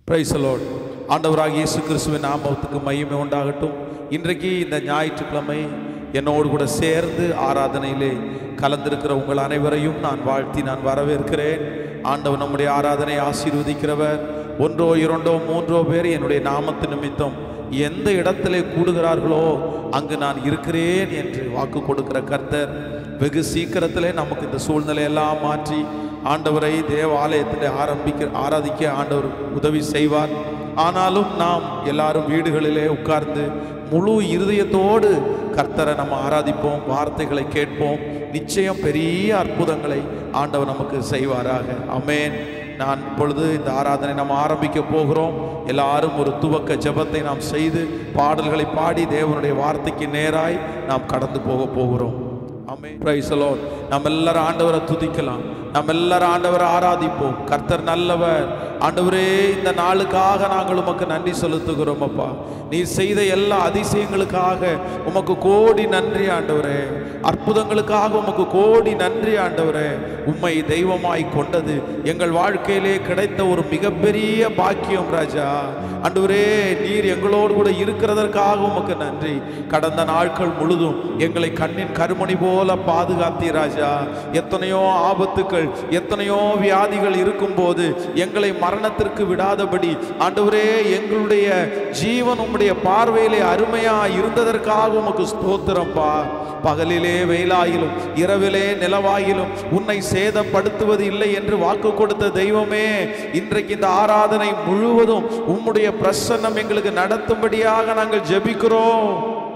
Price the Lord. ஆண்டவராகிய இயேசு கிறிஸ்துவின் நாமத்துக்கு மகிமை உண்டாகட்டும். இன்றைக்கு இந்த ஞாயிற்றுக்கிழமை என்னோடு கூட சேர்ந்து ஆராதனையிலே கலந்திருக்கிற உங்கள் அனைவரையும் நான் வாழ்த்தி நான் வரவேற்கிறேன். ஆண்டவர் நம்முடைய ஆராதனை ஆசீர்வதிக்கிறவர். ஒன்றோ இரண்டோ மூன்றோ பேர் என்னுடைய நாமத்து நிமித்தம் எந்த இடத்திலே கூடுகிறார்களோ அங்கு நான் இருக்கிறேன் என்று வாக்கு கொடுக்கிற கர்த்தர் வெகு சீக்கிரத்திலே நமக்கு இந்த சூழ்நிலையெல்லாம் மாற்றி ஆண்டவரை தேவாலயத்தில் ஆராதிக்க ஆண்டவர் உதவி செய்வார். ஆனாலும் நாம் எல்லாரும் வீடுகளிலே உட்கார்ந்து முழு இருதயத்தோடு கர்த்தரை நம்ம ஆராதிப்போம், வார்த்தைகளை கேட்போம். நிச்சயம் பெரிய அற்புதங்களை ஆண்டவர் நமக்கு செய்வாராக. ஆமென். நான் இப்பொழுது இந்த ஆராதனை நம்ம ஆரம்பிக்க போகிறோம். எல்லாரும் ஒரு துவக்க ஜெபத்தை நாம் செய்து பாடல்களை பாடி தேவனுடைய வார்த்தைக்கு நேராய் நாம் கடந்து போகிறோம். ஆமென். Praise the Lord. நம்ம எல்லாரும் ஆண்டவரை துதிக்கலாம், நம்ம எல்லாரும் ஆண்டவரை ஆராதிப்போம். கர்த்தர் நல்லவர். ஆண்டவரே, இந்த நாளுக்காக நாங்கள் உமக்கு நன்றி செலுத்துகிறோம். அப்பா, நீ செய்த எல்லா அதிசயங்களுக்காக உமக்கு கோடி நன்றி ஆண்டவரே. அற்புதங்களுக்காக உமக்கு கோடி நன்றி ஆண்டவரே. உம்மை தெய்வமாய் கொண்டது எங்கள் வாழ்க்கையிலே கிடைத்த ஒரு மிகப்பெரிய பாக்கியம் ராஜா. ஆண்டவரே, நீர் எங்களோடு கூட இருக்கிறதற்காக உமக்கு நன்றி. கடந்த நாட்கள் முழுதும் எங்களை கண்ணின் கருமணி போல பாதுகாத்தீ ராஜா. எத்தனையோ ஆபத்துக்கள், எத்தனையோ வியாதிகள் இருக்கும் போது எங்களை மரணத்திற்கு விடாதபடி ஆண்டவரே, எங்களுடைய ஜீவன் உம்முடைய பார்வையிலே அருமையா இருந்ததற்காக உமக்கு ஸ்தோத்திரம்பா. பகலிலே வெயிலாயிலும் இரவிலே நிலவாயிலும் உன்னை சேதப்படுத்துவது இல்லை என்று வாக்கு கொடுத்த தெய்வமே, இன்றைக்கு இந்த ஆராதனை முழுவதும் உம்முடைய பிரசன்னம் எங்களுக்கு நடத்தும்படியாக நாங்கள் ஜெபிக்கிறோம்.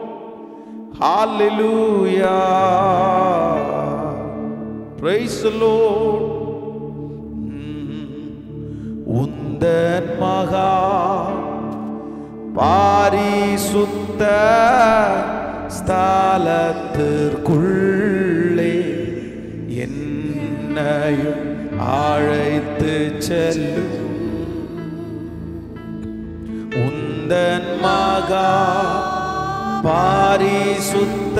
ஹalleluya, praise the Lord. உந்தன் மகா பாரிசுத்த ஸ்தலத்திற்குள்ளே என்னையும் அழைத்து செல்லும். உந்தன் மகா பாரிசுத்த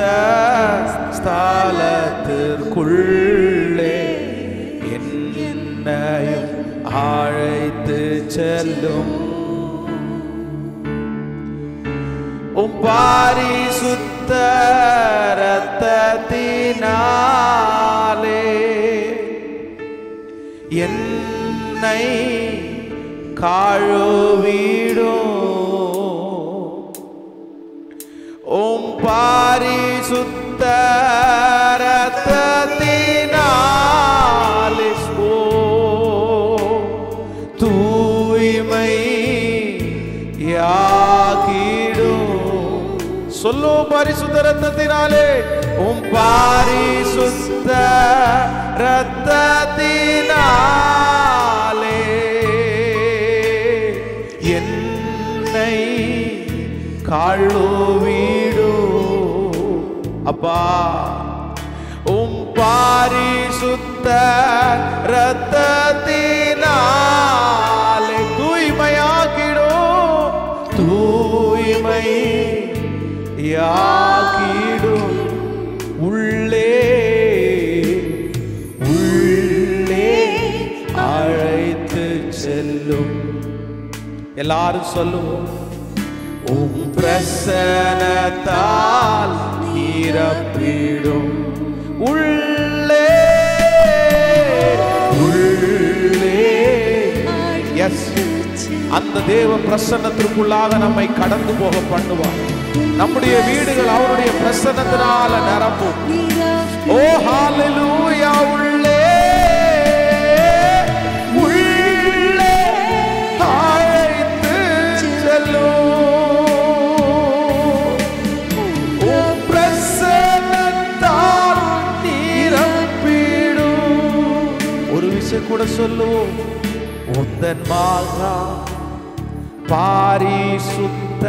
ஸ்தலத்திற்குள்ளே என்னையும் அழைத்து செல்லும். உம் பாரிசுத்த இரத்தத்தினாலே என்னை கழுவிடும். உம் பாரிசுத்த இரத்தத்தினாலே தூய்மை யாக்கிடும். சொல்லு, பரிசுத்த இரத்தத்தினாலே, உம் பரிசுத்த இரத்தத்தினாலே என்னை கழுவிடும். அப்பா, உம் பரிசுத்த இரத்தத்தினாலே தூய்மையாக்கிடும், தூய்மை யாக்கிடும். உள்ளே உள்ளே அழைத்து செல்லும். எல்லாரும் சொல்லுவோம். உம் பிரசன்னத்தால் நிரப்பிடும். உள்ளே உள்ளே. எஸ், அந்த தேவ பிரசன்னத்திற்குள்ளாக நம்மை கடந்து போக பண்ணுவார். நம்முடைய வீடுகள் அவருடைய பிரசன்னத்தினால நிரம்பும். ஓ ஹalleluya. உள்ளே உள்ளே அழைத்து செல்லும். ஓ பிரசன்னத்தால் நிரப்பிடும். ஒரு விஷயம் கூட சொல்லுவோம். உந்தன் மகா பாரிசுத்த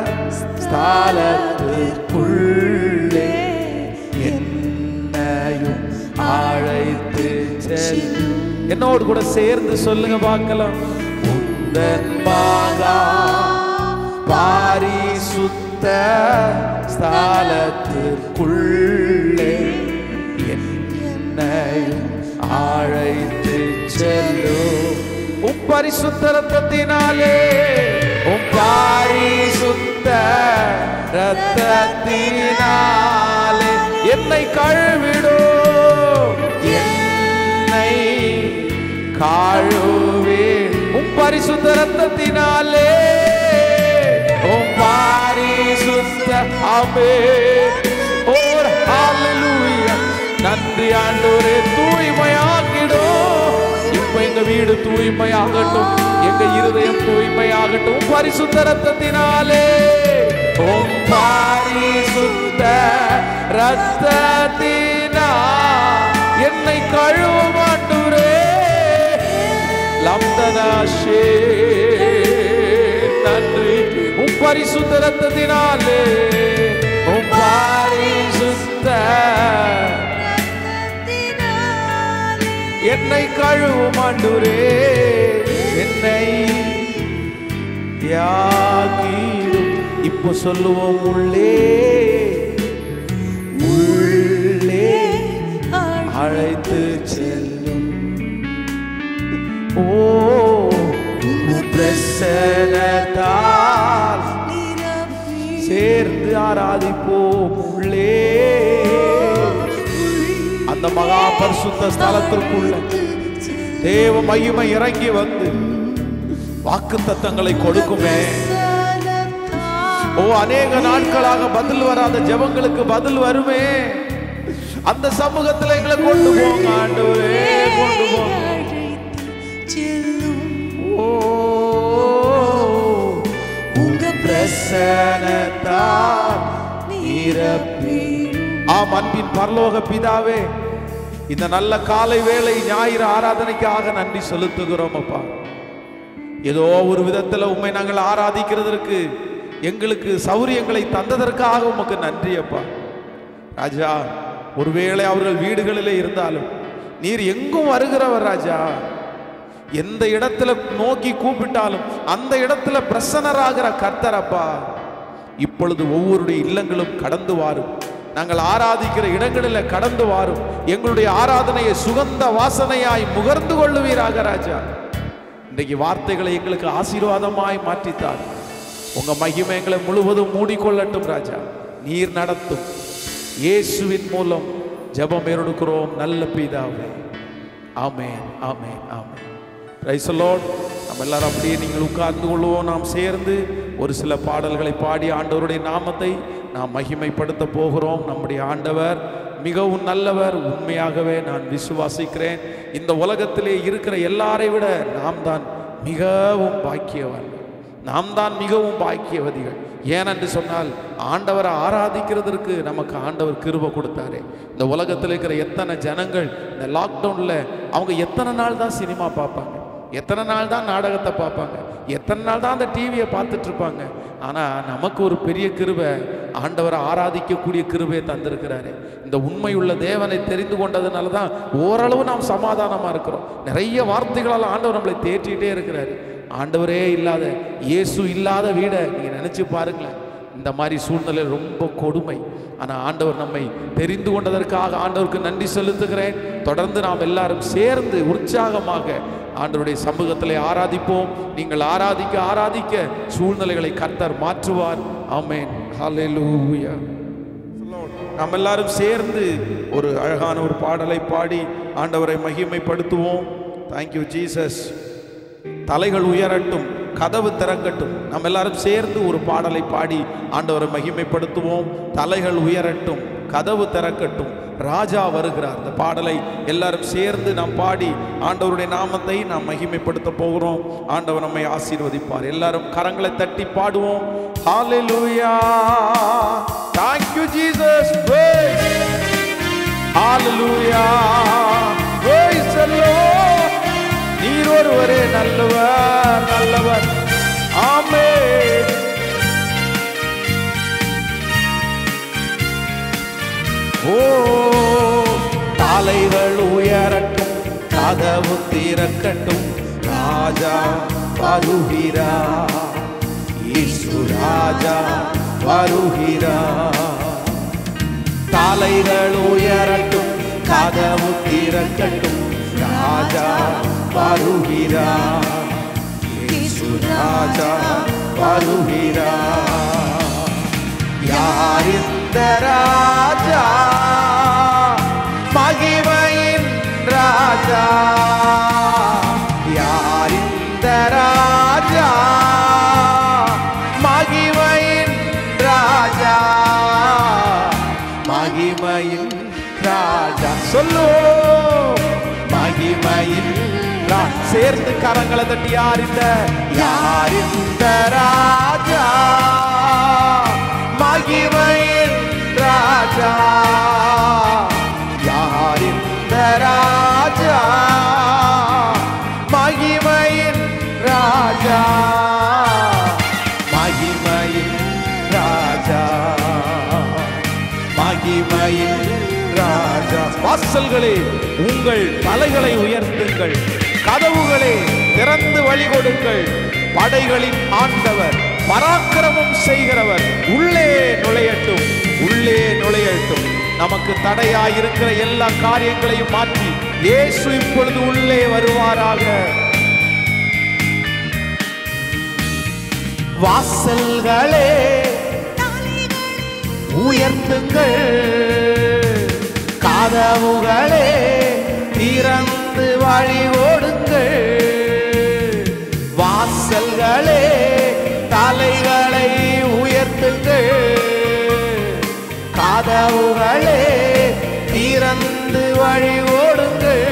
ஸ்தலத்திற்குள்ளே என்னையும் அழைத்து செல்லும். என்னோடு கூட சேர்ந்து சொல்லுங்க பார்க்கலாம். உந்தன் மகா பாரிசுத்த ஸ்தலத்திற்குள்ளே என்னையும் அழைத்து செல்லும். உம் பரிசுத்த இரத்தத்தினாலே உம் பரிசுத்த இரத்தத்தினாலே என்னை கழுவிடும் என்னை கழுவி உம் பரிசுத்த இரத்தத்தினாலே உம் பரிசுத்த ஆமென் ஓ ஹalleluya நன்றி ஆண்டவரே தூய்மையாக்கிடும் இப்ப எங்க வீடு தூய்மையாகட்டும் எங்க இருதயம் தூய்மையாகட்டும் பரிசுத்த இரத்தத்தினாலே உம் பரிசுத்த இரத்தத்தினால் என்னை கழுவும் ஆண்டவரே லம்தனாஷே நன்றி உம் பரிசுத்த இரத்தத்தினாலே உம் பரிசுத்த என்னை கழுவும் ஆண்டவரே என்னை யாக்கிடும் இப்போ சொல்லுவோம் உள்ளே உள்ளே அழைத்து செல்லும் ஓ பிரசன்னத்தால் சேர்ந்து ஆராதிப்போம் உள்ளே அந்த மகா பரிசுத்த ஸ்தலத்திற்குள்ள தேவ மகிமை இறங்கி வந்து வாக்குத்தத்தங்களை கொடுக்குமே ஓ அநேக நாட்களாக பதில் வராத ஜெபங்களுக்கு பதில் வருமே அந்த சமூகத்தில் எங்களை கொண்டு போங்க ஆண்டவரே கொண்டு போங்க ஓ உங்க பிரசன்னத்தால் நிரப்பி ஆம் அன்பின் பரலோக பிதாவே இந்த நல்ல காலை வேளை ஞாயிறு ஆராதனைக்காக நன்றி செலுத்துகிறோம் அப்பா ஏதோ ஒரு விதத்தில் உம்மை நாங்கள் ஆராதிக்கிறதற்கு எங்களுக்கு சௌரியங்களை தந்ததற்காக உமக்கு நன்றி அப்பா ராஜா ஒருவேளை அவர்கள் வீடுகளிலே இருந்தாலும் நீர் எங்கும் வருகிறவர் ராஜா எந்த இடத்துல நோக்கி கூப்பிட்டாலும் அந்த இடத்துல பிரசன்னராகிற கர்த்தர் அப்பா இப்பொழுது ஒவ்வொருடைய இல்லங்களும் கடந்து வாரும் நாங்கள் ஆராதிக்கிற இடங்களில் கடந்து வாரும் எங்களுடைய ஆராதனையை சுகந்த வாசனையாய் முகர்ந்து கொள்ளுவீராக ராஜா இன்றைக்கு வார்த்தைகளை எங்களுக்கு ஆசீர்வாதமாய் மாற்றித்தார் உங்க மகிமை எங்களை முழுவதும் மூடிக்கொள்ளட்டும் ராஜா நீர் நடத்தும் இயேசுவின் மூலம் ஜெபம் எடுக்கிறோம் நல்ல பிதாவே ஆமென் ஆமென் ஆமென் பிரைஸ் தி லார்ட் நம்ம எல்லாரும் அப்படியே நீங்கள் உட்கார்ந்து கொள்வோம் நாம் சேர்ந்து ஒரு சில பாடல்களை பாடி ஆண்டவருடைய நாமத்தை நாம் மகிமைப்படுத்த போகிறோம் நம்முடைய ஆண்டவர் மிகவும் நல்லவர் உண்மையாகவே நான் விசுவாசிக்கிறேன் இந்த உலகத்திலே இருக்கிற எல்லாரை விட நாம் தான் மிகவும் பாக்கியவான் நாம் தான் மிகவும் பாக்கியவதிகள் ஏனென்று சொன்னால் ஆண்டவரை ஆராதிக்கிறதற்கு நமக்கு ஆண்டவர் கிருபை கொடுத்தாரு இந்த உலகத்தில் இருக்கிற எத்தனை ஜனங்கள் இந்த லாக்டவுனில் அவங்க எத்தனை நாள் தான் சினிமா பார்ப்பாங்க எத்தனை நாள் தான் நாடகத்தை பார்ப்பாங்க எத்தனை நாள் தான் அந்த டிவியை பார்த்துட்டு இருப்பாங்க ஆனால் நமக்கு ஒரு பெரிய கிருபை ஆண்டவரை ஆராதிக்கக்கூடிய கிருபையை தந்திருக்கிறாரு இந்த உண்மையுள்ள தேவனை தெரிந்து கொண்டதுனால தான் ஓரளவு நாம் சமாதானமாக இருக்கிறோம் நிறைய வார்த்தைகளால் ஆண்டவர் நம்மளை தேற்றிக்கிட்டே இருக்கிறாரு ஆண்டவரே இல்லாத இயேசு இல்லாத வீடை நீங்கள் நினச்சி பாருங்களேன் இந்த மாதிரி சூழ்நிலை ரொம்ப கொடுமை ஆனால் ஆண்டவர் நம்மை தெரிந்து கொண்டதற்காக ஆண்டவருக்கு நன்றி செலுத்துகிறேன் தொடர்ந்து நாம் எல்லாரும் சேர்ந்து உற்சாகமாக ஆண்டவருடைய சமூகத்தில் ஆராதிப்போம் நீங்கள் ஆராதிக்க ஆராதிக்க சூழ்நிலைகளை கர்த்தர் மாற்றுவார் ஆமென் ஹல்லேலூயா நாம் எல்லாரும் சேர்ந்து ஒரு அழகான ஒரு பாடலை பாடி ஆண்டவரை மகிமைப்படுத்துவோம் தேங்க்யூ ஜீசஸ் தலைகள் உயரட்டும் கதவு திறக்கட்டும் நம்ம எல்லாரும் சேர்ந்து ஒரு பாடலை பாடி ஆண்டவரை மகிமைப்படுத்துவோம் தலைகள் உயரட்டும் கதவு திறக்கட்டும் ராஜா வருகிறார் இந்த பாடலை எல்லாரும் சேர்ந்து நாம் பாடி ஆண்டவருடைய நாமத்தை நாம் மகிமைப்படுத்த போகிறோம் ஆண்டவர் நம்மை ஆசீர்வதிப்பார் எல்லாரும் கரங்களை தட்டி பாடுவோம் ஹல்லேலூயா thank you jesus hallelujah praise the lord நீர் ஒருவரே நல்லவர் நல்லவர் ஆமென் ஓ தலைகள் உயரட்டும் கதவு திறக்கட்டும் ராஜா வருகிறார் இயேசு ராஜா வருகிறார் தலைகள் உயரட்டும் கதவு திறக்கட்டும் ராஜா வருகிறார் ராஜா வருகிறார். யார் இந்த ராஜா? மகிமையின் ராஜா. யார் இந்த ராஜா? மகிமையின் ராஜா. மகிமையின் ராஜா. சொல்லு, மகிமையின் சேர்ந்து கரங்களை தட்டி, யார் இந்த ராஜா? மகிமையின் ராஜா. யார் இந்த ராஜா? மகிமையின் ராஜா. மகிமையின் ராஜா. மகிமையின் ராஜா. வாசல்களே உங்கள் தலைகளை உயர்த்துங்கள், கதவுகளே திறந்து வழி கொடுங்கள். படைகளின் ஆண்டவர், பராக்கிரமம் செய்கிறவர் உள்ளே நுழையட்டும், உள்ளே நுழையட்டும். நமக்கு தடையாயிருக்கிற எல்லா காரியங்களையும் மாற்றி இயேசு இப்பொழுது உள்ளே வருவாராக. வாசல்களே உயர்த்துங்கள், கதவுகளே திறந்து வழி கொடுங்கள். வாசல்களே தலைகளை உயர்த்துங்கள், கதவுகளே திறந்து வழி கொடுங்கள்.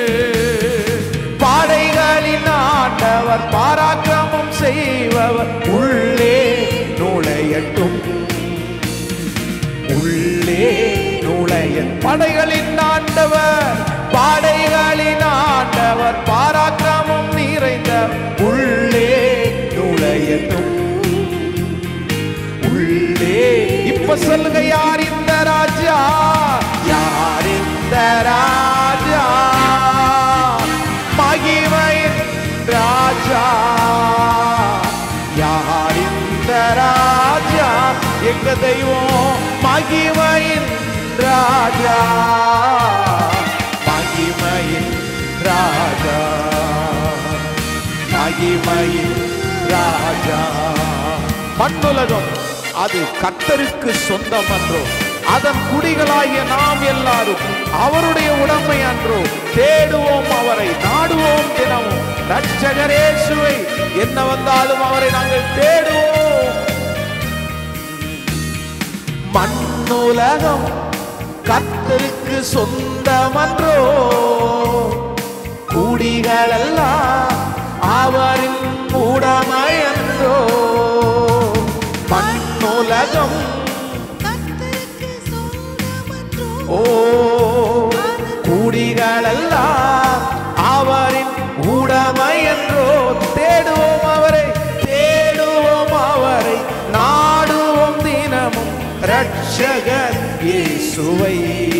படைகளின் ஆண்டவர், பராக்கிரமம் செய்பவர் உள்ளே நுழையட்டும், உள்ளே நுழைய. படைகளின் ஆண்டவர், படைகளின் ஆண்டவர், பராக்கிரமம் நிறைந்த உள்ளே நுழையட்டும், உள்ளே. இப்ப சொல்லுங்க, யார் இந்த ராஜா? யார் இந்த ராஜா? மகிமையின் ராஜா. யார் இந்த ராஜா? எங்க தெய்வம், மகிமையின் ராஜா. மகிமையின் ராஜா. மகிமையின் ராஜா. மண்ணுலகம் அது கர்த்தருக்கு சொந்தம் அன்றோ, அதன் குடிகளாகிய நாம் எல்லாரும் அவருடைய உடமை அன்றோ. தேடுவோம் அவரை, நாடுவோம் தினமும். இரட்சகர் இயேசுவை, என்ன வந்தாலும் அவரை நாங்கள் தேடுவோம். மண்ணுலகம் கர்த்தருக்கு சொந்தமன்றோ, குடிகளெல்லாம் அவரின் உடைமை அன்றோ. மண்ணுலகம் ஓ, குடிகளெல்லாம் அவரின் உடைமை என்றோ. தேடுவோம் அவரை, தேடுவோம் அவரை, நாடுவோம் தினமும் இரட்சகர் இயேசுவை,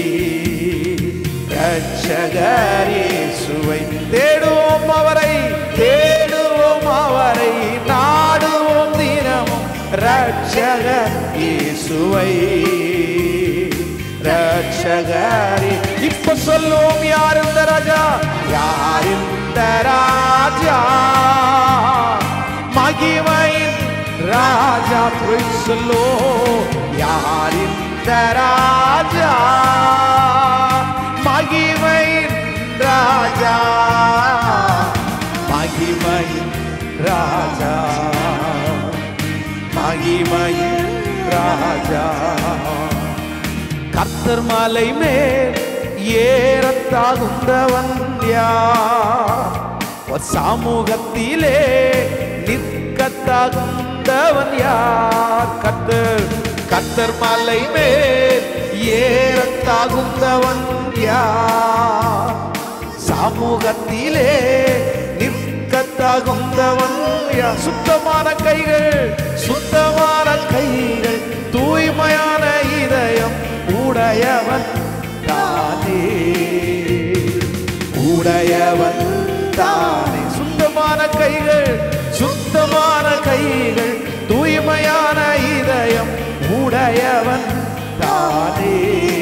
இரட்சகர் இயேசுவை. தேடுவோம் அவரை, தேடுவோம் அவரை, நாடுவோம் தினமும் இரட்சகர் இயேசுவை, இரட்சகரே. இப்ப சொல்லுவோம், யார் இந்த ராஜா? யார் இந்த ராஜா? மகிமையின் ராஜா. போய் சொல்லுவோம், யார் இந்த ராஜா? மகிமையின் ராஜா. மகிமையின் ராஜா. மகிமையின் ராஜா. கர்த்தர் மலை மேல் ஏறத்தாகுந்தவன் யார்? சமூகத்திலே நிற்கத்தாகுந்தவன் யார்? கர்த்தர் மலை மேல் ஏறத்தாகுந்தவன் யார்? சமூகத்திலே நிற்கத்தாகுந்தவன் யார்? சுத்தமான கைகள், சுத்தமான கைகள், தூய்மையான இதயம் உடையவன் தானே, உடையவன் தானே. சுத்தமான கைகள், சுத்தமான கைகள், தூய்மையான இதயம் உடையவன் தானே,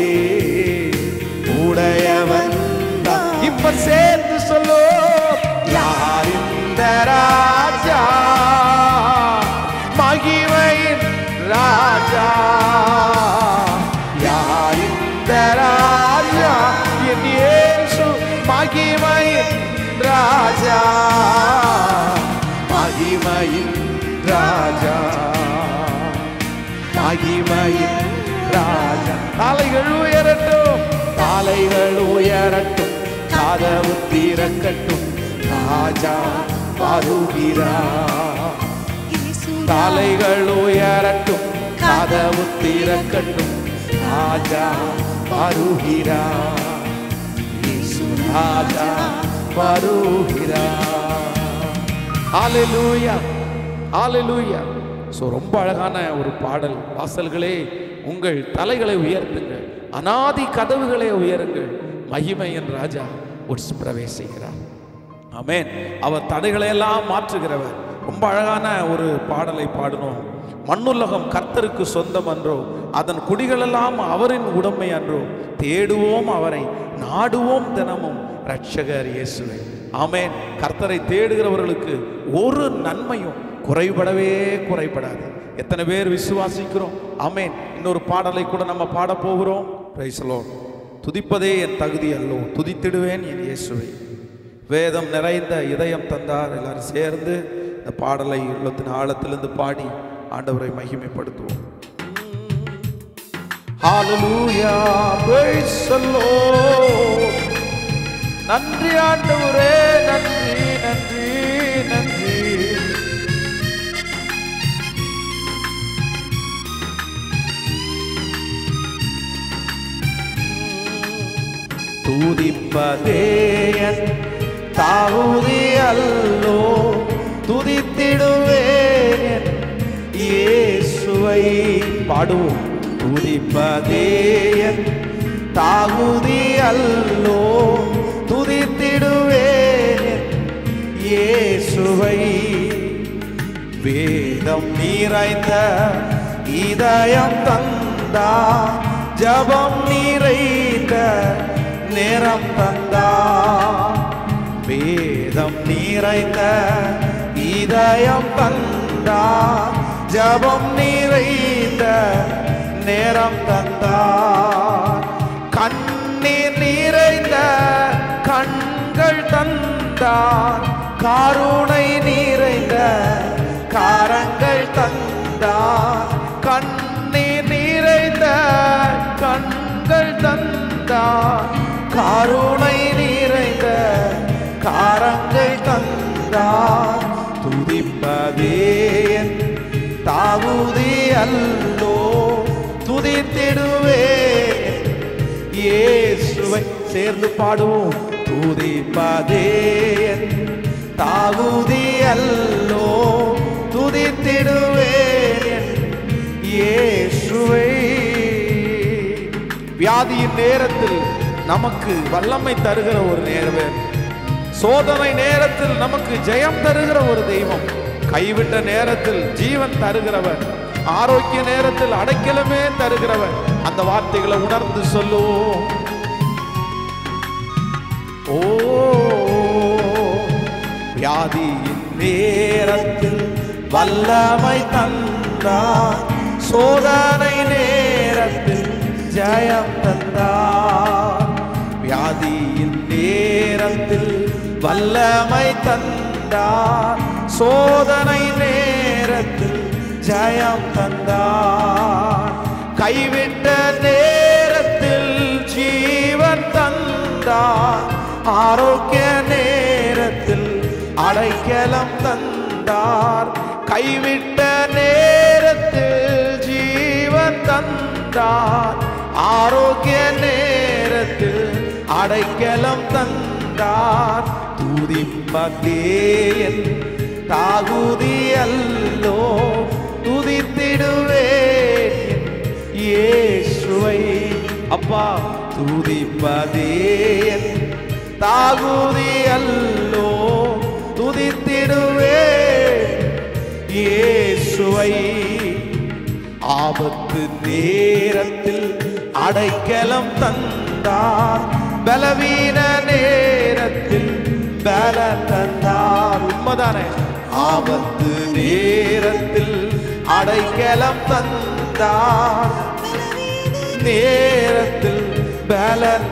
உடையவன் தான். இப்ப சேர்ந்து சொல்லோ, யார் இந்த ராஜா? மகிமையின் ராஜா, மகிமையின் ராஜா. தலைகள் உயரட்டும், தலைகள் உயரட்டும், கதவு திறக்கட்டும், ராஜா வருகிறார். தலைகள் உயரட்டும், கதவு திறக்கட்டும், ராஜா வருகிறார். ராஜா வருகிறார். ஹல்லேலூயா, ஹல்லேலூயா. சோ ரொம்ப அழகான ஒரு பாடல். வாசல்களே உங்கள் தலைகளை உயர்த்துங்கள், அநாதி கதவுகளை உயருங்கள், மகிமையின் ராஜா பிரவேசிக்கிறார். ஆமென். அவர் தடைகளை எல்லாம் மாற்றுகிறவர். ரொம்ப அழகான ஒரு பாடலை பாடினோம். மண்ணுலகம் கர்த்தருக்கு சொந்தம் அன்றோ, அதன் குடிகளெல்லாம் அவரின் உடைமை அன்றோ, தேடுவோம் அவரை, நாடுவோம் தினமும் இரட்சகர் இயேசுவை. ஆமென். கர்த்தரை தேடுகிறவர்களுக்கு ஒரு நன்மையும் குறைபடவே குறைபடாது. எத்தனை பேர் விசுவாசிக்கிறோம்? ஆமென். இன்னொரு பாடலை கூட நம்ம பாட போகிறோம். Price the Lord. துதிப்பதே என் தகுதி அல்லோ, துதித்திடுவேன் என் இயேசுவை. வேதம் நிறைந்த இதயம் தந்தார். எல்லாரும் சேர்ந்து இந்த பாடலை உள்ளத்தின் ஆழத்திலிருந்து பாடி ஆண்டவரை மகிமைப்படுத்துவோம். ஹல்லேலூயா, praise the Lord. நன்றி ஆண்டவரே, நன்றி நன்றி நன்றி. துதிப்பதே என் தகுதி அல்லோ, துதித்திடுவேன் இயேசுவை. பாடுவோம். துதிப்பதே என் தகுதி அல்லோ, துதித்திடுவேன் இயேசுவை. வேதம் நிறைந்த இதயம் தந்தா, ஜபம் நிறைந்த நேரம் தந்தா. வேதம் நிறைந்த இதயம் தந்தா, ஜபம் நிறைந்த நேரம் தந்தா. கண்ணீர் நிறைந்த கண்கள் தந்தார், கருணை நிறைந்த கரங்கள் தந்தார். கண்ணீர் நிறைந்த கண்கள் தந்தார், கருணை நிறைந்த கரங்கள் தந்தார். துதிப்பதே என் தகுதி அல்லோ, துதித்திடுவேன் இயேசுவை. சேர்ந்து பாடுவோம். துதிப்பதே என் தகுதி அல்லோ, துதித்திடுவேன் இயேசுவை. வியாதியின் நேரத்தில் நமக்கு வல்லமை தருகிற ஒரு நேரம், சோதனை நேரத்தில் நமக்கு ஜெயம் தருகிற ஒரு தெய்வம், கைவிட்ட நேரத்தில் ஜீவன் தருகிறவர், ஆரோக்கிய நேரத்தில் அடைக்கலமே தருகிறவர். அந்த வார்த்தைகளை உணர்ந்து சொல்லுவோம். ஓ, வியாதியின் நேரத்தில் வல்லமை தந்தார், சோதனை நேரத்தில் ஜெயம் தந்தார். வியாதியின் நேரத்தில் வல்லமை தந்தார், சோதனை நேரத்தில் ஜெயம் தந்தார். கைவிட்ட நேரத்தில் ஜீவன் தந்தார், ஆரோக்கிய நேரத்தில் அடைக்கலம் தந்தார். கைவிட்ட நேரத்தில் ஜீவன் தந்தார், ஆரோக்கிய நேரத்தில் அடைக்கலம் தந்தார். துதிப்பதே என் தகுதி அல்லோ, துதித்திடுவேன் இயேசுவை. அப்பா, துதிப்பதே என் தகுதி அல்லோ, துதித்திடுவேன் இயேசுவை. ஆபத்து நேரத்தில் அடைக்கலம் தந்தார், பலவீன நேரத்தில் பலன் தந்தார். உண்மைதானே? ஆபத்து நேரத்தில் அடைக்கலம் தந்தார், நேரத்தில் பலன்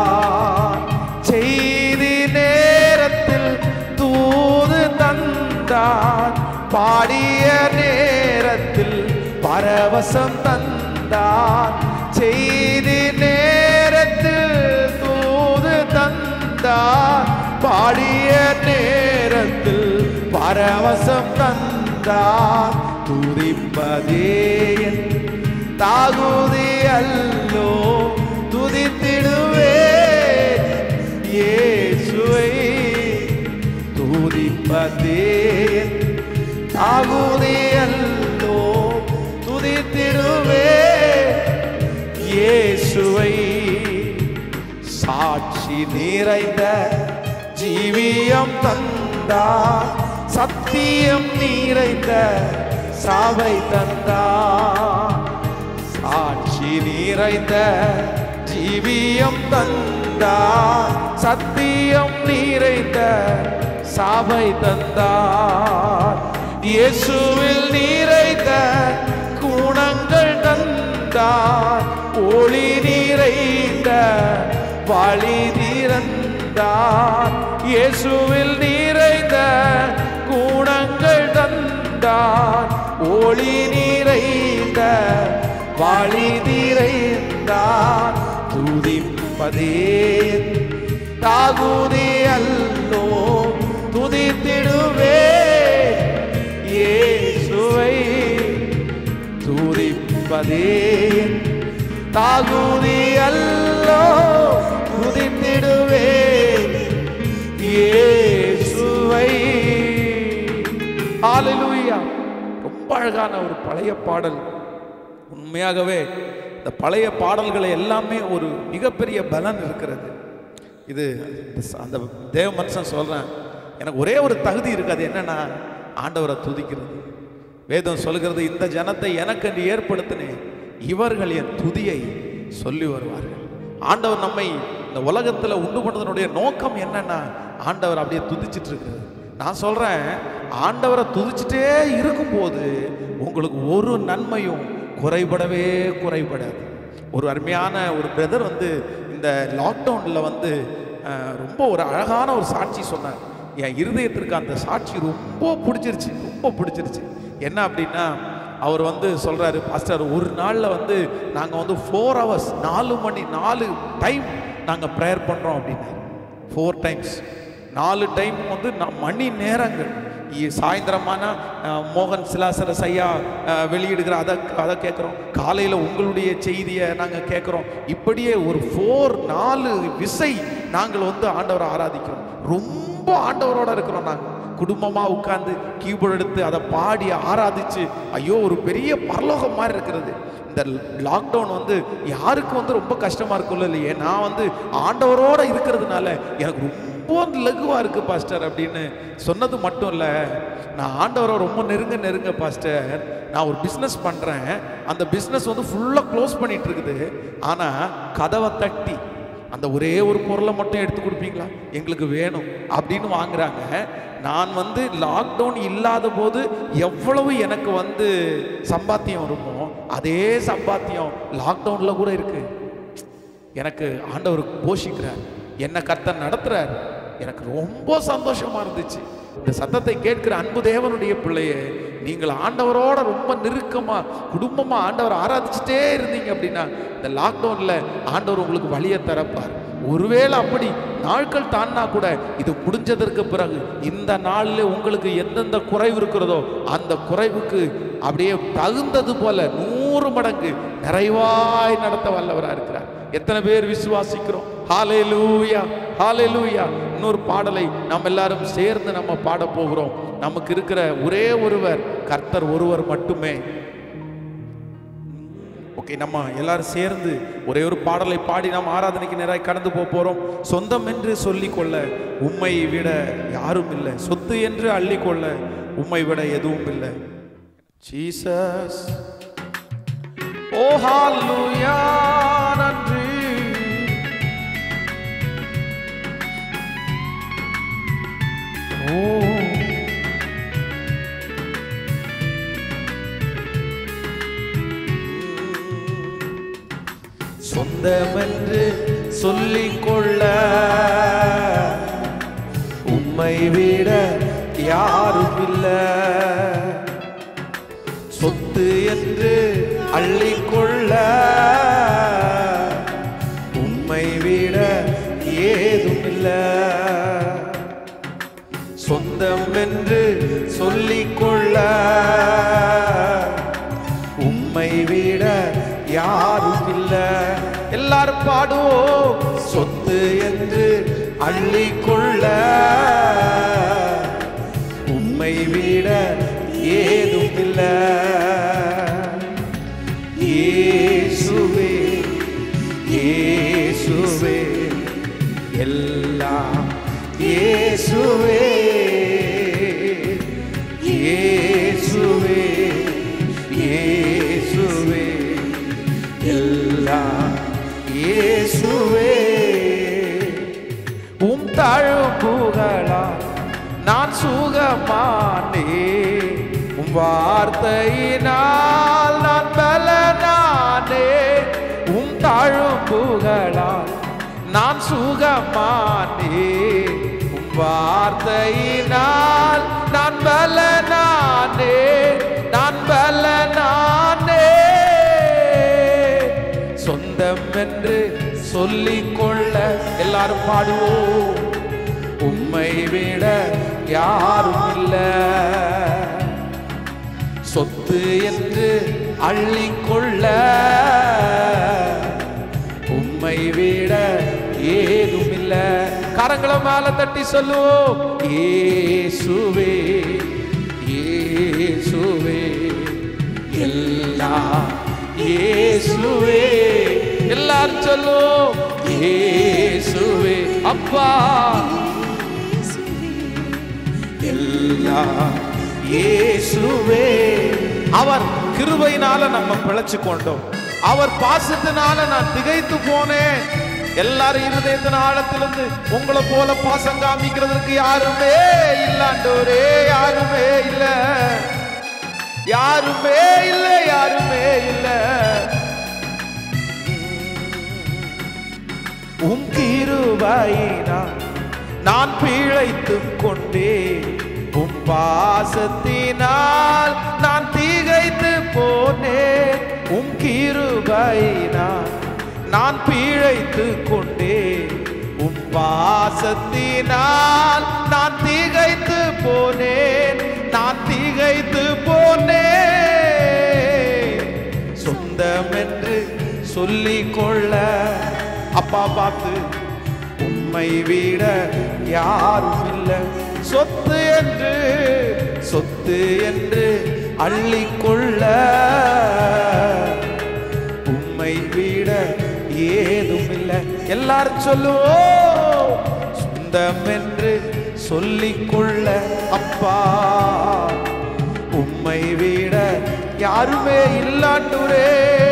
தந்தார். செய்தி நேரத்தில் தூது தந்தார், தந்தார், பாடிய நேரத்தில் பரவசம் தந்தார், செய்தி நேரத்தில் தூது தந்தார், பாடிய நேரத்தில் பரவசம் தந்தார். துதிப்பதே என் தாகுதி அல்லோ, துதித்திடுவேன் இயேசுவை. துதிப்பதே என் தாகுதி அல்லோ, துதித்திடுவேன் இயேசுவை. சாட்சி நிறைந்த ஜீவியம் தந்தார், சத்தியம் நிறைந்த சாவை தந்தார். சாட்சி நிறைந்த ஜீவியம் தந்தார், சத்தியம் நிறைந்த சாவை தந்தார். இயேசுவில் நிறைந்த குணங்கள் தந்தார், ஒளி நிறைந்த வழி திறந்தார். இயேசுவில் நிறைந்த குணங்கள் தந்தார், ஒளி நிறைந்த வழி திறந்தார். துதிப்பதே தாகுதி அல்லோ, துதித்திடுவேன் இயேசுவை. துதிப்பதே தாகுதி அல்லோ, துதித்திடுவேன் இயேசுவை. ஹல்லேலூயா. ரொம்ப அழகான ஒரு பழைய பாடல். உண்மையாகவே இந்த பழைய பாடல்களை எல்லாமே ஒரு மிகப்பெரிய பலன் இருக்கிறது. இது அந்த தேவ மனுஷன் சொல்றேன், எனக்கு ஒரே ஒரு தகுதி இருக்காது, என்னன்னா ஆண்டவரை துதிக்கிறது. வேதம் சொல்கிறது, இந்த ஜனத்தை எனக்கு என்று ஏற்படுத்தினேன், இவர்கள் என் துதியை சொல்லி வருவார்கள். ஆண்டவர் நம்மை இந்த உலகத்தில் உண்டு பண்ணதனுடைய நோக்கம் என்னன்னா ஆண்டவர் அப்படியே துதிச்சிட்டு இருக்கிறது. நான் சொல்றேன், ஆண்டவரை துதிச்சுட்டே இருக்கும்போது உங்களுக்கு ஒரு நன்மையும் குறைபடவே குறைபடாது. ஒரு அருமையான ஒரு பிரதர் இந்த லாக்டவுனில் ரொம்ப ஒரு அழகான ஒரு சாட்சி சொன்னார். என் இருதயத்திற்கு அந்த சாட்சி ரொம்ப பிடிச்சிருச்சு, ரொம்ப பிடிச்சிருச்சு. என்ன அப்படின்னா, அவர் சொல்கிறாரு, பாஸ்டர் ஒரு நாளில் நாங்கள் 4 hours 4 மணி 4 டைம் நாங்கள் ப்ரேயர் பண்ணுறோம் அப்படின்னாரு. 4 times 4 டைம் மணி நேரங்கள். சாயந்தரமான மோகன் சிலாசரஸ் ஐயா வெளியிடுகிற அதை கேட்குறோம், காலையில் உங்களுடைய செய்தியை நாங்கள் கேட்குறோம். இப்படியே ஒரு 4 விசை நாங்கள் ஆண்டவரை ஆராதிக்கிறோம். ரொம்ப ஆண்டவரோட இருக்கிறோம். நாங்கள் குடும்பமாக உட்கார்ந்து கீபோர்டு எடுத்து அதை பாடி ஆராதிச்சு, ஐயோ ஒரு பெரிய பரலோகம் மாதிரி இருக்கிறது. இந்த லாக்டவுன் யாருக்கு ரொம்ப கஷ்டமாக இருக்கும்ல இல்லையே. நான் ஆண்டவரோடு இருக்கிறதுனால எனக்கு ரொம்ப லகுவாக இருக்குது பாஸ்டர் அப்படின்னு சொன்னது மட்டும் இல்லை, நான் ஆண்டவரை ரொம்ப நெருங்க பாஸ்டர். நான் ஒரு பிஸ்னஸ் பண்ணுறேன், அந்த பிஸ்னஸ் ஃபுல்லாக க்ளோஸ் பண்ணிட்டு இருக்குது. ஆனால் கதவை தட்டி அந்த ஒரே ஒரு பொருளை மட்டும் எடுத்து கொடுப்பீங்களா, எங்களுக்கு வேணும் அப்படின்னு வாங்குறாங்க. நான் லாக்டவுன் இல்லாத போது எவ்வளவு எனக்கு சம்பாத்தியம் வருமோ அதே சம்பாத்தியம் லாக்டவுனில் கூட இருக்கு. எனக்கு ஆண்டவர் போஷிக்கிறார், என்ன கர்த்தர் நடத்துறார். எனக்கு ரொம்ப சந்தோஷமா இருந்துச்சு. இந்த சத்தத்தை கேட்கிற அன்பு தேவனுடைய பிள்ளையே, நீங்கள் ஆண்டவரோட ரொம்ப நெருக்கமா குடும்பமா ஆண்டவரை ஆராதிச்சுட்டே இருந்தீங்க அப்படின்னா இந்த லாக்டவுன்ல ஆண்டவர் உங்களுக்கு வழியை தரப்பார். ஒருவேளை அப்படி நாட்கள் தாண்டா கூட இது முடிஞ்சதற்கு பிறகு இந்த நாளில் உங்களுக்கு எந்தெந்த குறைவு இருக்கிறதோ அந்த குறைவுக்கு அப்படியே தகுந்தது போல 100 மடங்கு நிறைவாய் நடத்த வல்லவராக இருக்கிறார். எத்தனை பேர் விசுவாசிக்கிறோம்? ஹல்லேலூயா, ஹல்லேலூயா. இன்னொரு பாடலை நாம் எல்லாரும் சேர்ந்து நம்ம பாட போகிறோம். நமக்கு இருக்கிற ஒரே ஒருவர் கர்த்தர் ஒருவர் மட்டுமே. ஓகே, நம்ம எல்லாரும் சேர்ந்து ஒரே ஒரு பாடலை பாடி நாம் ஆராதனைக்கு நேராக கடந்து போகிறோம். சொந்தம் என்று சொல்லிக்கொள்ள உம்மை விட யாரும் இல்லை, சொத்து என்று அள்ளிக்கொள்ள உம்மை விட எதுவும் இல்லை. ஜீசஸ், ஓ ஹல்லேலூயா, நன்றி. ஓ சொந்தமென்று சொல்லிக்கொள்ள உம்மை விட யாரும் இல்ல. சொத்து என்று அள்ளிக்கொள்ள உம்மை விட ஏதும் இல்ல. சொந்தம் என்று சொல்லிக்கொள்ள உம்மை விட யாரும் இல்ல. எல்லாரும் பாடுவோம். சொத்து என்று அள்ளிக்கொள்ள உம்மை விட ஏதும் இல்ல. இயேசுவே இயேசுவே எல்லாம் இயேசுவே இயேசுவே இயேசுவே எல்லாம் இயேசுவே. உம் தாழும் புகழால் நான் சுகமானே. உம் வார்த்தையினால் நான் பலனானே. உம் தாழும் புகழால் நான் சுகமானே. உம் வார்த்தையினால் நான் பலனானே. நான் பலனானே. சொந்தம் என்று சொல்லிக்கொள்ள எல்லாரும் பாடுவோம். உம்மை விட யாரும் இல்ல. சொத்து என்று அள்ளிக்கொள்ள உம்மை விட ஏதும் இல்ல. கரங்களை மேல தட்டி சொல்லுவோம். இயேசுவே இயேசுவே எல்லாம் இயேசுவே. எல்லாரும் சொல்லுவோம். இயேசுவே அப்பா எல்லாம் இயேசுவே. அவர் கிருபையினால நம்ம பிழைச்சு கொண்டோம். அவர் பாசத்தினால நான் திகைத்து போனேன். எல்லாரும் இருதயத்தின் ஆழத்திலிருந்து உங்களை போல பாசம் காமிக்கிறதுக்கு யாருமே இல்லாண்டோரே. யாருமே இல்ல யாருமே இல்ல யாருமே இல்ல. உம் கிருபையினால் நான் பிழைத்துக் கொண்டே. உம் பாசத்தினால் நான் திகைத்து போனேன். உம் கிருபையினால் நான் பிழைத்துக் கொண்டே. உம் பாசத்தினால் நான் திகைத்து போனேன். நான் திகைத்து போனேன். சொந்தம் என்று சொல்லிக்கொள்ள அப்பா பார்த்து உம்மை விட யாரும் இல்லை. சொத்து என்று அள்ளிக்கொள்ள உம்மை விட ஏதும் இல்லை. எல்லாரும் சொல்லுவோம். சொந்தம் என்று சொல்லிக்கொள்ள அப்பா உம்மை விட யாருமே இல்லாண்டூரே.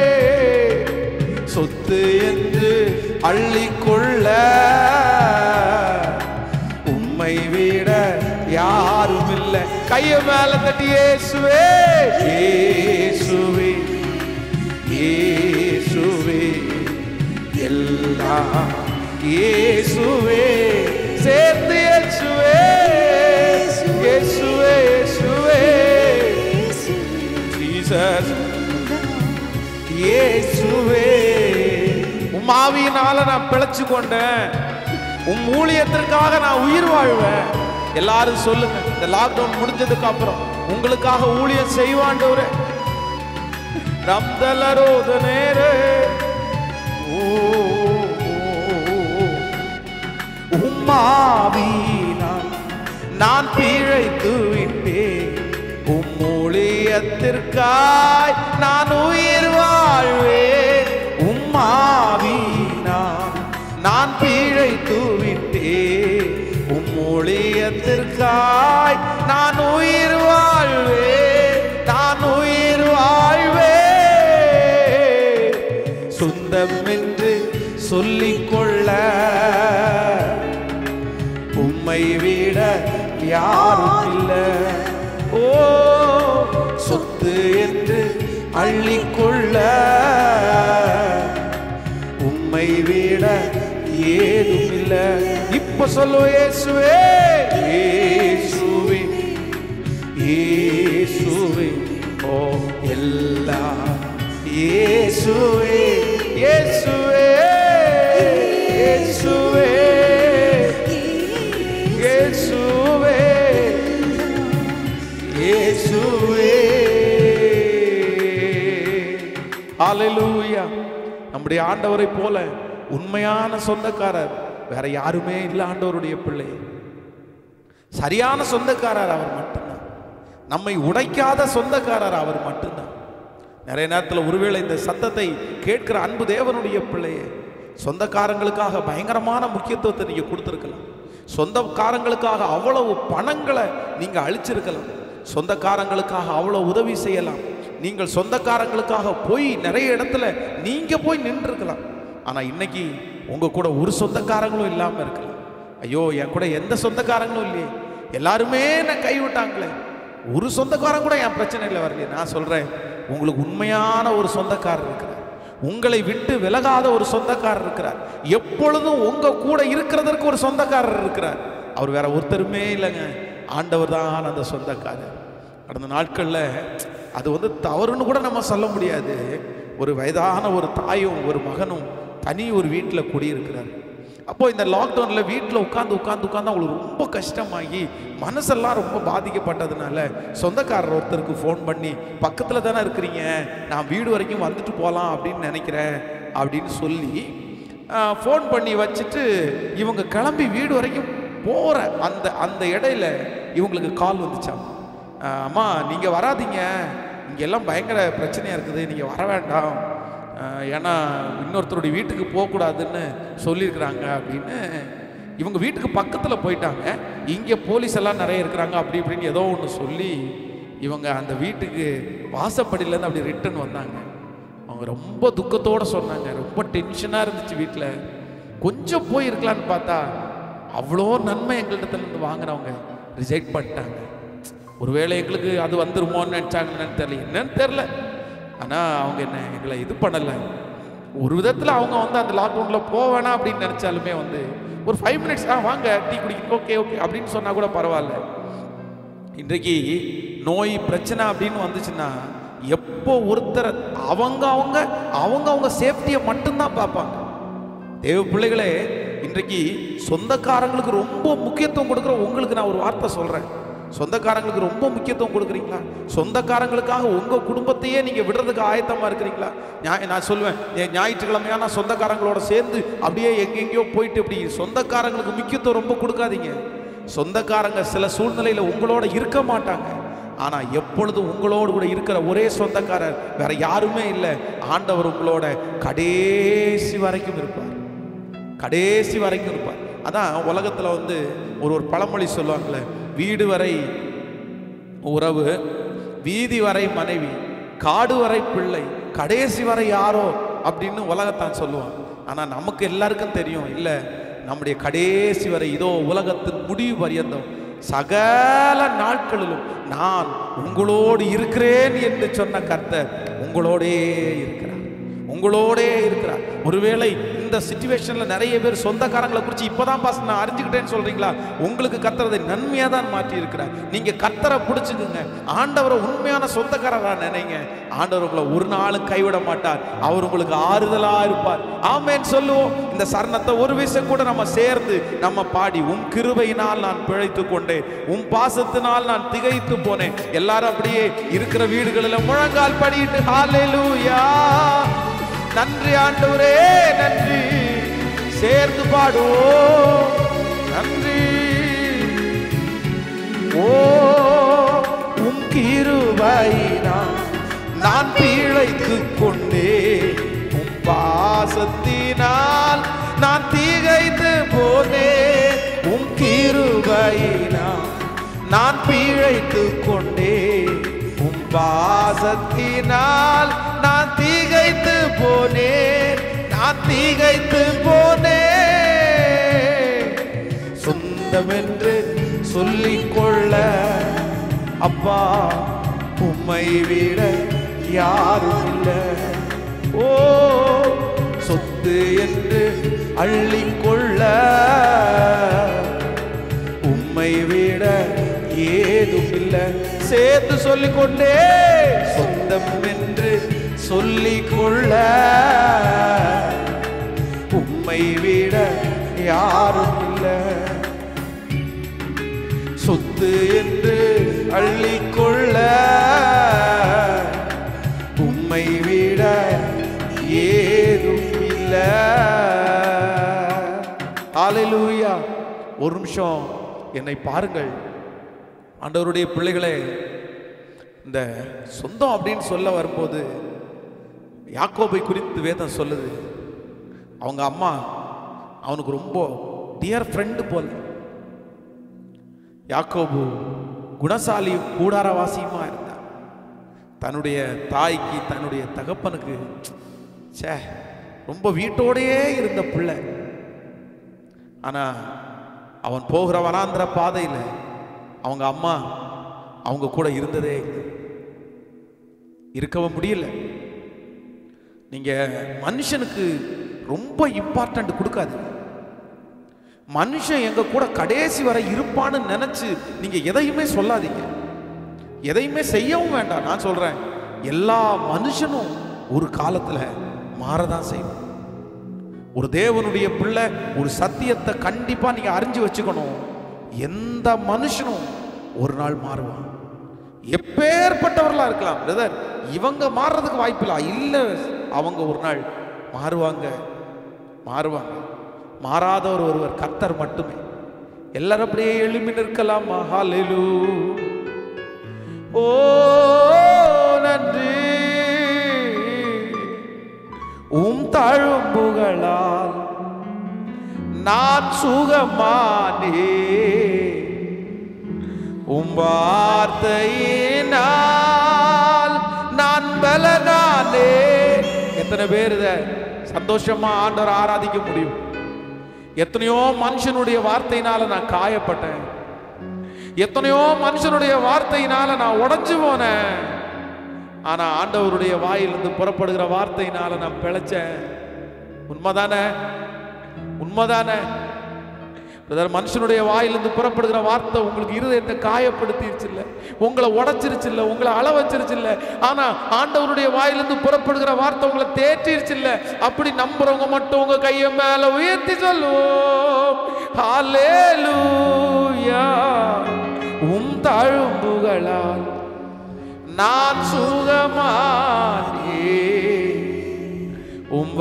சொத்து என்று அள்ளிக்கொள்ள உம்மை விட யாரும் இல்லை. கைய மேல தட்டி இயேசுவே இயேசுவே இயேசுவே எல்லாம் இயேசுவே. சேர்த்து இயேசுவே இயேசுவே இயேசுவே ஜீசஸ் இயேசுவே. உம் ஆவியினால நான் பிழைச்சு கொண்டேன். உம் ஊழியத்திற்காக நான் உயிர் வாழ்வேன். எல்லாரும் சொல்லுங்க. இந்த லாக்டவுன் முடிஞ்சதுக்கு அப்புறம் உங்களுக்காக ஊழியம் செய்வாண்டவரே. நம்தலரோத நேரே உம் ஆவியினால் நான் பிழைத்து விட்டேன். உம் ஊழியத்திற்காய் நான் உயிர் வாழ்வேன். உம் ஆவியினால் நான் பிழைத்து விட்டேன். உம் ஊழியத்திற்காய் நான் உயிர் வாழ்வேன். நான் உயிர் வாழ்வேன். சொந்தம் என்று சொல்லிக்கொள்ள உம்மை விட யாரும் இல்லை. ஓ சொத்து என்று அள்ளிக்கொள்ள உம்மை விட ஏதும் இல்லை. இப்ப சொல்லு இயேசுவே இயேசுவே இயேசுவே ஓ எல்லாம் இயேசுவே இயேசுவே இயேசுவே இயேசுவே இயேசுவே. ஹல்லேலூயா. நம்முடைய ஆண்டவரை போல உண்மையான சொந்தக்காரர் வேற யாருமே இல்லை. ஆண்டவருடைய பிள்ளை சரியான சொந்தக்காரர் அவர் மட்டும்தான். நம்மை உடைக்காத சொந்தக்காரர் அவர் மட்டும்தான். நிறைய நேரத்தில் ஒருவேளை இந்த சத்தத்தை கேட்கிற அன்பு தேவனுடைய பிள்ளையே, சொந்தக்காரங்களுக்காக பயங்கரமான முக்கியத்துவத்தை நீங்க கொடுத்துருக்கலாம். சொந்தக்காரங்களுக்காக அவ்வளவு பணங்களை நீங்க அழிச்சிருக்கலாம். சொந்தக்காரங்களுக்காக அவ்வளவு உதவி செய்யலாம். நீங்கள் சொந்தக்காரங்களுக்காக போய் நிறைய இடத்துல நீங்க போய் நின்றுருக்கலாம். ஆனா இன்னைக்கு உங்க கூட ஒரு சொந்தக்காரங்களும் இல்லாம இருக்கலாம். ஐயோ, என் கூட எந்த சொந்தக்காரங்களும் இல்லையே, எல்லாருமே நான் கைவிட்டாங்களே, ஒரு சொந்தக்காரன் கூட என் பிரச்சனையில் வரலையே. நான் சொல்றேன், உங்களுக்கு உண்மையான ஒரு சொந்தக்காரர் இருக்கிறார். உங்களை விட்டு விலகாத ஒரு சொந்தக்காரர் இருக்கிறார். எப்பொழுதும் உங்க கூட இருக்கிறதற்கு ஒரு சொந்தக்காரர் இருக்கிறார். அவர் வேற ஒருத்தருமே இல்லைங்க, ஆண்டவர் தான் அந்த சொந்தக்காரர். கடந்த நாட்களில் அது தவறுன்னு கூட நம்ம சொல்ல முடியாது. ஒரு வயதான ஒரு தாயும் ஒரு மகனும் தனி ஒரு வீட்டில் குடியிருக்கிறார். அப்போ இந்த லாக்டவுனில் வீட்டில் உட்காந்து அவங்களுக்கு ரொம்ப கஷ்டமாகி மனசெல்லாம் ரொம்ப பாதிக்கப்பட்டதுனால சொந்தக்காரர் ஒருத்தருக்கு ஃபோன் பண்ணி, பக்கத்தில் தானே இருக்கிறீங்க, நான் வீடு வரைக்கும் வந்துட்டு போகலாம் அப்படின்னு நினைக்கிறேன் அப்படின்னு சொல்லி ஃபோன் பண்ணி வச்சுட்டு இவங்க கிளம்பி வீடு வரைக்கும் போகிற அந்த இடையில இவங்களுக்கு கால் வந்துச்சாம். அம்மா நீங்கள் வராதீங்க, இங்கெல்லாம் பயங்கர பிரச்சனையாக இருக்குது, நீங்கள் வர வேண்டாம், ஏன்னா இன்னொருத்தருடைய வீட்டுக்கு போகக்கூடாதுன்னு சொல்லியிருக்கிறாங்க அப்படின்னு. இவங்க வீட்டுக்கு பக்கத்தில் போயிட்டாங்க. இங்கே போலீஸ் எல்லாம் நிறைய இருக்கிறாங்க அப்படி இப்படின்னு ஏதோ ஒன்று சொல்லி இவங்க அந்த வீட்டுக்கு வாசப்படியிலேருந்து அப்படி ரிட்டன் வந்தாங்க. அவங்க ரொம்ப துக்கத்தோடு சொன்னாங்க, ரொம்ப டென்ஷனாக இருந்துச்சு வீட்டில். கொஞ்சம் போயிருக்கலான்னு பார்த்தா அவ்வளோ நன்மை எங்கள்கிட்டருந்து வாங்கினவங்க ரிஜெக்ட் பண்ணிட்டாங்க. ஒருவேளை எங்களுக்கு அது வந்துருமோன்னு நினச்சாங்கன்னு தெரியல, என்னன்னு தெரில. ஆனால் அவங்க எங்களை இது பண்ணலை. ஒரு விதத்தில் அவங்க அந்த லாக்டவுனில் போவேணா அப்படின்னு நினச்சாலுமே ஒரு 5 மினிட்ஸ் வாங்க டீ குடிக்க, ஓகே அப்படின்னு சொன்னால் கூட பரவாயில்ல. இன்றைக்கு நோய் பிரச்சனை அப்படின்னு வந்துச்சுன்னா எப்போ ஒருத்தர் அவங்க சேஃப்டியை மட்டும்தான் பார்ப்பாங்க. தேவ பிள்ளைகளே, இன்றைக்கு சொந்தக்காரங்களுக்கு ரொம்ப முக்கியத்துவம் கொடுக்குற உங்களுக்கு நான் ஒரு வார்த்தை சொல்கிறேன். சொந்தக்காரங்களுக்கு ரொம்ப முக்கியத்துவம் கொடுக்குறீங்களா? சொந்தக்காரங்களுக்காக உங்கள் குடும்பத்தையே நீங்கள் விடுறதுக்கு ஆயத்தமாக இருக்கிறீங்களா? நான் சொல்லுவேன், ஞாயிற்றுக்கிழமையா நான் சொந்தக்காரங்களோட சேர்ந்து அப்படியே எங்கெங்கேயோ போயிட்டு இப்படி சொந்தக்காரங்களுக்கு முக்கியத்துவம் ரொம்ப கொடுக்காதீங்க. சொந்தக்காரங்க சில சூழ்நிலையில் உங்களோட இருக்க மாட்டாங்க. ஆனால் எப்பொழுதும் உங்களோடு கூட இருக்கிற ஒரே சொந்தக்காரர் வேற யாருமே இல்லை. ஆண்டவர் உங்களோட கடைசி வரைக்கும் இருப்பார், கடைசி வரைக்கும் இருப்பார். அதான் உலகத்தில் ஒரு பழமொழி சொல்லுவாங்களே, வீடு வரை உறவு, வீதி வரை மனைவி, காடு வரை பிள்ளை, கடைசி வரை யாரோ அப்படின்னு உலகத்தான் சொல்லுவான். ஆனால் நமக்கு எல்லாருக்கும் தெரியும், இல்லை, நம்முடைய கடைசி வரை இதோ உலகத்தின் முடிவு பரியந்தம் சகல நாட்களிலும் நான் உங்களோடு இருக்கிறேன் என்று சொன்ன கர்த்தர் உங்களோடே இருக்கிறார், உங்களோடே இருக்கிறார். ஒருவேளை இந்த சிச்சுவேஷன்ல நிறைய பேர் சொந்தக்காரங்களை குறித்து இப்பதான் பாஸ் நான் அறிஞ்சுக்கிட்டேன்னு சொல்றீங்களா? உங்களுக்கு கர்த்தரை நன்மையாக தான் மாற்றி இருக்கிறார். நீங்க கர்த்தரை பிடிச்சுக்குங்க, ஆண்டவரை உண்மையான சொந்தக்காரரா நினைங்க. ஆண்டவர் உங்களை ஒரு நாளும் கைவிட மாட்டார், அவர் உங்களுக்கு ஆறுதலா இருப்பார். ஆமென் சொல்லுவோம். இந்த சரணத்தை ஒரு விஷயம் கூட நம்ம சேர்ந்து நம்ம பாடி, உம் கிருபையினால் நான் பிழைத்து கொண்டேன், உம் பாசத்தினால் நான் திகைத்து போனேன். எல்லாரும் அப்படியே இருக்கிற வீடுகளில் முழங்கால் படிட்டு ஹல்லேலூயா, நன்றி ஆண்டவரே நன்றி, சேர்ந்து பாடுவோம் நன்றி. ஓ உம் கிருபையினால் நான் பிழைத்து கொண்டே, உம் பாசத்தினால் நான் திகைத்து போனே. உம் கிருபையினால் நான் பிழைத்து கொண்டே, உம் பாசத்தினால் நான் திகைத்து போனேன், நான் திகைத்து போனேன். சொந்தமென்று சொல்லிக்கொள்ள அப்பா உம்மை விட யாரும் இல்லை. ஓ சொத்து என்று அள்ளிக்கொள்ள உம்மை விட ஏதும் இல்லை. சேர்த்து சொல்லிக்கொண்டே சொந்தம் என்று சொல்லிக்கொள்ள உம்மை விட யாரும் இல்லை. சொத்து என்று அள்ளிக்கொள்ள உம்மை விட ஏதும் இல்லை. ஹல்லேலூயா. ஒரு நிமிஷம் என்னை பாருங்கள் ஆண்டவருடைய பிள்ளைகளே. இந்த சொந்தம் அப்படின்னு சொல்ல வரும்போது யாக்கோபை குறித்து வேதம் சொல்லுது. அவங்க அம்மா அவனுக்கு ரொம்ப டியர் ஃப்ரெண்டு போல. யாக்கோபு குணசாலியும் கூடாரவாசியுமா இருந்தான். தன்னுடைய தாய்க்கு தன்னுடைய தகப்பனுக்கு ரொம்ப வீட்டோடையே இருந்த பிள்ளை. ஆனா அவன் போகிற வனாந்திர பாதையில் அவங்க அம்மா அவங்க கூட இருந்ததே இருக்கவும் முடியல. நீங்க மனுஷனுக்கு ரொம்ப இம்பார்ட்டன்ட் கொடுக்காது. மனுஷன் எங்க கூட கடைசி வரை இருப்பான்னு நினைச்சு நீங்க எதையுமே சொல்லாதீங்க, எதையுமே செய்யவும் வேண்டாம். நான் சொல்றேன், எல்லா மனுஷனும் ஒரு காலத்துல மாறதான் செய்யும். ஒரு தேவனுடைய பிள்ளை ஒரு சத்தியத்தை கண்டிப்பா நீங்க அறிஞ்சு வச்சுக்கணும். எந்த மனுஷனும் ஒரு நாள் மாறுவான். எப்பேற்பட்டவர்களா இருக்கலாம் பிரதர், இவங்க மாறுறதுக்கு வாய்ப்பில்லை. இல்லை, அவங்க ஒரு நாள் மாறுவாங்க. மாறாதவர் ஒருவர் கர்த்தர் மட்டுமே. எல்லாரும் அப்படியே எழுப்பி நிற்கலாமா? ஹல்லேலூயா. ஓ நன்றி, உம் தழும்புகளால் நான் சுகமானே, உம் வார்த்தையினால் நான் பலனானே. எத்தனை பேர் இத சந்தோஷமா ஆண்டவரை ஆராதிக்க முடியும்? எத்தனையோ மனுஷனுடைய வார்த்தையினால நான் காயப்பட்டேன், எத்தனையோ மனுஷனுடைய வார்த்தையினால நான் உடைஞ்சு போனேன். ஆனா ஆண்டவருடைய வாயிலிருந்து புறப்படுகிற வார்த்தையினால நான் பிழைச்சேன். உண்மைதானே? உண்மைதானே? மனுஷனுடைய வாயிலிருந்து புறப்படுகிற வார்த்தை உங்களுக்கு இருதயத்தை காயப்படுத்திருச்சு இல்ல, உங்களை உடைச்சிருச்சு இல்ல, உங்களை அள வச்சிருச்சு இல்ல. ஆனா ஆண்டவருடைய வாயிலிருந்து புறப்படுகிற வார்த்தை உங்களை தேற்றிருச்சு இல்ல. அப்படி நம்புறவங்க மட்டும் உங்க கையை மேல உயர்த்தி சொல்லுவோம், ஹல்லேலூயா. உம் தழும்புகளால் நான் சுகமானே, உம்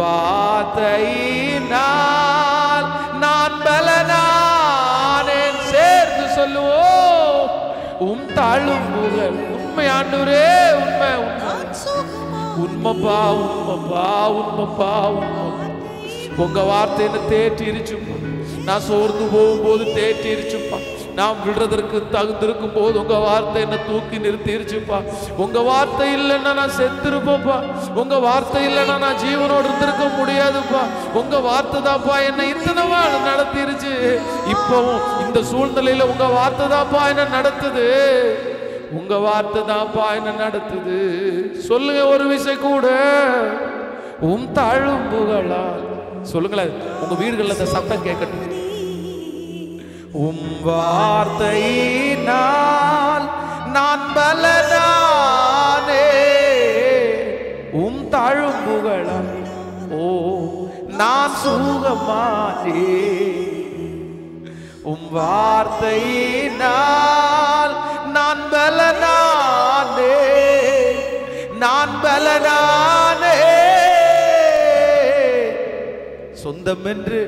வார்த்தையினால் நான் பலனானேன். சேர்ந்து சொல்லுவோம், உம் தழும்புகள். உண்மை ஆண்டவரே, உண்மை உண்மைப்பா, உண்மைப்பா, உண்மைப்பா, உண்மை. உங்க வார்த்தை என்ன தேற்றிருச்சுப்பா. நான் சோர்ந்து போகும்போது தேற்றிருச்சுப்பா. நான் விடுறதற்கு தகுந்திருக்கும் போது உங்க வார்த்தை என்ன தூக்கி நிறுத்திருச்சுப்பா. உங்க வார்த்தை இல்லைன்னா நான் செத்துருப்போப்பா. உங்க வார்த்தை இல்லைன்னா நான் ஜீவனோடு இருந்திருக்க முடியாதுப்பா. உங்க வார்த்தை தான்ப்பா என்ன இத்தனை நாள் நடத்திருச்சு. இப்பவும் இந்த சூழ்நிலையில உங்க வார்த்தை தான்ப்பா என்ன நடத்துது. உங்க வார்த்தை தான்ப்பா என்ன நடத்துது. சொல்லுங்க ஒரு விஷயம் கூட, உம் தழும்புகளால். சொல்லுங்களேன், உங்க வீடுகளில் இந்த சத்தம் கேட்கட்டும். உம் வார்த்தையினால் நான் பலனானே, உம் தழும்புகளால் ஓ நான் சுகமானே. உம் வார்த்தையினால் நான் பலனானே, நான் பலனானே. சொந்தம் என்று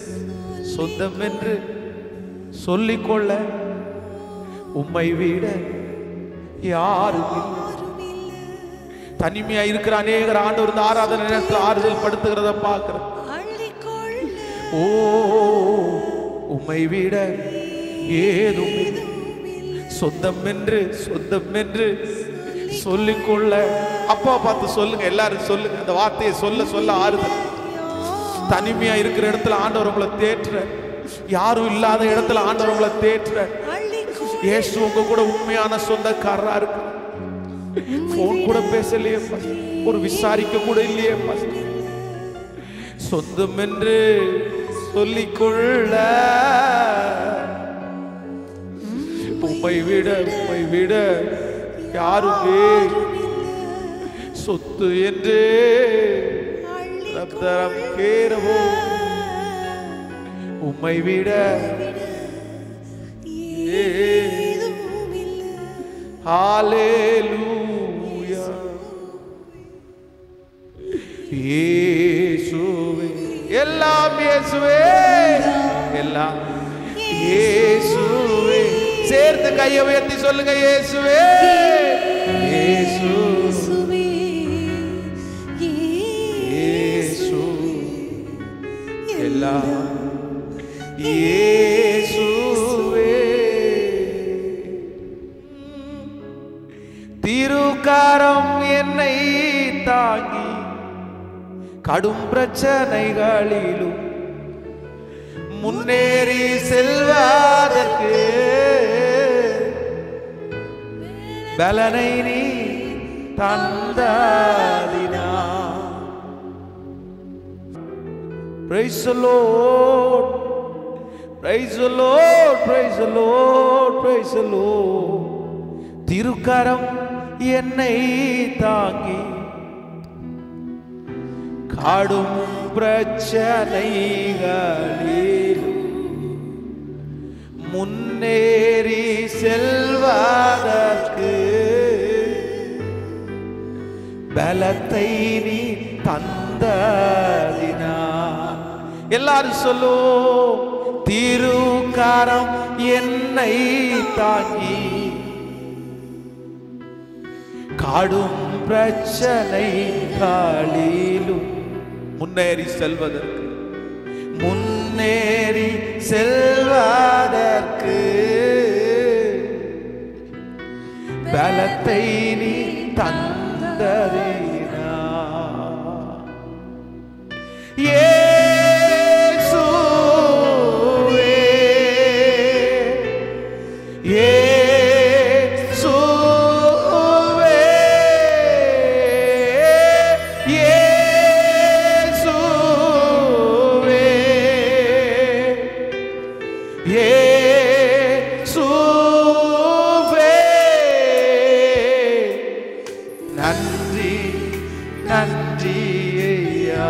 சொல்லிக்கொள்ள உம்மை விட யாரும் இல்லை. தனிமையா இருக்கிற அநேகர் ஆண்டவர் இந்த ஆராதனை நேரத்தில் ஆறுதல் படுத்துகிறத பார்க்கிறேன். ஓ உம்மை விட ஏதும் சொந்தம் என்று சொல்லிக்கொள்ள. அப்பா பார்த்து சொல்லுங்க, எல்லாரும் சொல்லுங்க அந்த வார்த்தையை சொல்ல ஆறுதல். தனிமையா இருக்கிற இடத்துல ஆண்டவர் உங்களை தேற்ற, யாரும் இல்லாத இடத்துல ஆண்டவர் உங்களை தேற்ற. இயேசு உங்க கூட உண்மையான சொந்தக்காரரா இருக்கு. போன் கூட பேசலையே, ஒரு விசாரிக்க கூட இல்லையே. சொந்தம் என்று சொல்லிக்கொள்ள உம்மை விட யாருமே சொத்து என்றே தரம் கேரவோ உம்மை விட ஹalleluya இயேசுவே எல்லாம் இயேசுவே எல்லாம் இயேசுவே சேர்த்து கையை உயர்த்தி சொல்லுங்க இயேசுவே இயேசுவே இயேசு எல்லாம் இயேசுவே திருக்கரம் என்னை தாங்கி கடும் பிரச்சனைகளிலும் முன்னேறி செல்வதற்கு பலனை நீ தந்ததினா. Praise the Lord, praise the Lord, praise the Lord, praise the Lord. திருக்கரம் என்னை தாங்கி கடும் பிரச்சனைகளில் முன்னேறி செல்வதற்கு பலத்தை நீ தந்ததினா. எல்லாரும் சொல்லுவோம். திருக்கரம் என்னை தாங்கி கடும் பிரச்சனைகளிலும் முன்னேறி செல்வதற்கு முன்னேறி செல்வதற்கு பலத்தை நீ தந்ததினா. இயேசுவே இயேசுவே இயேசுவே இயேசுவே நன்றி நன்றி ஐயா.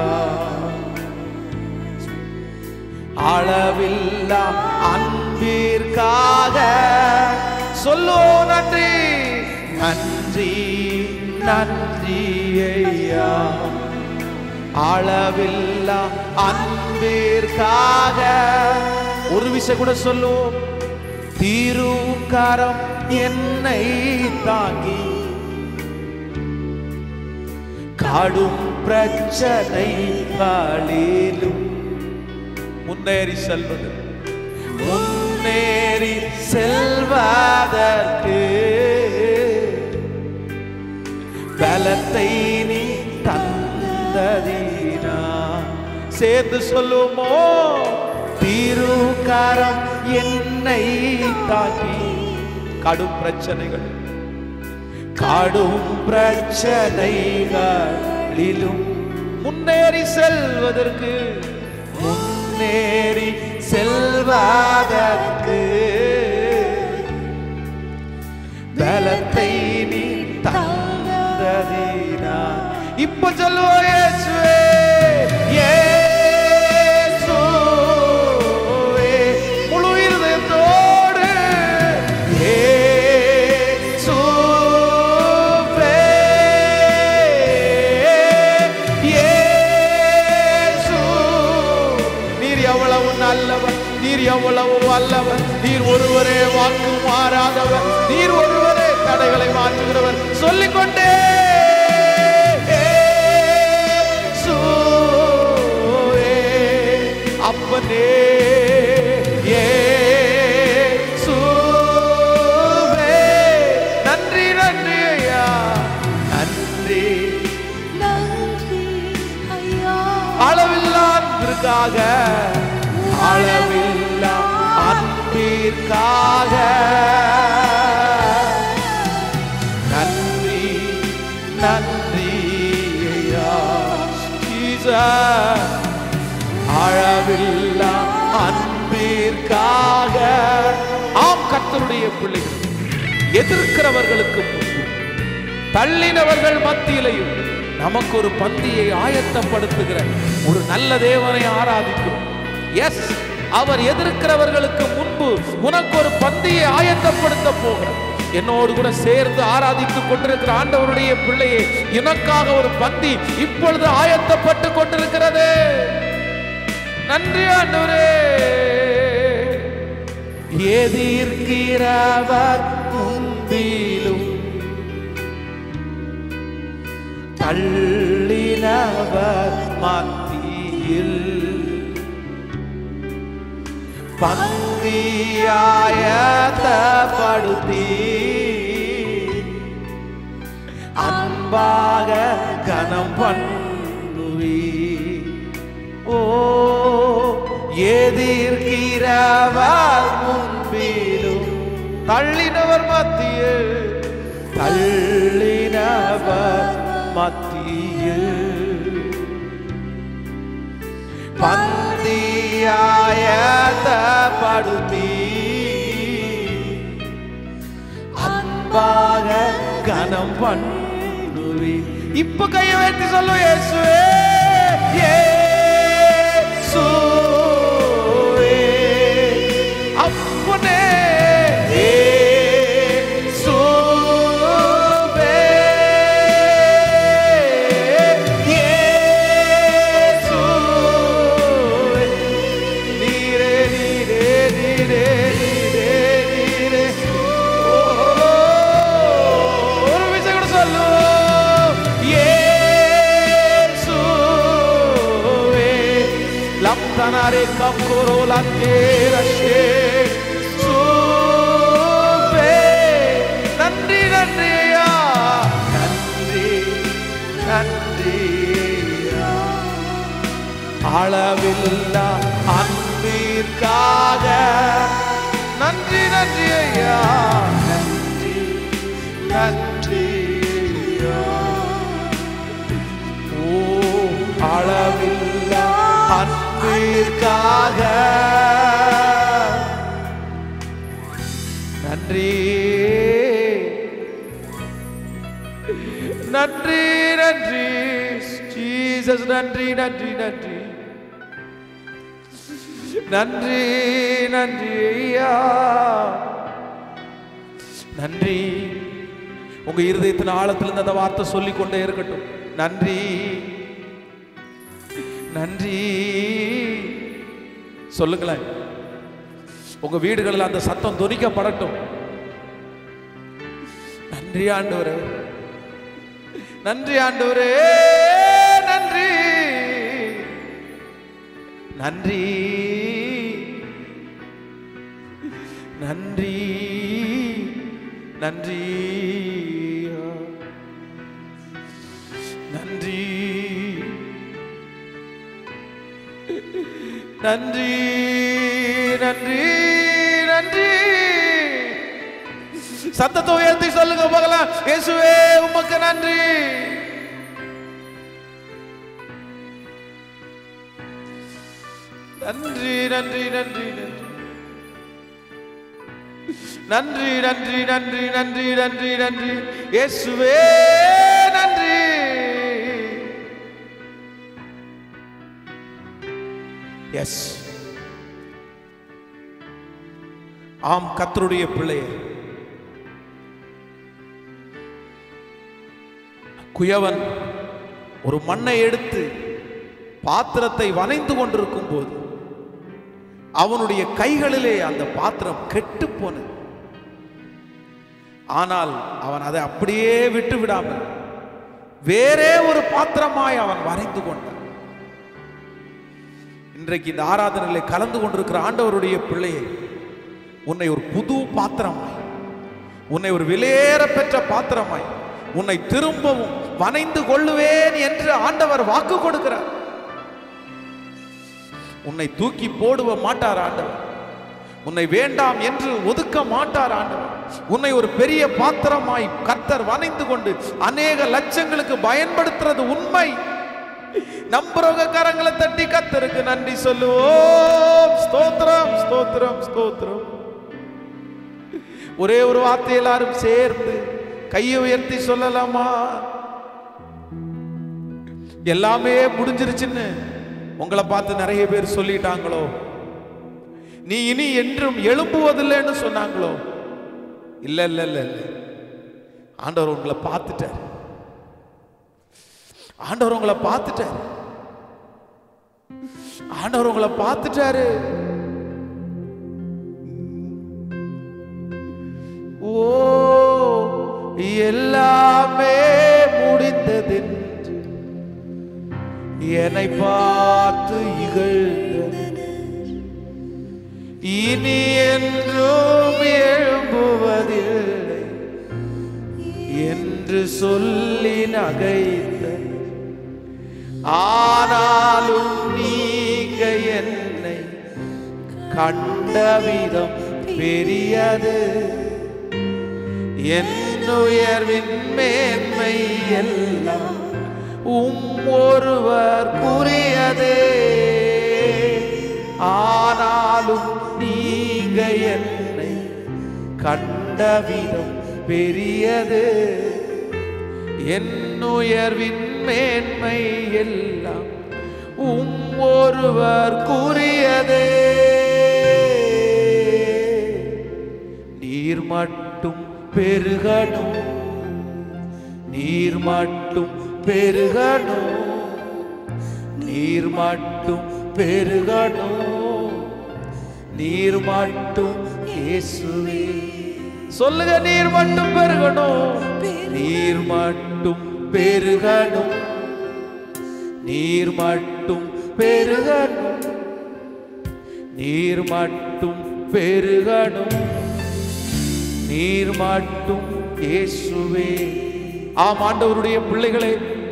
அளவில்லா அன்பிற்காக சொல்லோ நன்றி நன்றி நன்றி ஐயா. அளவில்லா அன்பிற்காக ஒரு விஷயம் கூட சொல்லுவோம். திருக்கரம் என்னை தாங்கி கடும் பிரச்சனைகளிலும் முன்னேறி செல்வது முன்னேறி செல்வதற்கு பலத்தை நீ தந்ததினா. சேர்ந்து சொல்லுமோ. திருக்கரம் என்னை தாக்கி கடும் பிரச்சனைகள் கடும் பிரச்சனைகளிலும் முன்னேறி செல்வதற்கு முன்னேறி செல்வதற்கு பலத்தை நீ தந்ததினா. இப்ப சொல்லுவோம். இயேசுவே இயேசுவே முழு இருதயத்தோடு இயேசுவே இயேசு. நீர் எவ்வளவு நல்லவர், நீர் எவ்வளவு வல்லவர், நீர் ஒருவரே வாக்கு மாறாதவர், நீர் ஒருவரே தடைகளை மாற்றுகிறவர். சொல்லிக்கொண்டே அப்பனே இயேசுவே நன்றி நன்றி ஐயா நன்றி நன்றி ஐயா. அளவில்லா அன்பிற்காக அளவில்லா அன்பிற்காக நன்றி நன்றி ஐயா. அளவில்லா அன்பிற்காக. ஆம், கர்த்தருடைய பிள்ளைகள் எதிர்க்கிறவர்களுக்கு தள்ளினவர்கள் மத்தியிலையும் நமக்கு ஒரு பந்தியை ஆயத்தப்படுத்துகிற ஒரு நல்ல தேவனை ஆராதிக்கிறோம். எஸ், அவர் எதிர்க்கிறவர்களுக்கு முன்பு உனக்கு ஒரு பந்தியை ஆயத்தப்படுத்த போகிறார். என்னோடு கூட சேர்ந்து ஆராதித்துக் கொண்டிருக்கிற ஆண்டவருடைய பிள்ளையே, எனக்காக ஒரு பந்தி இப்பொழுது ஆயத்தப்பட்டு கொண்டிருக்கிறது. நன்றி ஆண்டவரே. எதிர்க்கிறவர் முன்பிலும் தள்ளினவர் மத்தியில் பந்தியாயத்தப்படுத்தி அன்பாக கனம் பண்ணுவி. ஓ, எதிர்க்கிறவர் முன்பிலும் தள்ளினவர் மத்தியில் தள்ளினவர் மத்தியில் பந்தியாயத்தப்படுத்தி அன்பாக கனம் பண்ணுவி. இப்ப கையை வைத்து சொல்லு, இயேசுவே இயேசுவே அப்பனே Tanare kapkoro latte rashe suve. Nandri nandri ya, nandri nandri ya. அளவில்லா அன்பிற்காக நன்றி நன்றி ஐயா, நன்றி நன்றி ஐயா. ஓ, அளவில்லா அன்பிற்காக நன்றி நன்றி நன்றி ஜீசஸ். நன்றி நன்றி நன்றி நன்றி நன்றி ஐயா, நன்றி. உங்க இருதயத்தின் ஆழத்திலிருந்து அந்த வார்த்தை சொல்லிக் கொண்டே இருக்கட்டும். நன்றி நன்றி சொல்லுங்களேன். உங்க வீடுகளில் அந்த சத்தம் துணிக்கப்படட்டும். நன்றி ஆண்டவரே, நன்றி ஆண்டவரே, நன்றி நன்றி நன்றி நன்றி நன்றி நன்றி நன்றி நன்றி. சத்தத்தை உயர்த்தி சொல்லுங்க பார்க்கலாம். இயேசுவே உமக்கு நன்றி. நன்றி நன்றி நன்றி நன்றி நன்றி நன்றி நன்றி நன்றி நன்றி இயேசுவே நன்றி. எஸ், ஆம் கர்த்தருடைய பிள்ளையே, குயவன் ஒரு மண்ணை எடுத்து பாத்திரத்தை வனைந்து கொண்டிருக்கும் போது அவனுடைய கைகளிலே அந்த பாத்திரம் கெட்டு போனது. ஆனால் அவன் அதை அப்படியே விட்டு விடாமல் வேறே ஒரு பாத்திரமாய் அவன் வரைந்து கொண்டான். இன்றைக்கு இந்த ஆராதனையிலே கலந்து கொண்டிருக்கிற ஆண்டவருடைய பிள்ளையை, உன்னை ஒரு புது பாத்திரமாய், உன்னை ஒரு விலையேற பெற்ற பாத்திரமாய், உன்னை திரும்பவும் வனைந்து கொள்ளுவேன் என்று ஆண்டவர் வாக்கு கொடுக்கிறார். உன்னை தூக்கி போடுவ மாட்டார் ஆண்டவர். உன்னை வேண்டாம் என்று ஒதுக்க மாட்டார் ஆண்டவர். உன்னை ஒரு பெரிய பாத்திரமாய் கர்த்தர் வனைந்து கொண்டு அநேக லட்சங்களுக்கு பயன்படுத்துறது உண்மை. நம்புறவங்க கரங்களை தட்டி கர்த்தருக்கு நன்றி சொல்லுவோம். ஸ்தோத்திரம் ஸ்தோத்திரம் ஸ்தோத்திரம். ஒரே ஒரு வார்த்தை எல்லாரும் சேர்ந்து கையை உயர்த்தி சொல்லலாமா? எல்லாமே முடிஞ்சிருச்சுன்னு உங்களை பார்த்து நிறைய பேர் சொல்லிட்டாங்களோ? நீ இனி என்றும் எழும்புவதில்லைன்னு சொன்னாங்களோ? இல்ல இல்ல இல்ல இல்ல, ஆண்டவர் உங்களை பார்த்துட்டார். ஆண்டவர் உங்களை பார்த்துட்டார். ஆண்டவர் உங்களை பார்த்துட்டாரு. ஓ, எல்லாமே முடிந்தது என்னை பார்த்து இகழ்ந்தனர், இனி என்றும் எழும்புவதில்லை என்று சொல்லி நகைத்தனர். ஆனாலும் நீங்க என்னை கண்ட விதம் பெரியது, என் உயர்வின் மேன்மை எல்லாம் ஒருவர் புரியதே. ஆனாலும் நீங்க என்னை கண்ட விதம் பெரியது, என் உயர்வின் மேன்மை எல்லாம் ஒருவர் கூறியதே. நீர் மட்டும் பெருகணும், நீர் மட்டும் பெருகணும், நீர் மட்டும் பெருகணும், நீர் மட்டும் இயேசுவே. சொல்லுங்க, நீர் மட்டும் பெருகணும், நீர் மட்டும் பெருகணும், நீர் மட்டும் பெருகணும், நீர் மட்டும் பெருகணும், நீர் மட்டும் இயேசுவே. ஆம் ஆண்டவருடைய பிள்ளைகளே,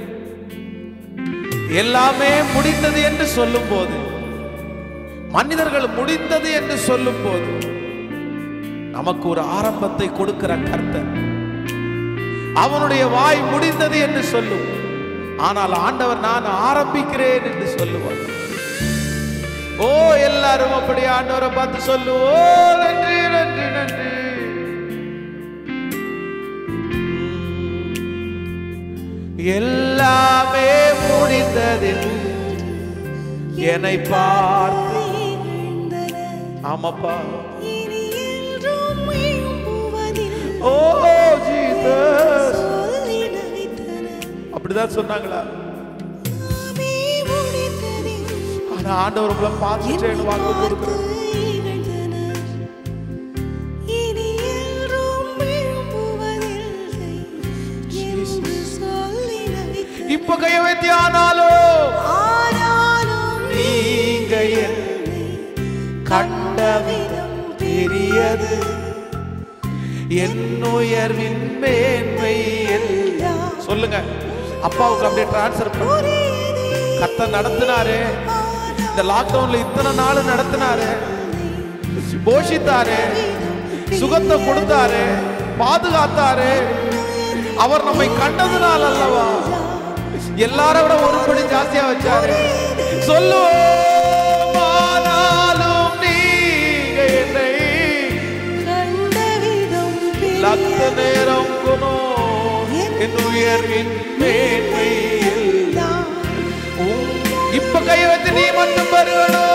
எல்லாமே முடிந்தது என்று சொல்லும் போது, மனிதர்கள் முடிந்தது என்று சொல்லும் போது நமக்கு ஒரு ஆரம்பத்தை கொடுக்கிற கர்த்தர். அவனுடைய வாய் முடிந்தது என்று சொல்லும், ஆனால் ஆண்டவர் நான் ஆரம்பிக்கிறேன் என்று சொல்லுவார். ஓ, எல்லாரும் அப்படி ஆண்டவரை பார்த்து சொல்லுவோம், நன்றி நன்றி நன்றி. எல்லாமே முடிந்தது என்னை பார்த்து. ஆமாப்பா, ஓ ஜீசஸ், அப்படிதான் சொன்னாங்களா? ஆனா ஆண்டவர் உங்களை பார்த்துட்டேன்னு வாக்கு கொடுக்கிறேன். இப்ப கைய வைத்தி ஆனாலும் நீங்க என்னை கண்ட விதம் பெரியது, என் உயர்வின் மேன்மை எல்லாம். சொல்லுங்க, அப்பாவுக்கு அப்படியே டிரான்ஸ்ஃபர் பண்ணு. கர்த்தர் நடத்தினாரு, இந்த லாக்டவுன்ல இத்தனை நாள் நடத்தினாரு, போஷித்தாரு, சுகத்தை கொடுத்தாரு, பாதுகாத்தாரு. அவர் நம்மை கண்டதுனால அல்லவா எல்லாரும் விட ஒரு படி ஜாஸ்தியா வச்சாரு. சொல்லுவோம், ஆனாலும் நீங்க என்னை கண்ட விதம் லத்த நேரம் குணம், என் உயர்வின் மேன்மை எல்லாம். இப்ப கையை வச்சு நீ மட்டும் பெருகணும்.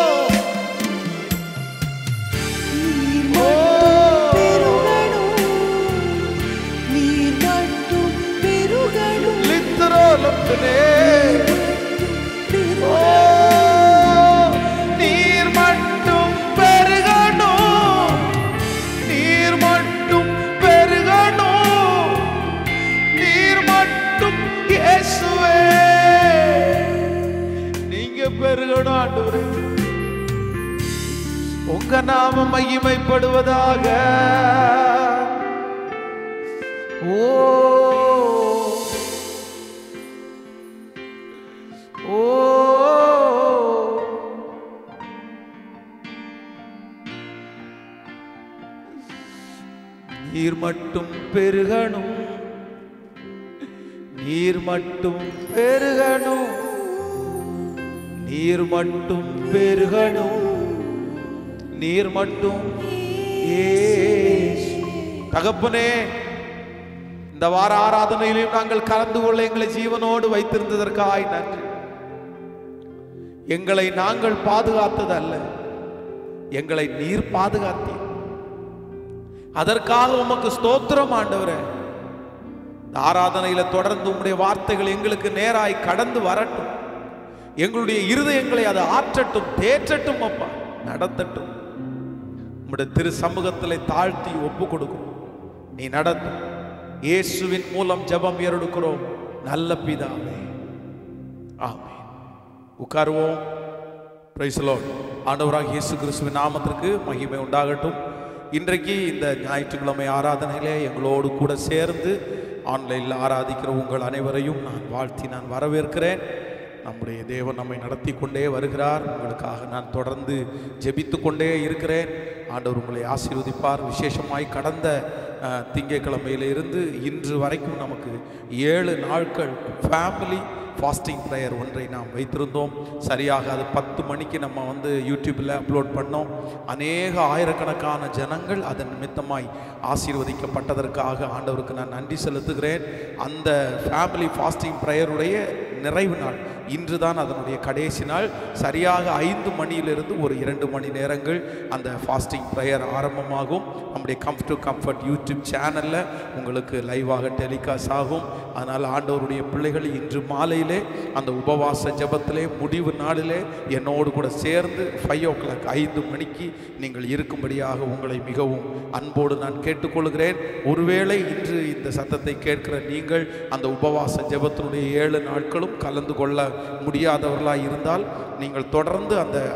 நீர் மட்டும் பெருகணும், நீர் மட்டும் பெருகணும், நீர் மட்டும் இயேசுவே. நீங்க பெருகணும் ஆண்டவரே, உங்க நாமம் மகிமைப்படுவதாக. ஓ நீர் மட்டும் பெருகணும், நீர் மட்டும் பெருகணும், நீர் மட்டும் பெருகணும், நீர் மட்டும். தகப்பனே, இந்த வார ஆராதனையிலும் நாங்கள் கலந்து கொள்ள எங்களை ஜீவனோடு வைத்திருந்ததற்காய் நன்றி. எங்களை நாங்கள் பாதுகாத்தது அல்ல, எங்களை நீர் பாதுகாத்தீர். அதற்காக உமக்கு ஸ்தோத்திரம் ஆண்டவரே. ஆராதனையில தொடர்ந்து உம்முடைய வார்த்தைகள் எங்களுக்கு நேராய் கடந்து வரட்டும். எங்களுடைய இருதயங்களை அதை ஆற்றட்டும், தேற்றட்டும், அப்பா நடத்தட்டும். உம்முடைய திரு சமூகத்திலே தாழ்த்தி ஒப்பு கொடுக்கும். நீ நடத்தும். இயேசுவின் மூலம் ஜெபம் ஏறெடுக்கிறோம் நல்ல பிதாவே, ஆமென். உட்காருவோம். Praise the Lord. ஆண்டவராகிய இயேசு கிறிஸ்துவின் நாமத்திற்கு மகிமை உண்டாகட்டும். இன்றைக்கு இந்த ஞாயிற்றுக்கிழமை ஆராதனையிலே எங்களோடு கூட சேர்ந்து ஆன்லைனில் ஆராதிக்கிற உங்கள் அனைவரையும் நான் வாழ்த்தி நான் வரவேற்கிறேன். நம்முடைய தேவன் நம்மை நடத்தி கொண்டே வருகிறார். உங்களுக்காக நான் தொடர்ந்து ஜெபித்து கொண்டே இருக்கிறேன். ஆண்டவர் உங்களை ஆசீர்வதிப்பார். விசேஷமாய் கடந்த திங்கட்கிழமையிலிருந்து இன்று வரைக்கும் நமக்கு 7 நாட்கள் ஃபேமிலி ஃபாஸ்டிங் ப்ரேயர் ஒன்றை நாம் வைத்திருந்தோம். சரியாக அது 10 மணிக்கு நம்ம யூடியூப்பில் அப்லோட் பண்ணோம். அநேக ஆயிரக்கணக்கான ஜனங்கள் அதன் நிமித்தமாய் ஆசீர்வதிக்கப்பட்டதற்காக ஆண்டவருக்கு நான் நன்றி செலுத்துகிறேன். அந்த ஃபேமிலி ஃபாஸ்டிங் ப்ரேயருடைய நிறைவு நாள் இன்று தான், அதனுடைய கடைசி நாள். சரியாக 5 மணியிலிருந்து ஒரு 2 மணி நேரங்கள் அந்த ஃபாஸ்டிங் ப்ரேயர் ஆரம்பமாகும். நம்முடைய கம்ஃபர்ட் யூடியூப் சேனலில் உங்களுக்கு லைவாக டெலிகாஸ்ட் ஆகும். அதனால் ஆண்டவருடைய பிள்ளைகள் இன்று மாலையிலே அந்த உபவாச ஜெபத்திலே முடிவு நாளிலே என்னோடு கூட சேர்ந்து 5 o'clock 5 மணிக்கு நீங்கள் இருக்கும்படியாக உங்களை மிகவும் அன்போடு நான் கேட்டுக்கொள்கிறேன். ஒருவேளை இன்று இந்த சத்தத்தை கேட்கிற நீங்கள் அந்த உபவாச ஜெபத்தினுடைய 7 நாட்களும் கலந்து கொள்ள முடியாதவர்களாக இருந்தால் நீங்கள் தொடர்ந்து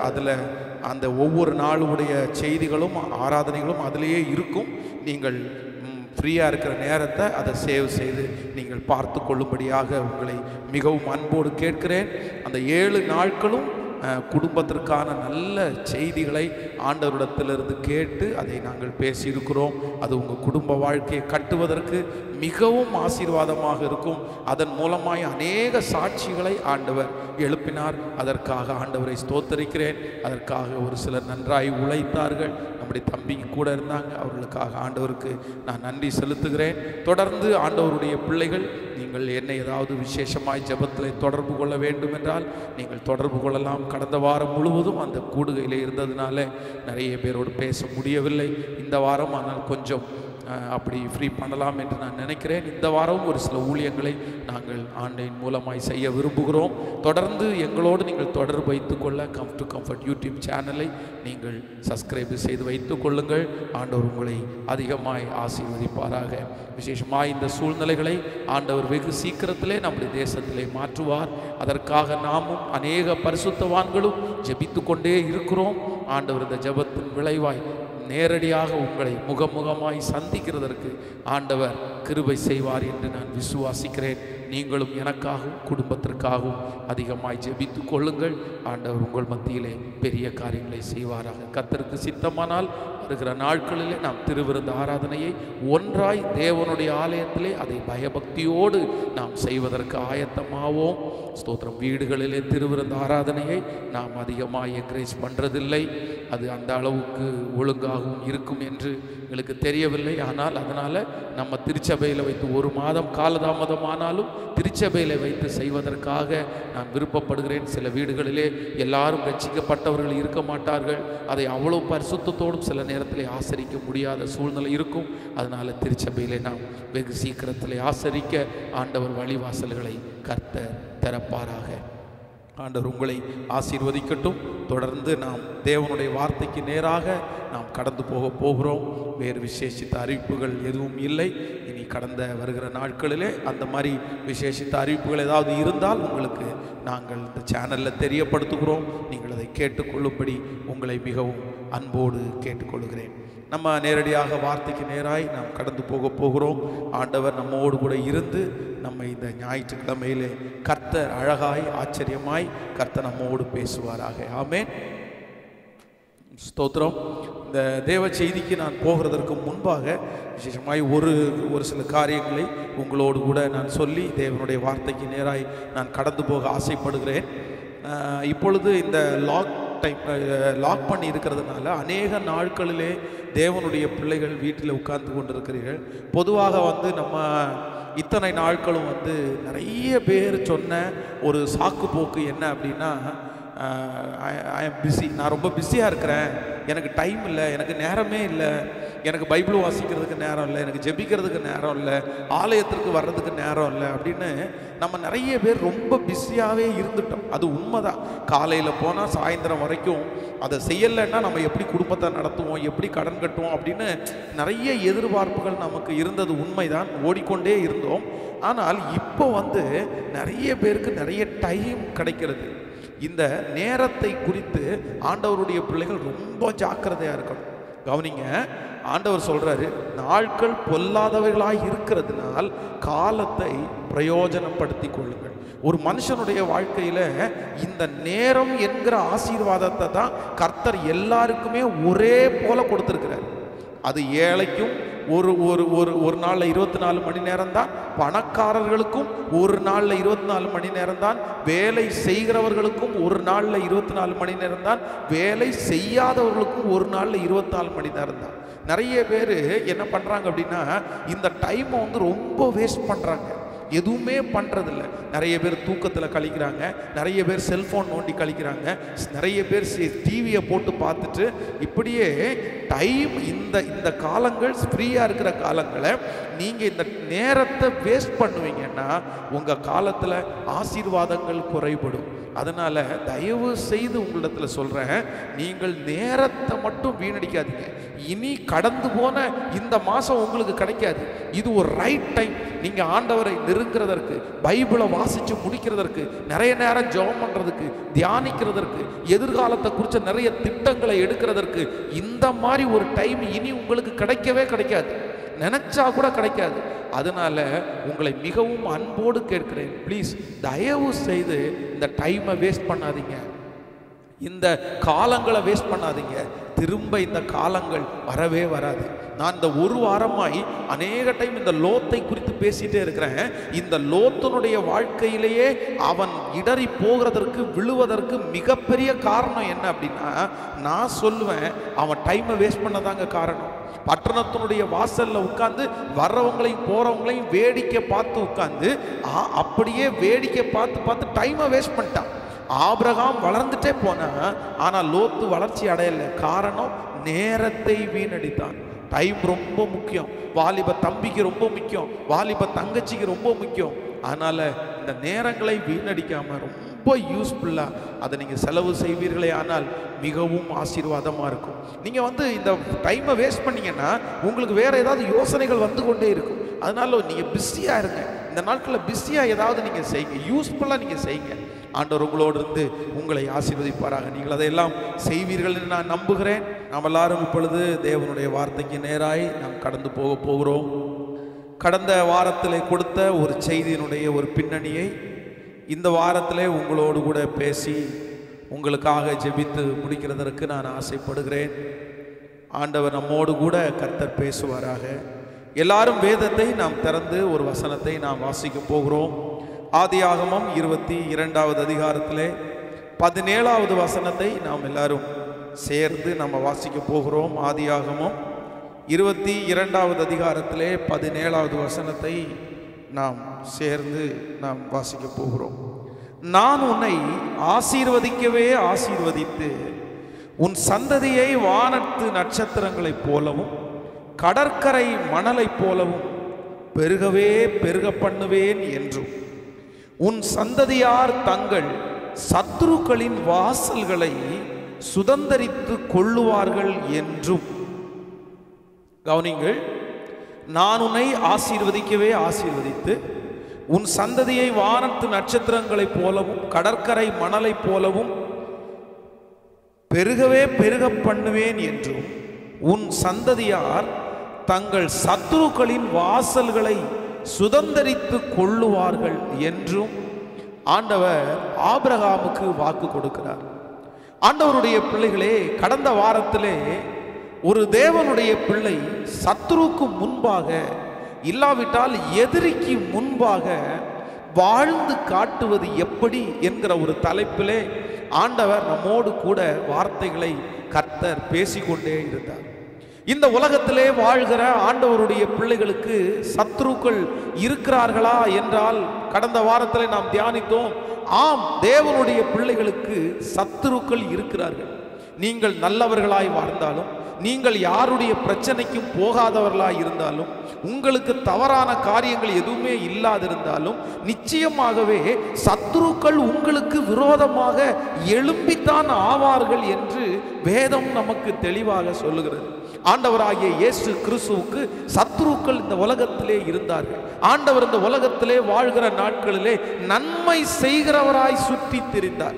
அந்த ஒவ்வொரு நாளுடைய செய்திகளும் ஆராதனைகளும் அதிலேயே இருக்கும். நீங்கள் ஃப்ரீயாக இருக்கிற நேரத்தை அதை சேவ் செய்து நீங்கள் பார்த்து கொள்ளும்படியாக உங்களை மிகவும் அன்போடு கேட்கிறேன். அந்த 7 நாட்களும் குடும்பத்திற்கான நல்ல செய்திகளை ஆண்டவரிடத்திலிருந்து கேட்டு அதை நாங்கள் பேசியிருக்கிறோம். அது உங்கள் குடும்ப வாழ்க்கையை கட்டுவதற்கு மிகவும் ஆசீர்வாதமாக இருக்கும். அதன் மூலமாய் அநேக சாட்சிகளை ஆண்டவர் எழுப்பினார். அதற்காக ஆண்டவரை ஸ்தோத்தரிக்கிறேன். அதற்காக ஒரு சிலர் நன்றாய் உழைத்தார்கள். நம்முடைய தம்பி கூட இருந்தாங்க. அவர்களுக்காக ஆண்டவருக்கு நான் நன்றி செலுத்துகிறேன். தொடர்ந்து ஆண்டவருடைய பிள்ளைகள் நீங்கள் என்னை ஏதாவது விசேஷமாய் ஜெபத்தில் தொடர்பு கொள்ள வேண்டும் என்றால் நீங்கள் தொடர்பு கொள்ளலாம். கடந்த வாரம் முழுவதும் அந்த கூடுகையில் இருந்ததுனால நிறைய பேரோடு பேச முடியவில்லை. இந்த வாரம் ஆனால் கொஞ்சம் அப்படி ஃப்ரீ பண்ணலாம் என்று நான் நினைக்கிறேன். இந்த வாரமும் ஒரு சில ஊழியங்களை நாங்கள் ஆன்லைன் மூலமாய் செய்ய விரும்புகிறோம். தொடர்ந்து எங்களோடு நீங்கள் தொடர்பு வைத்துக்கொள்ள கம்ஃபர்ட் யூடியூப் சேனலை நீங்கள் சப்ஸ்கிரைப் செய்து வைத்துக் கொள்ளுங்கள். ஆண்டவர் உங்களை அதிகமாய் ஆசீர்வதிப்பாராக. விசேஷமாக இந்த சூழ்நிலைகளை ஆண்டவர் வெகு சீக்கிரத்திலே நம்முடைய தேசத்திலே மாற்றுவார். அதற்காக நாமும் அநேக பரிசுத்தவான்களும் ஜெபித்து கொண்டே இருக்கிறோம். ஆண்டவர் இந்த ஜெபத்தின் விளைவாய் நேரடியாக உங்களை முகமுகமாய் சந்திக்கிறதற்கு ஆண்டவர் கிருபை செய்வார் என்று நான் விசுவாசிக்கிறேன். நீங்களும் எனக்காகவும் குடும்பத்திற்காகவும் அதிகமாய் ஜெபித்து கொள்ளுங்கள். ஆண்டவர் உங்கள் மத்தியிலே பெரிய காரியங்களை செய்வாராக. கர்த்தருக்கு சித்தமானால் வருகிற நாட்களிலே நாம் திருவிருந்து ஆராதனையை ஒன்றாய் தேவனுடைய ஆலயத்திலே அதை பயபக்தியோடு நாம் செய்வதற்கு ஆயத்தமாவோம். ஸ்தோத்திரம். வீடுகளிலே திருவிருந்து ஆராதனையை நாம் அதிகமாக என்கரேஜ் பண்ணுறதில்லை. அது அந்த அளவுக்கு ஒழுங்காகவும் இருக்கும் என்று எங்களுக்கு தெரியவில்லை. ஆனால் அதனால் நம்ம திருச்சபையில் வைத்து 1 மாதம் காலதாமதமானாலும் திருச்சபையில் வைத்து செய்வதற்காக நான் விருப்பப்படுகிறேன். சில வீடுகளிலே எல்லாரும் ரட்சிக்கப்பட்டவர்கள் இருக்க மாட்டார்கள். அதை அவ்வளோ பரிசுத்தத்தோடும் சில நேரத்தில் ஆசரிக்க முடியாத சூழ்நிலை இருக்கும். அதனால் திருச்சபையிலே நாம் வெகு சீக்கிரத்தில் ஆசரிக்க ஆண்டவர் வழிவாசல்களை கர்த்தர் திறப்பாராக. ஆண்டவர் உங்களை ஆசீர்வதிக்கட்டும். தொடர்ந்து நாம் தேவனுடைய வார்த்தைக்கு நேராக நாம் கடந்து போகிறோம். வேறு விசேஷித்த அறிவிப்புகள் எதுவும் இல்லை. இனி கடந்த வருகிற நாட்களிலே அந்த மாதிரி விசேஷித்த அறிவிப்புகள் ஏதாவது இருந்தால் உங்களுக்கு நாங்கள் இந்த சேனலில் தெரியப்படுத்துகிறோம். நீங்கள் அதை கேட்டுக்கொள்ளும்படி உங்களை மிகவும் அன்போடு கேட்டுக்கொள்கிறேன். நம்ம நேரடியாக வார்த்தைக்கு நேராய் நாம் கடந்து போகிறோம். ஆண்டவர் நம்மோடு கூட இருந்து நம்மை இந்த ஞாயிற்றுக்கிழமையிலே கர்த்தர் அழகாய் ஆச்சரியமாய் கர்த்தர் நம்மோடு பேசுவாராக. ஆமென். ஸ்தோத்திரம். இந்த தேவ செய்திக்கு நான் போகிறதற்கு முன்பாக விசேஷமாய் ஒரு சில காரியங்களை உங்களோடு கூட நான் சொல்லி தேவனுடைய வார்த்தைக்கு நேராய் நான் கடந்து போக ஆசைப்படுகிறேன். இப்பொழுது இந்த லாக் பண்ணி இருக்கிறதுனால அநேக நாட்களிலே தேவனுடைய பிள்ளைகள் வீட்டில் உட்கார்ந்து கொண்டிருக்கிறீர்கள். பொதுவாக நம்ம இத்தனை நாட்களும் வந்து நிறைய பேர் சொன்ன ஒரு சாக்கு போக்கு என்ன அப்படின்னா, ஐ எம் பிஸி, நான் ரொம்ப பிஸியாக இருக்கிறேன், எனக்கு டைம் இல்லை, எனக்கு நேரமே இல்லை, எனக்கு பைபிள் வாசிக்கிறதுக்கு நேரம் இல்லை, எனக்கு ஜெபிக்கிறதுக்கு நேரம் இல்லை, ஆலயத்திற்கு வர்றதுக்கு நேரம் இல்லை அப்படின்னு நம்ம நிறைய பேர் ரொம்ப பிஸியாகவே இருந்துட்டோம். அது உண்மைதான். காலையில் போனால் சாயந்தரம் வரைக்கும் அதை செய்யலைன்னா நம்ம எப்படி குடும்பத்தை நடத்துவோம், எப்படி கடன் கட்டுவோம் அப்படின்னு நிறைய எதிர்பார்ப்புகள் நமக்கு இருந்தது உண்மைதான். ஓடிக்கொண்டே இருந்தோம். ஆனால் இப்போ வந்து நிறைய பேருக்கு நிறைய டைம் கிடைக்கிறது. இந்த நேரத்தை குறித்து ஆண்டவருடைய பிள்ளைகள் ரொம்ப ஜாக்கிரதையாக இருக்கணும். கவனிங்க, ஆண்டவர் சொல்றாரு, நாட்கள் பொல்லாதவைகளாய் இருக்கிறதுனால் காலத்தை பிரயோஜனப்படுத்தி கொள்ளுங்கள். ஒரு மனுஷனுடைய வாழ்க்கையில இந்த நேரம் என்கிற ஆசீர்வாதத்தை தான் கர்த்தர் எல்லாருக்குமே ஒரே போல கொடுத்திருக்கிறார். அது ஏழைக்கும் ஒரு ஒரு ஒரு ஒரு நாளில் 24 மணி நேரம் தான், பணக்காரர்களுக்கும் ஒரு நாளில் 24 மணி நேரம் தான், வேலை செய்கிறவர்களுக்கும் ஒரு நாளில் 24 மணி நேரம் தான், வேலை செய்யாதவர்களுக்கும் ஒரு நாளில் 24 மணி நேரம் தான். நிறைய பேர் என்ன பண்ணுறாங்க அப்படின்னா, இந்த டைமை வந்து ரொம்ப வேஸ்ட் பண்ணுறாங்க, எதுவுமே பண்ணுறதில்ல. நிறைய பேர் தூக்கத்தில் கழிக்கிறாங்க, நிறைய பேர் செல்ஃபோன் நோண்டி கழிக்கிறாங்க, நிறைய பேர் டிவியை போட்டு பார்த்துட்டு இப்படியே டைம் இந்த காலங்கள் ஃப்ரீயாக இருக்கிற காலங்களை நீங்கள் இந்த நேரத்தை வேஸ்ட் பண்ணுவீங்கன்னா உங்கள் காலத்தில் ஆசீர்வாதங்கள் குறைபடும். அதனால் தயவு செய்து உங்களிடத்தில் சொல்கிறேன், நீங்கள் நேரத்தை மட்டும் வீணடிக்காதீங்க. இனி கடந்து போன இந்த மாதம் உங்களுக்கு கிடைக்காது. இது ஒரு ரைட் டைம். நீங்கள் ஆண்டவரை நெருங்கிறதற்கு, பைபிளை வாசித்து முடிக்கிறதற்கு, நிறைய நேரம் ஜெபம் பண்ணுறதுக்கு, தியானிக்கிறதற்கு, எதிர்காலத்தை குறித்த நிறைய திட்டங்களை எடுக்கிறதற்கு இந்த மாதிரி ஒரு டைம் இனி உங்களுக்கு கிடைக்கவே கிடைக்காது, நினைச்சா கூட கிடைக்காது. அதனால உங்களை மிகவும் அன்போடு கேட்கிறேன், ப்ளீஸ் தயவு செய்து இந்த டைமை வேஸ்ட் பண்ணாதீங்க, இந்த காலங்களை வேஸ்ட் பண்ணாதீங்க. திரும்ப இந்த காலங்கள் வரவே வராது. நான் இந்த ஒரு வாரமாய் அநேக டைம் இந்த லோத்தை குறித்து பேசிட்டே இருக்கிறேன். இந்த லோத்தனுடைய வாழ்க்கையிலேயே அவன் இடறி போகிறதற்கு, விழுவதற்கு மிகப்பெரிய காரணம் என்ன அப்படின்னா, நான் சொல்லுவேன், அவன் டைமை வேஸ்ட் பண்ணதாங்க காரணம். பட்டணத்தினுடைய வாசல்ல உட்கார்ந்து வர்றவங்களையும் போறவங்களையும் வேடிக்கை பார்த்து உட்கார்ந்து அப்படியே வேடிக்கை பார்த்து பார்த்து டைமை வேஸ்ட் பண்ணிட்டான். ஆபிரகாம் வளர்ந்துட்டே போனா, ஆனால் லோத்து வளர்ச்சி அடையல. காரணம், நேரத்தை வீணடித்தான். டைம் ரொம்ப முக்கியம். வாலிப தம்பிக்கு ரொம்ப முக்கியம், வாலிப தங்கச்சிக்கு ரொம்ப முக்கியம். அதனால இந்த நேரங்களை வீணடிக்காம ரொம்ப யூஸ்ஃபுல்லா அதை நீங்க செலவு செய்வீர்களே, ஆனால் மிகவும் ஆசீர்வாதமா இருக்கும். நீங்க வந்து இந்த டைமை வேஸ்ட் பண்ணீங்கன்னா உங்களுக்கு வேற ஏதாவது யோசனைகள் வந்து கொண்டே இருக்கும். அதனால நீங்க பிஸியா இருங்க. இந்த நாட்களில் பிஸியா ஏதாவது நீங்க செய்யுங்க, யூஸ்ஃபுல்லா நீங்க செய்யுங்க. ஆண்டவர் உங்களோடு இருந்து உங்களை ஆசீர்வதிப்பாராக. நீங்கள் அதையெல்லாம் செய்வீர்கள் என்று நான் நம்புகிறேன். நாம் எல்லாரும் இப்பொழுது தேவனுடைய வார்த்தைக்கு நேராய் நாம் கடந்து போகிறோம். கடந்த வாரத்திலே கொடுத்த ஒரு செய்தியினுடைய ஒரு பின்னணியை இந்த வாரத்திலே உங்களோடு கூட பேசி உங்களுக்காக ஜெபித்து முடிக்கிறதற்கு நான் ஆசைப்படுகிறேன். ஆண்டவர் நம்மோடு கூட கர்த்தர் பேசுவாராக. எல்லாரும் வேதத்தை நாம் திறந்து ஒரு வசனத்தை நாம் வாசிக்க போகிறோம். ஆதியாகமம் 22வது அதிகாரத்திலே 17வது வசனத்தை நாம் எல்லாரும் சேர்ந்து நம்ம வாசிக்க போகிறோம். ஆதியாகமம் 22வது அதிகாரத்திலே 17வது வசனத்தை நாம் சேர்ந்து நாம் வாசிக்க போகிறோம். நான் உன்னை ஆசீர்வதிக்கவே ஆசீர்வதித்து உன் சந்ததியை வானத்து நட்சத்திரங்களைப் போலவும் கடற்கரை மணலைப் போலவும் பெருகவே பெருக பண்ணுவேன் என்றும் உன் சந்ததியார் தங்கள் சத்துருக்களின் வாசல்களை சுதந்தரித்து கொள்ளுவார்கள் என்றும். கவனிங்கள், நான் உன்னை ஆசீர்வதிக்கவே ஆசீர்வதித்து உன் சந்ததியை வானத்து நட்சத்திரங்களைப் போலவும் கடற்கரை மணலைப் போலவும் பெருகவே பெருக பண்ணுவேன் என்றும் உன் சந்ததியார் தங்கள் சத்துருக்களின் வாசல்களை சுதந்தரித்து கொள்ளுவார்கள் என்றும் ஆண்டவர் ஆபிரகாமுக்கு வாக்கு கொடுக்கிறார். ஆண்டவருடைய பிள்ளைகளே, கடந்த வாரத்திலே ஒரு தேவனுடைய பிள்ளை சத்துருக்கு முன்பாக, இல்லாவிட்டால் எதிரிக்கு முன்பாக வாழ்ந்து காட்டுவது எப்படி என்கிற ஒரு தலைப்பிலே ஆண்டவர் நம்மோடு கூட வார்த்தைகளை கர்த்தர் பேசிக்கொண்டே இருந்தார். இந்த உலகத்திலே வாழ்கிற ஆண்டவருடைய பிள்ளைகளுக்கு சத்துருக்கள் இருக்கிறார்களா என்றால், கடந்த வாரத்தில் நாம் தியானித்தோம். ஆம், தேவனுடைய பிள்ளைகளுக்கு சத்துருக்கள் இருக்கிறார்கள். நீங்கள் நல்லவர்களாய் வாழ்ந்தாலும், நீங்கள் யாருடைய பிரச்சனைக்கும் போகாதவர்களாய் இருந்தாலும், உங்களுக்கு தவறான காரியங்கள் எதுவுமே இல்லாதிருந்தாலும், நிச்சயமாகவே சத்துருக்கள் உங்களுக்கு விரோதமாக எழும்பித்தான் ஆவார்கள் என்று வேதம் நமக்கு தெளிவாக சொல்லுகிறது. ஆண்டவராகிய இயேசு கிறிஸ்துவுக்கு சத்துருக்கள் இந்த உலகத்திலே இருந்தார்கள். ஆண்டவர் இந்த உலகத்திலே வாழ்கிற நாட்களிலே நன்மை செய்கிறவராய் சுற்றி திரிந்தார்.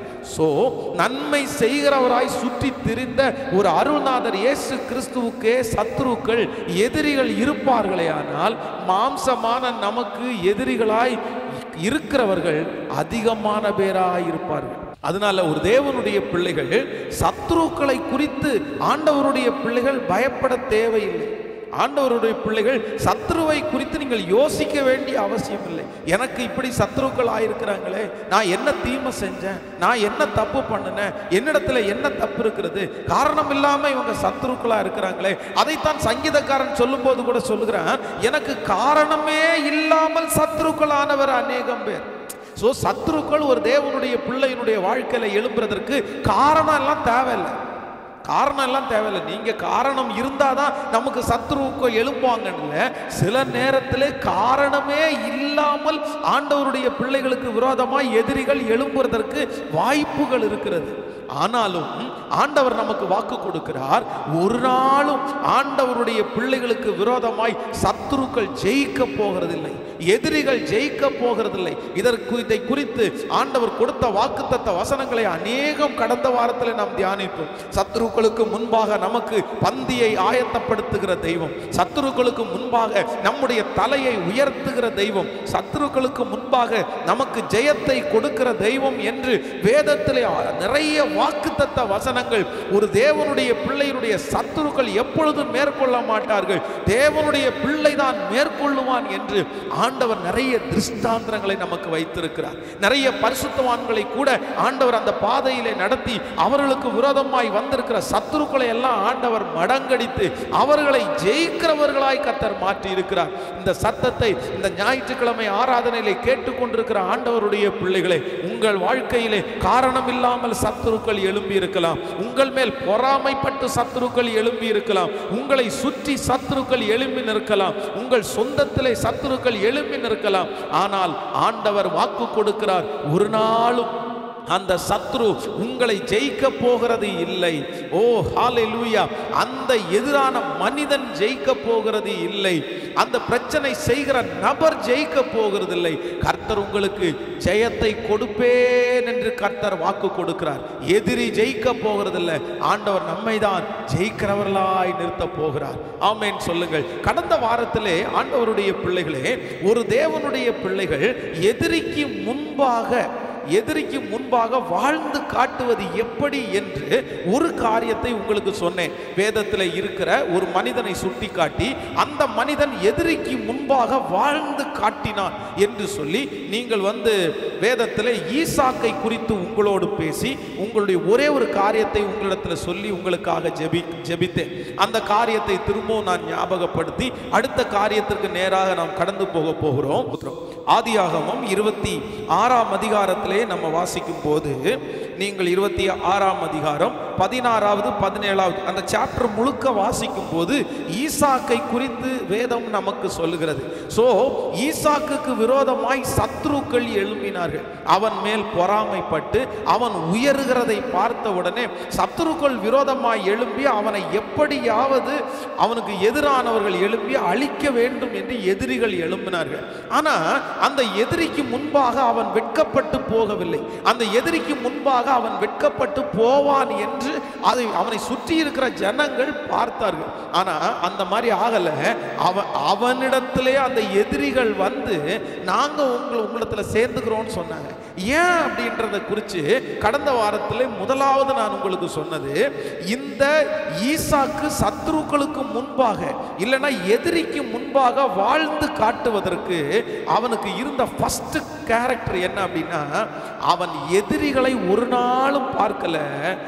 நன்மை செய்கிறவராய் சுற்றி திரிந்த ஒரு அருள்நாதர் இயேசு கிறிஸ்துவுக்கே சத்துருக்கள், எதிரிகள் இருப்பார்களே. ஆனால் மாம்சமான நமக்கு எதிரிகளாய் இருக்கிறவர்கள் அதிகமான பேராய் இருப்பார்கள். அதனால ஒரு தேவனுடைய பிள்ளைகள் சத்துருக்களை குறித்து ஆண்டவருடைய பிள்ளைகள் பயப்பட தேவையில்லை. ஆண்டவருடைய பிள்ளைகள் சத்துருவை குறித்து நீங்கள் யோசிக்க வேண்டிய அவசியம் இல்லை. எனக்கு இப்படி சத்துருக்கள் ஆயிருக்கிறாங்களே, நான் என்ன தீமை செஞ்சேன், நான் என்ன தப்பு பண்ணினேன், என்னிடத்துல என்ன தப்பு இருக்கிறது, காரணம் இல்லாம இவங்க சத்துருக்களா இருக்கிறாங்களே. அதைத்தான் சங்கீதக்காரன் சொல்லும் போது கூட சொல்லுகிறான், எனக்கு காரணமே இல்லாமல் சத்துருக்களானவர் அநேகம் பேர். சத்துருக்கள் ஒரு தேவனுடைய பிள்ளையினுடைய வாழ்க்கையில எழும்புறதற்கு காரணம் எல்லாம் தேவையில்லை. காரணம் எல்லாம் தேவையில்லை. நீங்க காரணம் இருந்தாதான் நமக்கு சத்துருக்கள் எழுப்பாங்கன்னு. சில நேரத்தில் காரணமே இல்லாமல் ஆண்டவருடைய பிள்ளைகளுக்கு விரோதமாய் எதிரிகள் எழும்புவதற்கு வாய்ப்புகள் இருக்கிறது. ஆனாலும் ஆண்டவர் நமக்கு வாக்கு கொடுக்கிறார், ஒரு நாளும் ஆண்டவருடைய பிள்ளைகளுக்கு விரோதமாய் சத்துருக்கள் ஜெயிக்க போகிறதில்லை, எதிரிகள் ஜெயிக்க போகிறதில்லை. இதை குறித்து ஆண்டவர் கொடுத்த வாக்குத்தத்த வசனங்களை அநேகம் கடந்த வாரத்தில் நாம் தியானித்தோம். சத்துருக்களுக்கு முன்பாக நமக்கு பந்தியை ஆயத்தப்படுத்துகிற தெய்வம், சத்துருக்களுக்கு முன்பாக நம்முடைய தலையை உயர்த்துகிற தெய்வம், சத்துருக்களுக்கு முன்பாக நமக்கு ஜெயத்தை கொடுக்கிற தெய்வம் என்று வேதத்திலே நிறைய வாக்குத்தத்த வசனங்கள். ஒரு தேவனுடைய பிள்ளையுடைய சத்துருக்கள் எப்பொழுதும் மேற்கொள்ள மாட்டார்கள், தேவனுடைய பிள்ளைதான் மேற்கொள்ளுவான் என்று ஆண்டவர் நிறைய திருஷ்டாந்தங்களை நமக்கு வைத்திருக்கிறார். நிறைய பரிசுத்தவான்களை கூட ஆண்டவர் அந்த பாதையிலே நடத்தி அவர்களுக்கு விரோதமாய் வந்திருக்கிற சத்துருக்களை எல்லாம் ஆண்டவர் மடங்கடித்து அவர்களை ஜெயிக்கிறவர்களாய் கர்த்தர் மாற்றி இருக்கிறார். இந்த சத்தத்தை இந்த ஞாயிற்றுக்கிழமை ஆராதனையிலே கேட்டுக்கொண்டிருக்கிற ஆண்டவருடைய பிள்ளைகளே, உங்கள் வாழ்க்கையிலே காரணம் இல்லாமல் சத்துருக்கள் எழும்பி இருக்கலாம், உங்கள் மேல் பொறாமைப்பட்டு சத்துருக்கள் எழும்பி இருக்கலாம், உங்களை சுற்றி சத்துருக்கள் எழும்பி நிற்கலாம், உங்கள் சொந்தத்திலே சத்துருக்கள் எழும்பி நிற்கலாம். ஆனால் ஆண்டவர் வாக்கு கொடுக்கிறார், ஒரு நாளும் அந்த சத்ரு உங்களை ஜெயிக்க போகிறது இல்லை. ஓ ஹalleluya! அந்த எதிரான மனிதன் ஜெயிக்க போகிறது இல்லை, அந்த பிரச்சனை செய்கிற நபர் ஜெயிக்க போகிறது இல்லை. கர்த்தர் உங்களுக்கு ஜெயத்தை கொடுப்பேன் என்று கர்த்தர் வாக்கு கொடுக்கிறார். எதிரி ஜெயிக்க போகிறதில்லை, ஆண்டவர் நம்மை தான் ஜெயிக்கிறவர்களாய் நிறுத்த போகிறார். ஆமென் சொல்லுங்கள். கடந்த வாரத்திலே ஆண்டவருடைய பிள்ளைகளே, ஒரு தேவனுடைய பிள்ளைகள் எதிரிக்கு முன்பாக வாழ்ந்து காட்டுவது எப்படி என்று ஒரு காரியத்தை உங்களுக்கு சொன்னேன். வேதத்தில் இருக்கிற ஒரு மனிதனை சுட்டி காட்டி அந்த மனிதன் எதிரிக்கு முன்பாக வாழ்ந்து காட்டினான் என்று சொல்லி நீங்கள் வேதத்தில் ஈசாக்கை குறித்து உங்களோடு பேசி உங்களுடைய ஒரே ஒரு காரியத்தை உங்களிடத்தில் சொல்லி உங்களுக்காக ஜெபித்தேன். அந்த காரியத்தை திரும்பவும் நான் ஞாபகப்படுத்தி அடுத்த காரியத்திற்கு நேராக நாம் கடந்து போகிறோம். ஆதியாகமம் 26ஆம் அதிகாரத்திலே நம்ம வாசிக்கும் போது, நீங்கள் 26ஆம் அதிகாரம் 16வது 17வது அந்த சாப்டர் முழுக்க வாசிக்கும் போது ஈசாக்கை குறித்து வேதம் நமக்கு சொல்லுகிறது. ஈசாக்குக்கு விரோதமாய் சத்துருக்கள் எழும்பினார்கள். அவன் மேல் பொறாமைப்பட்டு அவன் உயர்கிறதை பார்த்த உடனே சத்துருக்கள் விரோதமாய் எழும்பி அவனை எப்படியாவது அவனுக்கு எதிரானவர்கள் எழும்பி அழிக்க வேண்டும் என்று எதிரிகள் எழும்பினார்கள். ஆனா அந்த எதிரிக்கு முன்பாக அவன் வெட்கப்பட்டு போகவில்லை. அந்த எதிரிக்கு முன்பாக அவன் வெட்கப்பட்டு போவான் என்று அவனை சுற்றி இருக்கிற ஜனங்கள் பார்த்தார்கள். ஆனா அந்த மாதிரி ஆகல. அவனிடத்திலே அந்த எதிரிகள் நாங்க உங்களிடத்துல சேர்ந்துக்கிறோம்னு சொன்னாங்க. ஏன் அப்படின்றத குறித்து கடந்த வாரத்தில் முதலாவது நான் உங்களுக்கு சொன்னது, இந்த ஈசாக்கு சத்துருக்களுக்கு முன்பாக இல்லைன்னா எதிரிக்கு முன்பாக வாழ்ந்து காட்டுவதற்கு அவனுக்கு இருந்த ஃபர்ஸ்ட் கேரக்டர் என்ன அப்படின்னா, அவன் எதிரிகளை ஒரு நாளும் பார்க்கல. எதை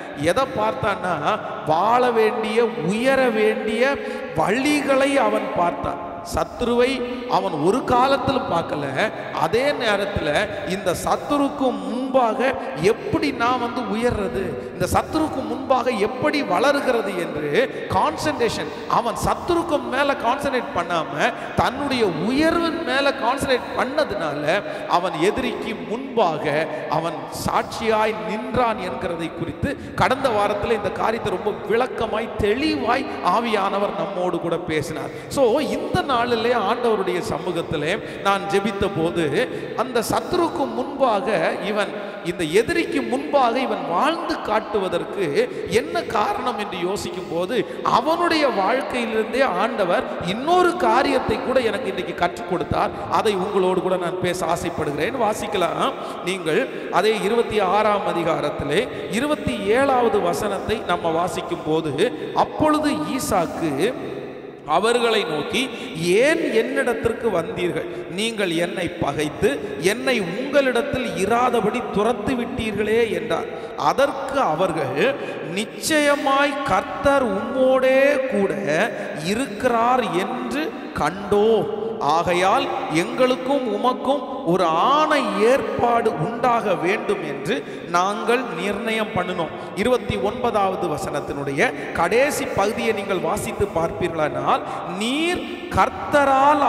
பார்த்தான்னா, வாழ வேண்டிய உயர வேண்டிய வழிகளை அவன் பார்த்தான். சத்துருவை அவன் ஒரு காலத்திலும் பார்க்கல. அதே நேரத்தில் இந்த சத்துருக்கு முன்பாக எப்படி நான் உயர்றது, இந்த சத்துருக்கு முன்பாக எப்படி வளருகிறது என்று கான்சன்ட்ரேஷன், அவன் சத்துருக்கு மேல கான்சன்ட்ரேட் பண்ணாம தன்னுடைய உயர்வின் மேல கான்சன்ட்ரேட் பண்ணதுனால அவன் எதிரிக்கு முன்பாக அவன் சாட்சியாய் நின்றான் என்கிறதை குறித்து கடந்த வாரத்தில் இந்த காரியத்தை ரொம்ப விளக்கமாய் தெளிவாய் ஆவியானவர் நம்மோடு கூட பேசினார். ஸோ இந்த நாளிலே ஆண்டவருடைய சமூகத்திலே நான் ஜெபித்த போது அந்த சத்துருக்கு முன்பாக இவன், இந்த எதிரிக்கு முன்பாக இவன் வாழ்ந்து காட்டுவதற்கு என்ன காரணம் என்று யோசிக்கும் போது அவனுடைய வாழ்க்கையிலிருந்தே ஆண்டவர் இன்னொரு காரியத்தை கூட எனக்கு இன்னைக்கு கற்றுக் கொடுத்தார். அதை உங்களோடு கூட நான் பேச ஆசைப்படுகிறேன். வாசிக்கலாம். நீங்கள் அதே 26ஆம் அதிகாரத்திலே 27வது வசனத்தை நம்ம வாசிக்கும் போது, அப்பொழுது ஈசாக்கு அவர்களை நோக்கி, ஏன் என்னிடத்திற்கு வந்தீர்கள்? நீங்கள் என்னை பகைத்து என்னை உங்களிடத்தில் இராதபடி துரத்து விட்டீர்களே என்றார். அதற்கு அவர்கள், நிச்சயமாய் கர்த்தர் உம்மோடே கூட இருக்கிறார் என்று கண்டோம். ஆகையால் எங்களுக்கும் உமக்கும் ஒரு ஆணை ஏற்பாடு உண்டாக வேண்டும் என்று நாங்கள் நிர்ணயம் பண்ணினோம். 29வது வசனத்தினுடைய கடைசி பகுதியை நீங்கள் வாசித்து பார்ப்பீர்களானால், நீர் கர்த்தரால்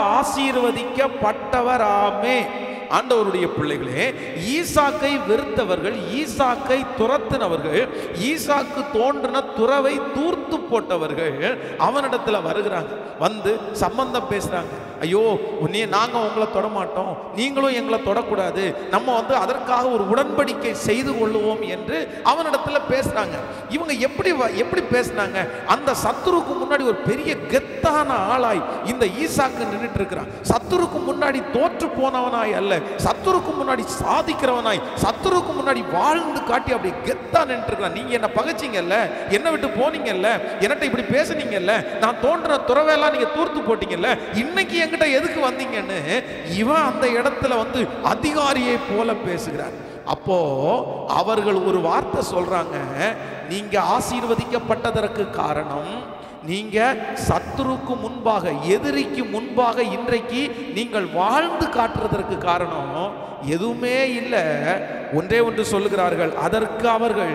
ஆசீர்வதிக்கப்பட்டவராமே. ஆண்டவருடைய பிள்ளைகளே, ஈசாக்கை வெறுத்தவர்கள், ஈசாக்கை துரத்தினவர்கள், ஈசாக்கு தோன்றின துறவை தூர்த்து போட்டவர்கள் அவனிடத்துல வருகிறாங்க. வந்து சம்பந்தம் பேசுறாங்க. ஐயோ, நாங்க உங்களை தொடமாட்டோம், நீங்களும் எங்களை தொடக்கூடாது, நம்ம அதற்காக ஒரு உடன்படிக்கை செய்து கொள்ளுவோம் என்று அவனிடத்துல பேசுறாங்க. இவங்க எப்படி பேசினாங்க? அந்த சத்துருக்கு முன்னாடி ஒரு பெரிய கெத்தான ஆளாய் இந்த ஈசாக்கு நின்றுட்டு இருக்கிறான். சத்துருக்கு முன்னாடி தோற்று போனவனாய் அல்ல, சத்துருக்கு முன்னாடி சாதிக்கிறவனாய், சத்துருக்கு முன்னாடி வாழ்ந்து காட்டி அப்படி கெத்தா நின்று இருக்கிறான். நீங்க என்ன பகைச்சிங்கல்ல, என்ன விட்டு போனீங்கல்ல, என்கிட்ட இப்படி பேசுனீங்கல்ல, நான் தோன்ற துறவையெல்லாம் நீங்க தூர்த்து போட்டீங்கல்ல, இன்னைக்கு என்கிட்ட எதுக்கு வந்தீங்கன்னு இவன் அந்த இடத்துல அதிகாரியை போல பேசுகிறார். அப்போ அவர்கள் ஒரு வார்த்தை சொல்றாங்க, நீங்க ஆசீர்வதிக்கப்பட்டதற்கு காரணம், நீங்க சத்துருக்கு முன்பாக, எதிரிக்கு முன்பாக இன்றைக்கு நீங்கள் வாழ்ந்து காட்டுறதற்கு காரணம் எதுவுமே இல்லை. ஒன்றே ஒன்று சொல்லுகிறார்கள். அதற்கு அவர்கள்,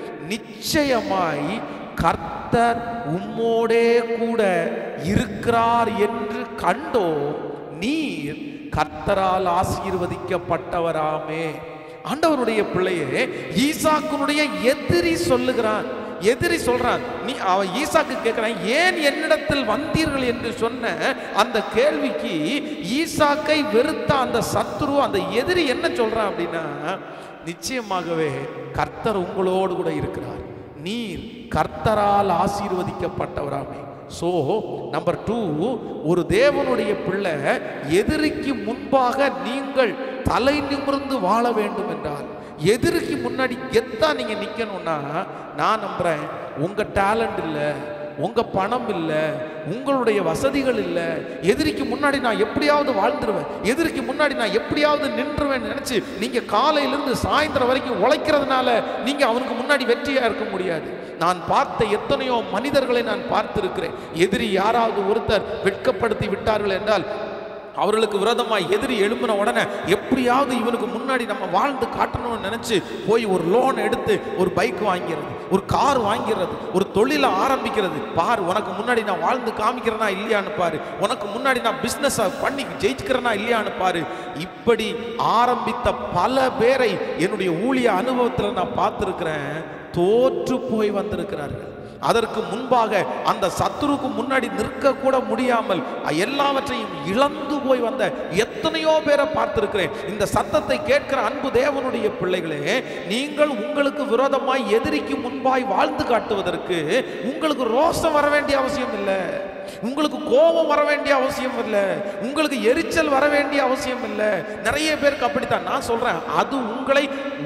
நிச்சயமாய் கர்த்தர் உம்மோடே கூட இருக்கிறார் என்று கண்டோ, நீர் கர்த்தரால் ஆசீர்வதிக்கப்பட்டவராமே. ஆண்டவருடைய பிள்ளையே, ஈசாக்குனுடைய எதிரி சொல்லுகிறான். எதிரி சொல்றான், நீ அவன் ஈசாக்கு கேட்கிறான், ஏன் என்னிடத்தில் வந்தீர்கள் என்று சொன்ன அந்த கேள்விக்கு ஈசாக்கை வெறுத்த அந்த சத்துரு, அந்த எதிரி என்ன சொல்றான் அப்படின்னா, நிச்சயமாகவே கர்த்தர் உங்களோடு கூட இருக்கிறார், நீர் கர்த்தரால் ஆசீர்வதிக்கப்பட்டவராமே. ஸோ நம்பர் 2, ஒரு தேவனுடைய பிள்ளை எதிரிக்கு முன்பாக நீங்கள் தலை நிமிர்ந்து வாழ வேண்டும் என்றால், எதிரிக்கு முன்னாடி கெத்தா நீங்க நிக்கணும்னா, நான் நம்புறேன் உங்க டேலண்ட் இல்லை, உங்க பணம் இல்லை, உங்களுடைய வசதிகள் இல்லை, எதிரிக்கு முன்னாடி நான் எப்படியாவது வாழ்ந்துருவேன், எதிரிக்கு முன்னாடி நான் எப்படியாவது நின்றுவேன் நினைச்சு நீங்க காலையிலிருந்து சாயந்தரம் வரைக்கும் உழைக்கிறதுனால நீங்க அவனுக்கு முன்னாடி வெற்றியா இருக்க முடியாது. நான் பார்த்த எத்தனையோ மனிதர்களை நான் பார்த்திருக்கிறேன். எதிரி யாராவது ஒருத்தர் வெட்கப்படுத்தி விட்டார்கள் என்றால், அவர்களுக்கு விரோதமாக எதிரி எழும்பின உடனே எப்படியாவது இவனுக்கு முன்னாடி நம்ம வாழ்ந்து காட்டணும்னு நினைச்சு போய் ஒரு லோன் எடுத்து ஒரு பைக் வாங்கிறது, ஒரு கார் வாங்கிறது, ஒரு தொழிலை ஆரம்பிக்கிறது. பாரு, உனக்கு முன்னாடி நான் வாழ்ந்து காமிக்கிறேனா இல்லையான்னு பாரு, உனக்கு முன்னாடி நான் பிஸ்னஸ் பண்ணி ஜெயிச்சுக்கிறேனா இல்லையான்னு பாரு. இப்படி ஆரம்பித்த பல பேரை என்னுடைய ஊழிய அனுபவத்தில் நான் பார்த்துருக்கிறேன். தோற்று போய் வந்திருக்கிறார்கள். அதற்கு முன்பாக அந்த சத்துருக்கு முன்னாடி நிற்க கூட முடியாமல் எல்லாவற்றையும் இழந்து போய் வந்த எத்தனையோ பேரை பார்த்திருக்கிறேன். இந்த சத்தத்தை கேட்கிற அன்பு தேவனுடைய பிள்ளைகளே, நீங்கள் உங்களுக்கு விரோதமாய் எதிரிக்கு முன்பாய் வாழ்ந்து காட்டுவதற்கு உங்களுக்கு ரோஷம் வர வேண்டிய அவசியம் இல்லை, உங்களுக்கு கோபம் வர வேண்டிய அவசியம் இல்லை, உங்களுக்கு எரிச்சல் வர வேண்டிய அவசியம் இல்லை. நிறைய பேருக்கு அப்படித்தான். நான் சொல்றேன், அது உங்களை உந்து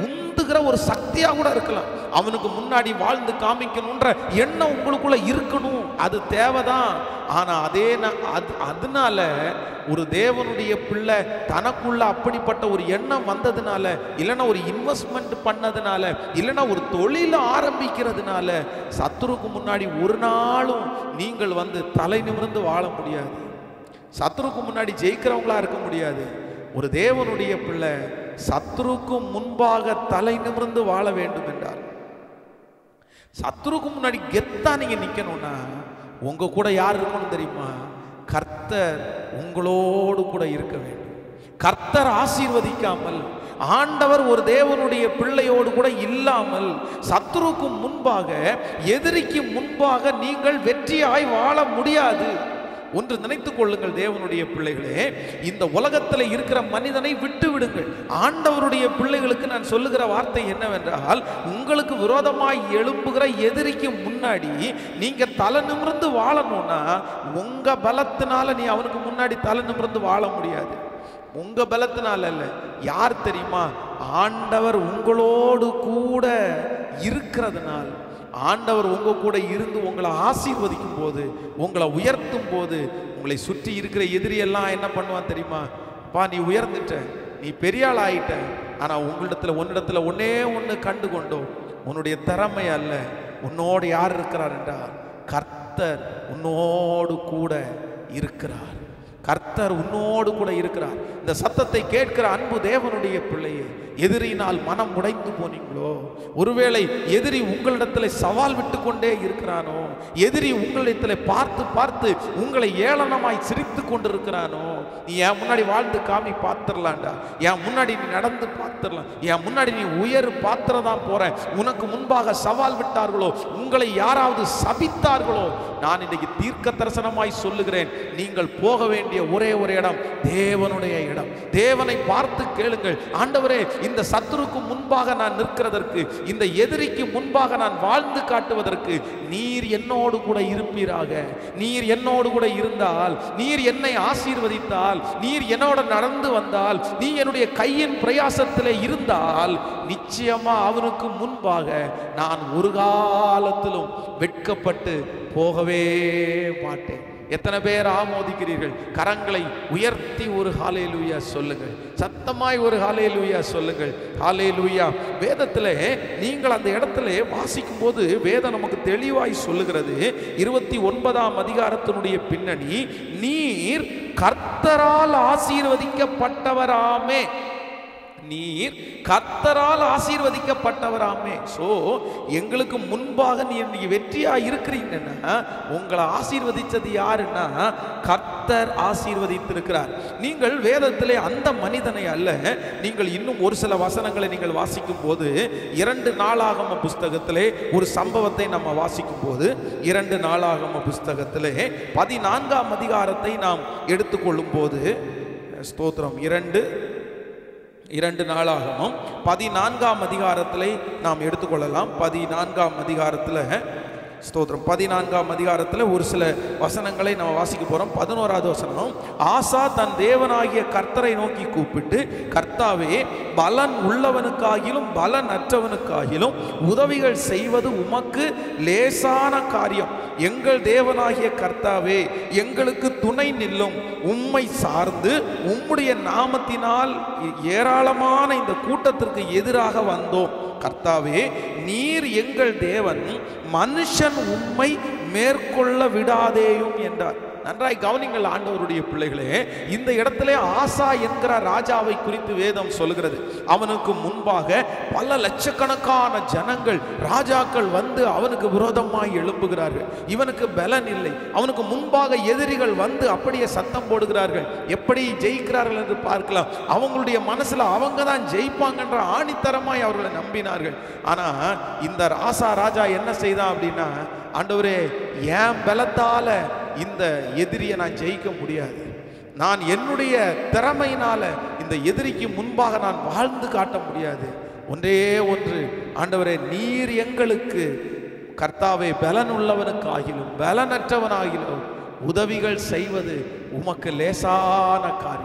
தூண்டுகிற ஒரு சக்தியா கூட இருக்கலாம். அவனுக்கு முன்னாடி வாழ்ந்து காமிக்கணும்ன்ற எண்ணம் உங்களுக்குள்ள இருக்கணும், அது தேவைதான். ஆனா அதனால ஒரு தேவனுடைய பிள்ளை தனக்குள்ள அப்படிப்பட்ட ஒரு எண்ணம் வந்ததுனால, இல்லைன்னா ஒரு இன்வெஸ்ட்மெண்ட் பண்ணதுனால, இல்லைன்னா ஒரு தொழில் ஆரம்பிக்கிறதுனால சத்துருக்கு முன்னாடி ஒரு நாளும் நீங்கள் தலை நிமிர்ந்து வாழ முடியாது. சத்துருக்கு முன்னாடி ஜெயிக்கிறவங்களா இருக்க முடியாது. ஒரு தேவனுடைய பிள்ளை சத்துருக்கு முன்பாக தலை நிமிர்ந்து வாழ வேண்டும் என்றால், சத்துருக்கு முன்னாடி கெத்தா நீங்க நிக்கணும்னா உங்க கூட யார் இருக்கணும் தெரியுமா? கர்த்தர் உங்களோடு கூட இருக்க வேண்டும். கர்த்தர் ஆசீர்வதிக்காமல், ஆண்டவர் ஒரு தேவனுடைய பிள்ளையோடு கூட இல்லாமல் சத்துருக்கு முன்பாக, எதிரிக்கு முன்பாக நீங்கள் வெற்றியாய் வாழ முடியாது. ஒன்று நினைத்துக் கொள்ளுங்கள் தேவனுடைய பிள்ளைகளே, இந்த உலகத்தில் இருக்கிற மனிதனை விட்டு விடுங்கள். ஆண்டவருடைய பிள்ளைகளுக்கு நான் சொல்லுகிற வார்த்தை என்னவென்றால், உங்களுக்கு விரோதமாய் எழும்புகிற எதிரிக்கு முன்னாடி நீங்க தலை நிமிர்ந்து வாழணும்னா உங்க பலத்தினால நீ அவனுக்கு முன்னாடி தலை நிமிர்ந்து வாழ முடியாது. உங்க பலத்தினால அல்ல. யார் தெரியுமா? ஆண்டவர் உங்களோடு கூட இருக்கிறதுனால், ஆண்டவர் உங்க கூட இருந்து உங்களை ஆசீர்வதிக்கும் போது, உங்களை உயர்த்தும் போது, உங்களை சுற்றி இருக்கிற எதிரியெல்லாம் என்ன பண்ணுவான் தெரியுமா? பா, நீ உயர்ந்துட்ட, நீ பெரிய ஆள் ஆயிட்ட, ஆனா உன்னிடத்துல ஒன்னே ஒன்று கண்டு கொண்டோம், உன்னுடைய திறமை அல்ல, உன்னோடு யார் இருக்கிறார் என்றால் கர்த்தர் உன்னோடு கூட இருக்கிறார். கர்த்தர் உன்னோடு கூட இருக்கிறார். இந்த சத்தத்தை கேட்கிற அன்பு தேவனுடைய பிள்ளையே, எதிரினால் மனம் உடைந்து போனீங்களோ, ஒருவேளை எதிரி உங்களிடத்தில் சவால் விட்டு கொண்டே இருக்கிறானோ, எதிரி உங்களிடத்தில் பார்த்து பார்த்து உங்களை ஏளனமாய் சிரித்து கொண்டிருக்கிறானோ, நீ என் முன்னாடி வாழ்ந்து காமி பார்த்துடலாண்டா, என் முன்னாடி நீ நடந்து பார்த்துடலாம், என் முன்னாடி நீ உயர் பாத்திரதான் போற, உனக்கு முன்பாக சவால் விட்டார்களோ, உங்களை யாராவது சபித்தார்களோ, நான் இன்னைக்கு தீர்க்க தரிசனமாய் சொல்லுகிறேன், நீங்கள் போக வேண்டிய ஒரே ஒரு இடம் தேவனுடைய இடம். தேவனை பார்த்து கேளுங்கள், ஆண்டவரே, இந்த சத்துருக்கு முன்பாக நான் நிற்கிறதற்கு, இந்த எதிரிக்கு முன்பாக நான் வாழ்ந்து காட்டுவதற்கு நீர் என்னோடு கூட இருப்பீராக. நீர் என்னோடு கூட இருந்தால், நீர் என்னை ஆசீர்வதித்தால், நீர் என்னோட நடந்து வந்தால், நீ என்னுடைய கையின் பிரயாசத்திலே இருந்தால், நிச்சயமா அவனுக்கு முன்பாக நான் ஒரு காலத்திலும் வெட்கப்பட்டு போகவே மாட்டேன். எத்தனை பேர் ஆமோதிக்கிறீர்கள்? கரங்களை உயர்த்தி ஒரு ஹல்லேலூயா சொல்லுங்கள். சத்தமாய் ஒரு ஹல்லேலூயா சொல்லுங்கள். ஹல்லேலூயா. வேதத்திலே நீங்கள் அந்த இடத்துல வாசிக்கும் போது வேதம் நமக்கு தெளிவாய் சொல்லுகிறது. 29ஆம் அதிகாரத்தினுடைய பின்னணி, நீர் கர்த்தரால் ஆசீர்வதிக்கப்பட்டவராமே. நீர் கர்த்தரால் ஆசீர்வதிக்கப்பட்டவராமே. சோ எங்களுக்கு முன்பாக நீ வெற்றியா இருக்கிறீங்கன்னா உங்களை ஆசீர்வதிச்சது யாருன்னா கர்த்தர் ஆசீர்வதித்திருக்கிறார். நீங்கள் வேதத்திலே அந்த மனிதனை அல்ல, நீங்கள் இன்னும் ஒரு சில வசனங்களை நீங்கள் வாசிக்கும் போது 2 நாளாகம புஸ்தகத்திலே ஒரு சம்பவத்தை நம்ம வாசிக்கும் போது 2 நாளாகம புஸ்தகத்திலே 14ஆம் அதிகாரத்தை நாம் எடுத்துக்கொள்ளும் போது, ஸ்தோத்திரம், 2 நாளாகமம் 14ஆம் அதிகாரத்திலே நாம் எடுத்துக்கொள்ளலாம். 14ஆம் அதிகாரத்தில், ஸ்தோத்திரம், 14ஆம் அதிகாரத்தில் ஒரு சில வசனங்களை நம்ம வாசிக்க போகிறோம். 11வது வசனம், ஆசா தன் தேவனாகிய கர்த்தரை நோக்கி கூப்பிட்டு, கர்த்தாவே, பலன் உள்ளவனுக்காகிலும் பலன் அற்றவனுக்காகிலும் உதவிகள் செய்வது உமக்கு லேசான காரியம். எங்கள் தேவனாகிய கர்த்தாவே, எங்களுக்கு துணை நில்லும். உம்மை சார்ந்து உம்முடைய நாமத்தினால் ஏராளமான இந்த கூட்டத்திற்கு எதிராக வந்தோம். கர்த்தாவே, நீர் எங்கள் தேவன், மனுஷன் உம்மை மேற்கொள்ள விடாதேயும் என்றார். நன்றாய் கவனிங்கள் ஆண்டவருடைய பிள்ளைகளே, இந்த இடத்திலே ஆசா என்கிற ராஜாவை குறித்து வேதம் சொல்கிறது. அவனுக்கு முன்பாக பல லட்சக்கணக்கான ஜனங்கள், ராஜாக்கள் வந்து அவனுக்கு விரோதமாய் எழும்புகிறார்கள். இவனுக்கு பலன் இல்லை. அவனுக்கு முன்பாக எதிரிகள் வந்து அப்படியே சத்தம் போடுகிறார்கள். எப்படி ஜெயிக்கிறார்கள் என்று பார்க்கலாம். அவங்களுடைய மனசுல அவங்க தான் ஜெயிப்பாங்கன்ற ஆணித்தரமாய் அவர்களை நம்பினார்கள். ஆனா இந்த ஆசா ராஜா என்ன செய்தான் அப்படின்னா, ஆண்டவரே, என் பலத்தால இந்த எதிரியை நான் ஜெயிக்க முடியாது, நான் என்னுடைய திறமையினால இந்த எதிரிக்கு முன்பாக நான் வாழ்ந்து காட்ட முடியாது. ஒன்றே ஒன்று, ஆண்டவரே, நீர் எங்களுக்கு கர்த்தாவே பலன் உள்ளவனுக்காகிலும் பலனற்றவனாகிலும் உதவிகள் செய்வது உமக்கு லேசான காரியம்.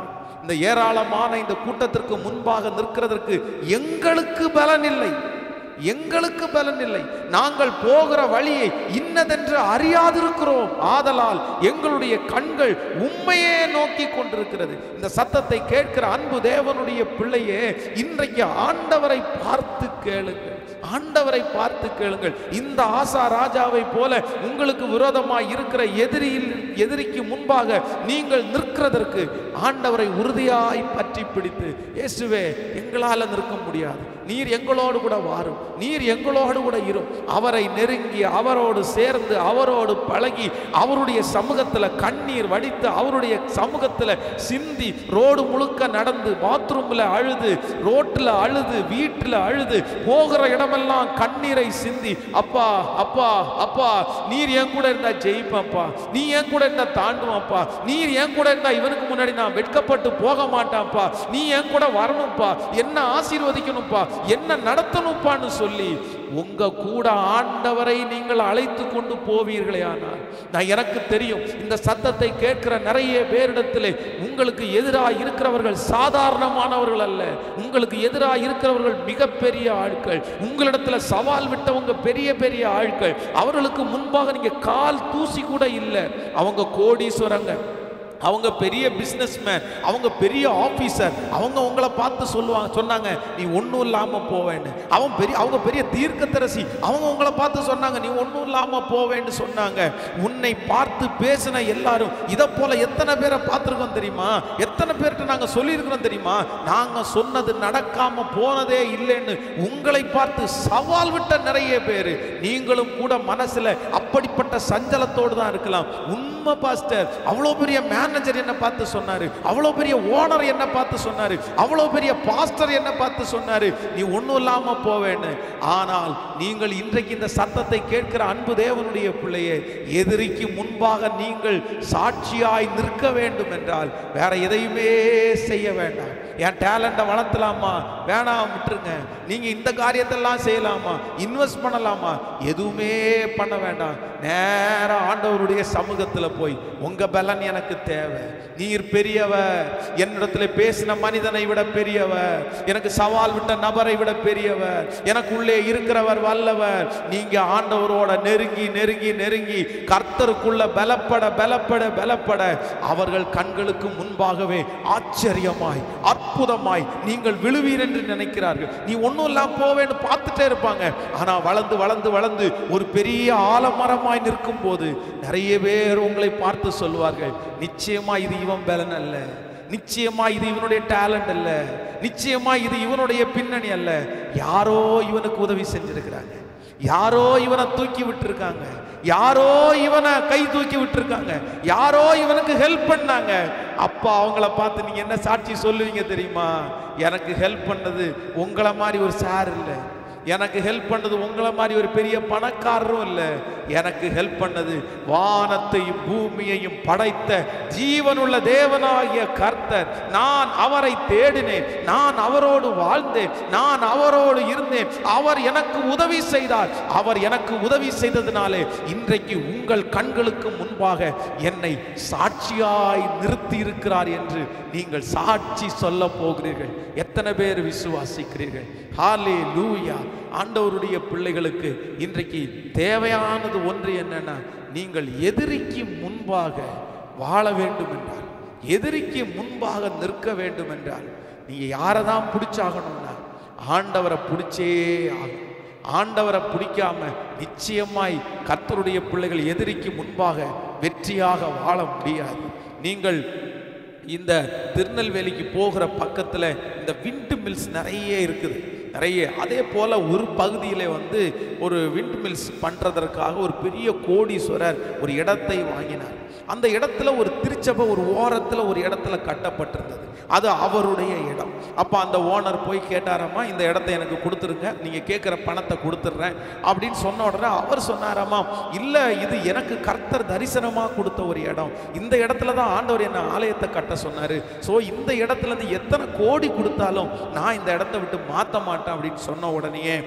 இந்த ஏராளமான இந்த கூட்டத்திற்கு முன்பாக நிற்கிறதற்கு எங்களுக்கு பலன் இல்லை, எங்களுக்கு பலன் இல்லை. நாங்கள் போகிற வழியை இன்னதென்று அறியாதிருக்கிறோம். ஆதலால் எங்களுடைய கண்கள் உம்மையே நோக்கி கொண்டிருக்கிறது. இந்த சத்தத்தை கேட்கிற அன்பு தேவனுடைய பிள்ளையே, இன்றைக்கு ஆண்டவரை பார்த்து கேளுங்கள், ஆண்டவரை பார்த்து கேளுங்கள். இந்த ஆசா ராஜாவை போல உங்களுக்கு விரோதமாய் இருக்கிற எதிரிக்கு முன்பாக நீங்கள் நிற்கிறதற்கு ஆண்டவரை உறுதியாய் பற்றி பிடித்து, இயேசுவே எங்களால் நிற்க முடியாது, நீர் எங்களோடு கூட வாரும், நீர் எங்களோடு கூட இரும். அவரை நெருங்கி அவரோடு சேர்ந்து அவரோடு பழகி அவருடைய சமூகத்தில் கண்ணீர் வடித்து அவருடைய சமூகத்தில் சிந்தி ரோடு முழுக்க நடந்து பாத்ரூமில் அழுது ரோட்டில் அழுது வீட்டில் அழுது போகிற இடமெல்லாம் கண்ணீரை சிந்தி, அப்பா அப்பா அப்பா நீர் என் கூட இருந்தா ஜெயிப்பேன்ப்பா, நீ என் கூட இருந்தா தாண்டுவான்ப்பா, நீர் என் கூட இருந்தா இவனுக்கு முன்னாடி நான் வெட்கப்பட்டு போக மாட்டான்ப்பா, நீ என் கூட வரணும்ப்பா, என்ன ஆசீர்வதிக்கணும்ப்பா, என்ன நடத்தணும்ப்பான்னு சொல்லி உங்க கூட ஆண்டவரை நீங்கள் அழைத்து கொண்டு போவீர்களே. ஆனால் நான் எனக்கு தெரியும், இந்த சத்தத்தை கேட்கிற நிறைய பேரிடத்திலே உங்களுக்கு எதிராக இருக்கிறவர்கள் சாதாரணமானவர்கள் அல்ல, உங்களுக்கு எதிராக இருக்கிறவர்கள் மிகப்பெரிய ஆட்கள், உங்களிடத்துல சவால் விட்டவங்க பெரிய பெரிய ஆட்கள். அவர்களுக்கு முன்பாக நீங்க கால் தூசி கூட இல்லை. அவங்க கோடீஸ்வரங்க, அவங்க பெரிய பிஸ்னஸ்மேன், அவங்க பெரிய ஆபீசர். அவங்க உங்களை பார்த்து சொன்னாங்க நீ ஒன்றும் இல்லாமல் போவேன்னு. அவங்க பெரிய தீர்க்கதரிசி, அவங்க உங்களை பார்த்து சொன்னாங்க நீ ஒன்றும் இல்லாமல் போவேன்னு சொன்னாங்க. உன்னை பார்த்து பேசின எல்லாரும் இதை போல எத்தனை பேரை பார்த்துருக்கோம் தெரியுமா? எத்தனை பேர்கிட்ட நாங்கள் சொல்லியிருக்கிறோம் தெரியுமா? நாங்கள் சொன்னது நடக்காம போனதே இல்லைன்னு உங்களை பார்த்து சவால் விட்ட நிறைய பேர். நீங்களும் கூட மனசுல அப்படிப்பட்ட சஞ்சலத்தோடு தான் இருக்கலாம். உண்மை பாஸ்டர், அவ்வளோ பெரிய மேனேஜர் என்ன பார்த்து சொன்னாரு, அவ்வளோ பெரிய ஓனர் என்ன பார்த்து சொன்னாரு, அவ்வளோ பெரிய பாஸ்டர் என்ன பார்த்து சொன்னாரு நீ ஒன்றும் இல்லாம போவேன்னு. ஆனால் நீங்கள் இன்றைக்கு இந்த சத்தத்தை கேட்கிற அன்பு தேவனுடைய பிள்ளையே, எதிரிக்கு முன்பாக நீங்கள் சாட்சியாய் நிற்க வேண்டும் என்றால் வேற எதையுமே செய்ய வேண்டாம். என் டேலண்ட்டை வளர்த்தலாமா? வேணாம், விட்டுருங்க. நீங்க இந்த காரியத்தெல்லாம் செய்யலாமா? இன்வெஸ்ட் பண்ணலாமா? எதுவுமே பண்ண வேண்டாம். நேரா ஆண்டவருடைய சமூகத்தில் போய் உங்க பலன் எனக்கு தேவை, நீர் பெரியவர், என்னிடத்துல பேசின மனிதனை விட பெரியவர், எனக்கு சவால் விட்ட நபரை விட பெரியவர், எனக்குள்ளே இருக்கிறவர் வல்லவர். நீங்க ஆண்டவரோட நெருங்கி நெருங்கி நெருங்கி கர்த்தருக்குள்ள பலப்பட பலப்பட பலப்பட அவர்கள் கண்களுக்கு முன்பாகவே ஆச்சரியமாய் அற்புதமாய் நீங்கள் விழுவீர் என்று நினைக்கிறார்கள். நீ ஒன்றும் இல்லாம போவேன்னு பார்த்துட்டே இருப்பாங்க. ஆனா வளர்ந்து வளர்ந்து வளர்ந்து ஒரு பெரிய ஆலமரமாய் நிற்கும் போது நிறைய பேர் உங்களை பார்த்து சொல்வார்கள், நிச்சயமா இது இவன் பலன் அல்ல, நிச்சயமா இது இவனுடைய டேலண்ட் அல்ல, நிச்சயமா இது இவனுடைய பின்னணி அல்ல, யாரோ இவனுக்கு உதவி செஞ்சிருக்கிறாங்க, யாரோ இவனை தூக்கி விட்டுருக்காங்க, யாரோ இவனை கை தூக்கி விட்டுருக்காங்க, யாரோ இவனுக்கு ஹெல்ப் பண்ணாங்க. அப்பா அவங்கள பார்த்து நீங்க என்ன சாட்சி சொல்லுவீங்க தெரியுமா? எனக்கு ஹெல்ப் பண்ணது உங்களை மாதிரி ஒரு சார் இல்லை, எனக்கு ஹெல்ப் பண்ணது உங்களை மாதிரி ஒரு பெரிய பணக்காரரும் இல்லை, எனக்கு ஹெல்ப் பண்ணது வானத்தையும் பூமியையும் படைத்த ஜீவனுள்ள தேவனாகிய கர்த்தர். நான் அவரை தேடினேன், நான் அவரோடு வாழ்ந்தேன், நான் அவரோடு இருந்தேன், அவர் எனக்கு உதவி செய்தார். அவர் எனக்கு உதவி செய்ததினாலே இன்றைக்கு உங்கள் கண்களுக்கு முன்பாக என்னை சாட்சியாய் நிறுத்தி இருக்கிறார் என்று நீங்கள் சாட்சி சொல்ல போகிறீர்கள். எத்தனை பேர் விசுவாசிக்கிறீர்கள்? ஹல்லேலூயா. ஆண்டவருடைய பிள்ளைகளுக்கு இன்றைக்கு தேவையானது ஒன்று என்னன்னா, நீங்கள் எதிரிக்கு முன்பாக வாழ வேண்டும் என்றால், எதிரிக்கு முன்பாக நிற்க வேண்டும் என்றால் நீங்க யாரை தான் பிடிச்சாகணும்னா ஆண்டவரை பிடிச்சே ஆகும். ஆண்டவரை பிடிக்காம நிச்சயமாய் கர்த்தருடைய பிள்ளைகள் எதிரிக்கு முன்பாக வெற்றியாக வாழ முடியாது. நீங்கள் இந்த திருநெல்வேலிக்கு போகிற பக்கத்தில் இந்த விண்ட் மில்ஸ் நிறைய இருக்குது, நிறைய. அதே போல் ஒரு பகுதியில் ஒரு விண்ட் மில்ஸ் பண்ணுறதற்காக ஒரு பெரிய கோடீஸ்வரர் ஒரு இடத்தை வாங்கினார். அந்த இடத்துல ஒரு திருச்சபை ஒரு ஓரத்தில் ஒரு இடத்துல கட்டப்பட்டிருந்தது, அது அவருடைய இடம். அப்போ அந்த ஓனர் போய் கேட்டாராமா, இந்த இடத்த எனக்கு கொடுத்துருங்க, நீங்கள் கேட்குற பணத்தை கொடுத்துட்றேன் அப்படின்னு சொன்ன உடனே அவர் சொன்னாராமா, இல்லை இது எனக்கு கர்த்தர் தரிசனமாக கொடுத்த ஒரு இடம், இந்த இடத்துல தான் ஆண்டவர் என்ன ஆலயத்தை கட்ட சொன்னார், ஸோ இந்த இடத்துலேருந்து எத்தனை கோடி கொடுத்தாலும் நான் இந்த இடத்த விட்டு மாற்ற மாட்டேன் அப்படின்னு சொன்ன உடனே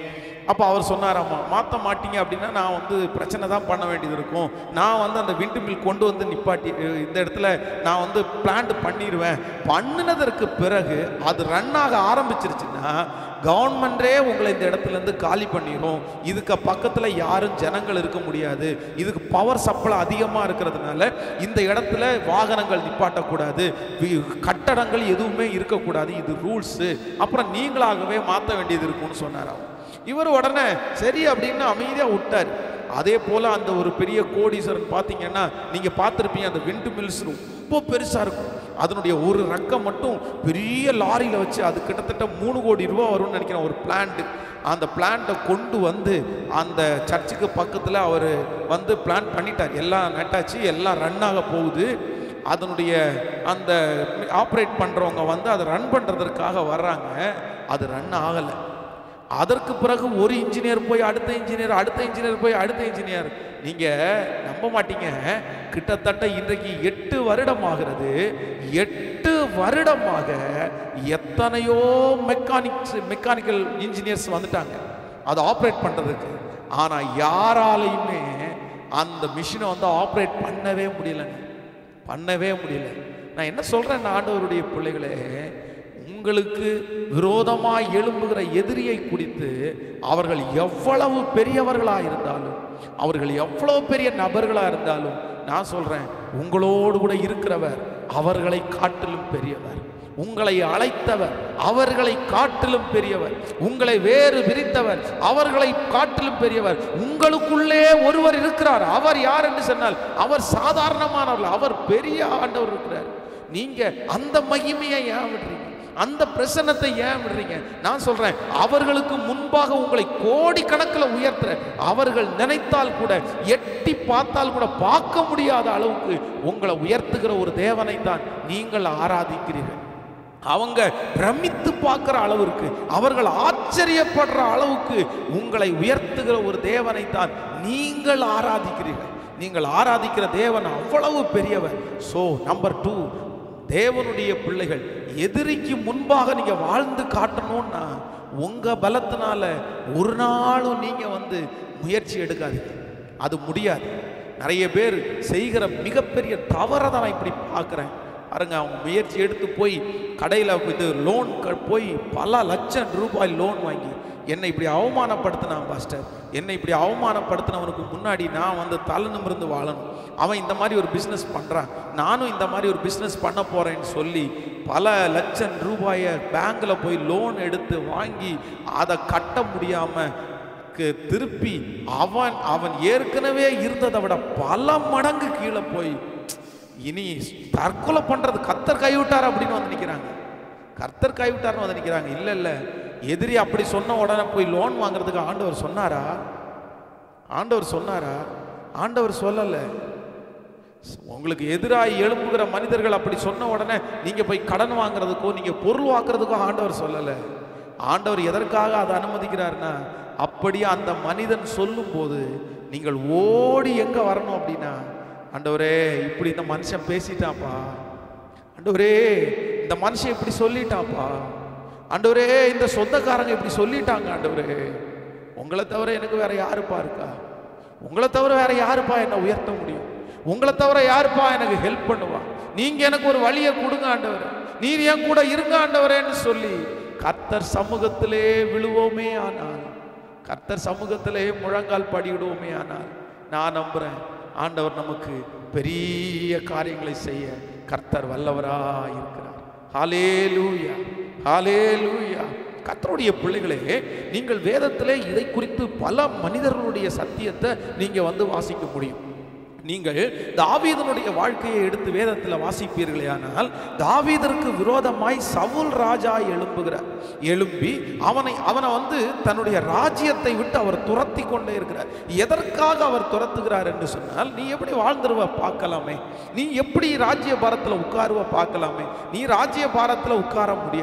அப்போ அவர் சொன்னாராம்மா, மாற்ற மாட்டீங்க அப்படின்னா நான் வந்து பிரச்சனை தான் பண்ண வேண்டியது இருக்கும். நான் வந்து அந்த விண்டு மில் கொண்டு வந்து நிப்பாட்டி இந்த இடத்துல நான் வந்து பிளான்ட் பண்ணிடுவேன். பண்ணினதற்கு பிறகு அது ரன் ஆக ஆரம்பிச்சிருச்சுன்னா கவர்மெண்டே உங்களை இந்த இடத்துலேருந்து காலி பண்ணிடும். இதுக்கு பக்கத்தில் யாரும் ஜனங்கள் இருக்க முடியாது. இதுக்கு பவர் சப்ளை அதிகமாக இருக்கிறதுனால இந்த இடத்துல வாகனங்கள் நிப்பாட்டக்கூடாது, கட்டடங்கள் எதுவுமே இருக்கக்கூடாது, இது ரூல்ஸு. அப்புறம் நீங்களாகவே மாற்ற வேண்டியது இருக்கும்னு சொன்னாராம். இவர் உடனே சரி அப்படின்னு அமைதியாக விட்டார். அதே போல் அந்த ஒரு பெரிய கோடீஸ்வரன் பார்த்தீங்கன்னா நீங்கள் பார்த்துருப்பீங்க, அந்த விண்டு மில்ஸ் ரொம்ப பெருசாக இருக்கும். அதனுடைய ஒரு ரக்கம் மட்டும் பெரிய லாரியில் வச்சு அது கிட்டத்தட்ட 3 கோடி ரூபா வரும்னு நினைக்கிறேன் ஒரு பிளான்ட்டு. அந்த பிளான்ட்டை கொண்டு வந்து அந்த சர்ச்சுக்கு பக்கத்தில் அவர் வந்து பிளான் பண்ணிட்டார். எல்லாம் நட்டாச்சு, எல்லாம் ரன் ஆக போகுது. அதனுடைய அந்த ஆப்ரேட் பண்ணுறவங்க வந்து அதை ரன் பண்ணுறதுக்காக வர்றாங்க. அது ரன் ஆகலை. அதற்கு பிறகு ஒரு இன்ஜினியர் போய் அடுத்த இன்ஜினியர், அடுத்த இன்ஜினியர் போய் அடுத்த இன்ஜினியர். நீங்கள் நம்ப மாட்டீங்க, கிட்டத்தட்ட இன்றைக்கு 8 வருடம் ஆகிறது. 8 வருடமாக எத்தனையோ மெக்கானிக்கல் இன்ஜினியர்ஸ் வந்துட்டாங்க அதை ஆப்ரேட் பண்ணுறதுக்கு. ஆனால் யாராலையுமே அந்த மிஷினை வந்து ஆப்ரேட் பண்ணவே முடியல. நான் என்ன சொல்கிறேன், ஆண்டவருடைய பிள்ளைகளே, உங்களுக்கு விரோதமாய் எழும்புகிற எதிரியை குறித்து அவர்கள் எவ்வளவு பெரியவர்களாக இருந்தாலும், அவர்கள் எவ்வளவு பெரிய நபர்களாக இருந்தாலும், நான் சொல்கிறேன், உங்களோடு கூட இருக்கிறவர் அவர்களை காட்டிலும் பெரியவர். உங்களை அழைத்தவர் அவர்களை காட்டிலும் பெரியவர். உங்களை வேறு பிரித்தவர் அவர்களை காட்டிலும் பெரியவர். உங்களுக்குள்ளே ஒருவர் இருக்கிறார். அவர் யார் என்று சொன்னால் அவர் சாதாரணமானவர், அவர் பெரிய ஆண்டவர் இருக்கிறார். நீங்க அந்த மகிமையை ஏன் விடுறீங்க? அந்த பிரசன்னத்தை ஏன் விடுறீங்க? நான் சொல்றேன், அவர்களுக்கு முன்பாக உங்களை கோடிக்கணக்கில் உயர்த்துற, அவர்கள் நினைத்தால் கூட எட்டி பார்த்தால் கூட பார்க்க முடியாத அளவுக்கு உங்களை உயர்த்துகிற ஒரு தேவனை தான் நீங்கள் ஆராதிக்கிறீர்கள். அவங்க பிரமித்து பார்க்கிற அளவுக்கு, அவர்கள் ஆச்சரியப்படுற அளவுக்கு உங்களை உயர்த்துகிற ஒரு தேவனை தான் நீங்கள் ஆராதிக்கிறீர்கள். நீங்கள் ஆராதிக்கிற தேவன் அவ்வளவு பெரியவர். ஸோ நம்பர் 2, தேவனுடைய பிள்ளைகள், எதிரிக்கு முன்பாக நீங்க வாழ்ந்து காட்டணும்னா உங்க பலத்தினால ஒரு நாளும் நீங்க வந்து முயற்சி எடுக்காதீங்க, அது முடியாது. நிறைய பேர் செய்கிற மிகப்பெரிய தவறை தான் நான் இப்படி பார்க்குறேன் பாருங்க. அவங்க முயற்சி எடுத்து போய் கடையில் இது லோன் போய் பல லட்சம் ரூபாய் லோன் வாங்கி என்னை இப்படி அவமானப்படுத்தினான் பாஸ்டர், என்னை இப்படி அவமானப்படுத்தினவனுக்கு முன்னாடி நான் வந்து தலை நிமிர்ந்து வாழணும். அவன் இந்த மாதிரி ஒரு பிஸ்னஸ் பண்ணுறான், நானும் இந்த மாதிரி ஒரு பிஸ்னஸ் பண்ண போகிறேன்னு சொல்லி பல லட்சம் ரூபாயை பேங்கில் போய் லோன் எடுத்து வாங்கி அதை கட்ட முடியாமல் திருப்பி அவன் ஏற்கனவே இருந்ததை விட பல மடங்கு கீழே போய் இனி தற்கொலை பண்ணுறது கர்த்தர் கைவிட்டார் அப்படின்னு வந்து நிற்கிறாங்க. கர்த்தர் கைவிட்டார்னு வந்து நிற்கிறாங்க. இல்லை, எதிரி அப்படி சொன்ன உடனே போய் லோன் வாங்குறதுக்கு ஆண்டவர் சொன்னாரா? ஆண்டவர் சொல்லலை. உங்களுக்கு எதிராக எழும்புகிற மனிதர்கள் அப்படி சொன்ன உடனே நீங்க போய் கடன் வாங்குறதுக்கோ நீங்க பொருள் வாக்குறதுக்கோ ஆண்டவர் சொல்லலை. ஆண்டவர் எதற்காக அதை அனுமதிக்கிறார்னா, அப்படியே அந்த மனிதன் சொல்லும் போது நீங்கள் ஓடி எங்க வரணும் அப்படின்னா, ஆண்டவரே இப்படி இந்த மனுஷன் பேசிட்டாப்பா, ஆண்டவரே இந்த மனுஷன் இப்படி சொல்லிட்டாப்பா, ஆண்டவரே இந்த சொந்தக்காரங்க இப்படி சொல்லிட்டாங்க, ஆண்டவரே உங்களை தவிர எனக்கு வேற யாருப்பா இருக்கா? உங்களை தவிர வேற யாருப்பா என்னை உயர்த்த முடியும்? உங்களை தவிர யாருப்பா எனக்கு ஹெல்ப் பண்ணுவா? நீங்க எனக்கு ஒரு வழியை கொடுங்க ஆண்டவரே, நீர் என் கூட இருங்க ஆண்டவரேன்னு சொல்லி கர்த்தர் சமூகத்திலே விழுவோமே ஆனால், கர்த்தர் சமூகத்திலே முழங்கால் படிவிடுவோமே ஆனால், நான் நம்புறேன் ஆண்டவர் நமக்கு பெரிய காரியங்களை செய்ய கர்த்தர் வல்லவராய் இருக்கிறார். ஹல்லேலூயா, ஹல்லேலூயா. கர்த்தருடைய பிள்ளைகளே, நீங்கள் வேதத்திலே இதை குறித்து பல மனிதர்களுடைய சத்தியத்தை நீங்க வந்து வாசிக்க முடியும். நீங்கள் தாவீதனுடைய வாழ்க்கையை எடுத்து வேதத்தில் வாசிப்பீர்களேயானால், தாவீதற்கு விரோதமாய் சவுல் ராஜா எழும்பி அவனை வந்து தன்னுடைய ராஜ்யத்தை விட்டு அவர் துரத்தி கொண்டே இருக்கிறார். எதற்காக அவர் துரத்துகிறார் என்று சொன்னால், நீ எப்படி வாழ்ந்துருவ பார்க்கலாமே, நீ எப்படி ராஜ்ய பாரத்தில் உட்காருவ பார்க்கலாமே, நீ ராஜ்ய பாரத்தில் உட்கார முடியாது.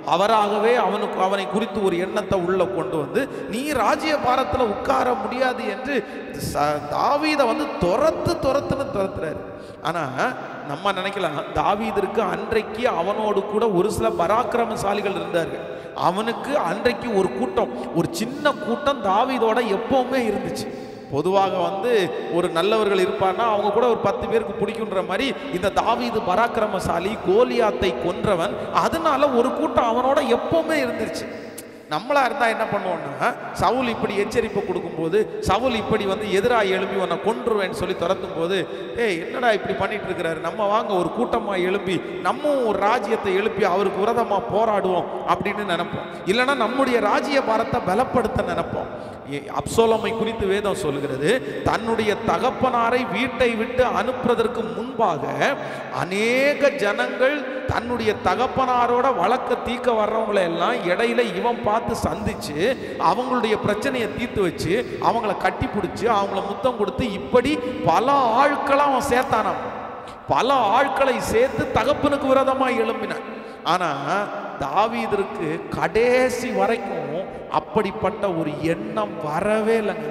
அவராகவே அவனை குறித்து ஒரு எண்ணத்தை உள்ள கொண்டு வந்து நீ ராஜ்ய பாரத்தில் உட்கார முடியாது என்று தாவீதை வந்து துரத்துறாரு. ஆனால் நம்ம நினைக்கலாம், தாவீதிற்கு அன்றைக்கு அவனோடு கூட ஒரு சில பராக்கிரமசாலிகள் இருந்தார்கள். அவனுக்கு அன்றைக்கு ஒரு கூட்டம், ஒரு சின்ன கூட்டம் தாவீதோட எப்பவுமே இருந்துச்சு. பொதுவாக வந்து ஒரு நல்லவர்கள் இருப்பார்னா அவங்க கூட ஒரு 10 பேருக்கு பிடிக்குன்ற மாதிரி இந்த தாவீது பராக்கிரமசாலி, கோலியாத்தை கொன்றவன், அதனால ஒரு கூட்டம் அவனோட எப்பவுமே இருந்துருச்சு. நம்மளா இருந்தால் என்ன பண்ணுவோம்னா, சவுல் இப்படி எச்சரிப்பு கொடுக்கும்போது, சவுல் இப்படி வந்து எதிராக எழுப்பி உன்னை கொன்றுவேன்னு சொல்லி துரத்தும் போது, என்னடா இப்படி பண்ணிட்டு இருக்கிறாரு, நம்ம வாங்க ஒரு கூட்டமாக எழுப்பி நம்ம ஒரு ராஜ்யத்தை எழுப்பி அவருக்கு விரதமாக போராடுவோம் அப்படின்னு நினைப்போம். இல்லைன்னா நம்முடைய ராஜ்ய பாரத்தை பலப்படுத்த நினைப்போம். அப்சலோமை குறித்து வேதம் சொல்லுகிறது, தன்னுடைய தகப்பனாரை வீட்டை விட்டு அனுப்புறதற்கு முன்பாக அநேக ஜனங்கள் தன்னுடைய தகப்பனாரோட வழக்க தீர்க்க வர்றவங்களை எல்லாம் இடையில இவன் பார்த்து சந்திச்சு அவங்களுடைய பிரச்சனையை தீர்த்து வச்சு அவங்கள கட்டி பிடிச்சி அவங்கள முத்தம் கொடுத்து இப்படி பல ஆட்களை அவன் சேர்த்தானான். பல ஆட்களை சேர்த்து தகப்பனுக்கு விரோதமாக எழும்பினான். ஆனா தாவீதிற்கு கடைசி வரைக்கும் அப்படிப்பட்ட ஒரு எண்ணம் வரவே இல்லைங்க,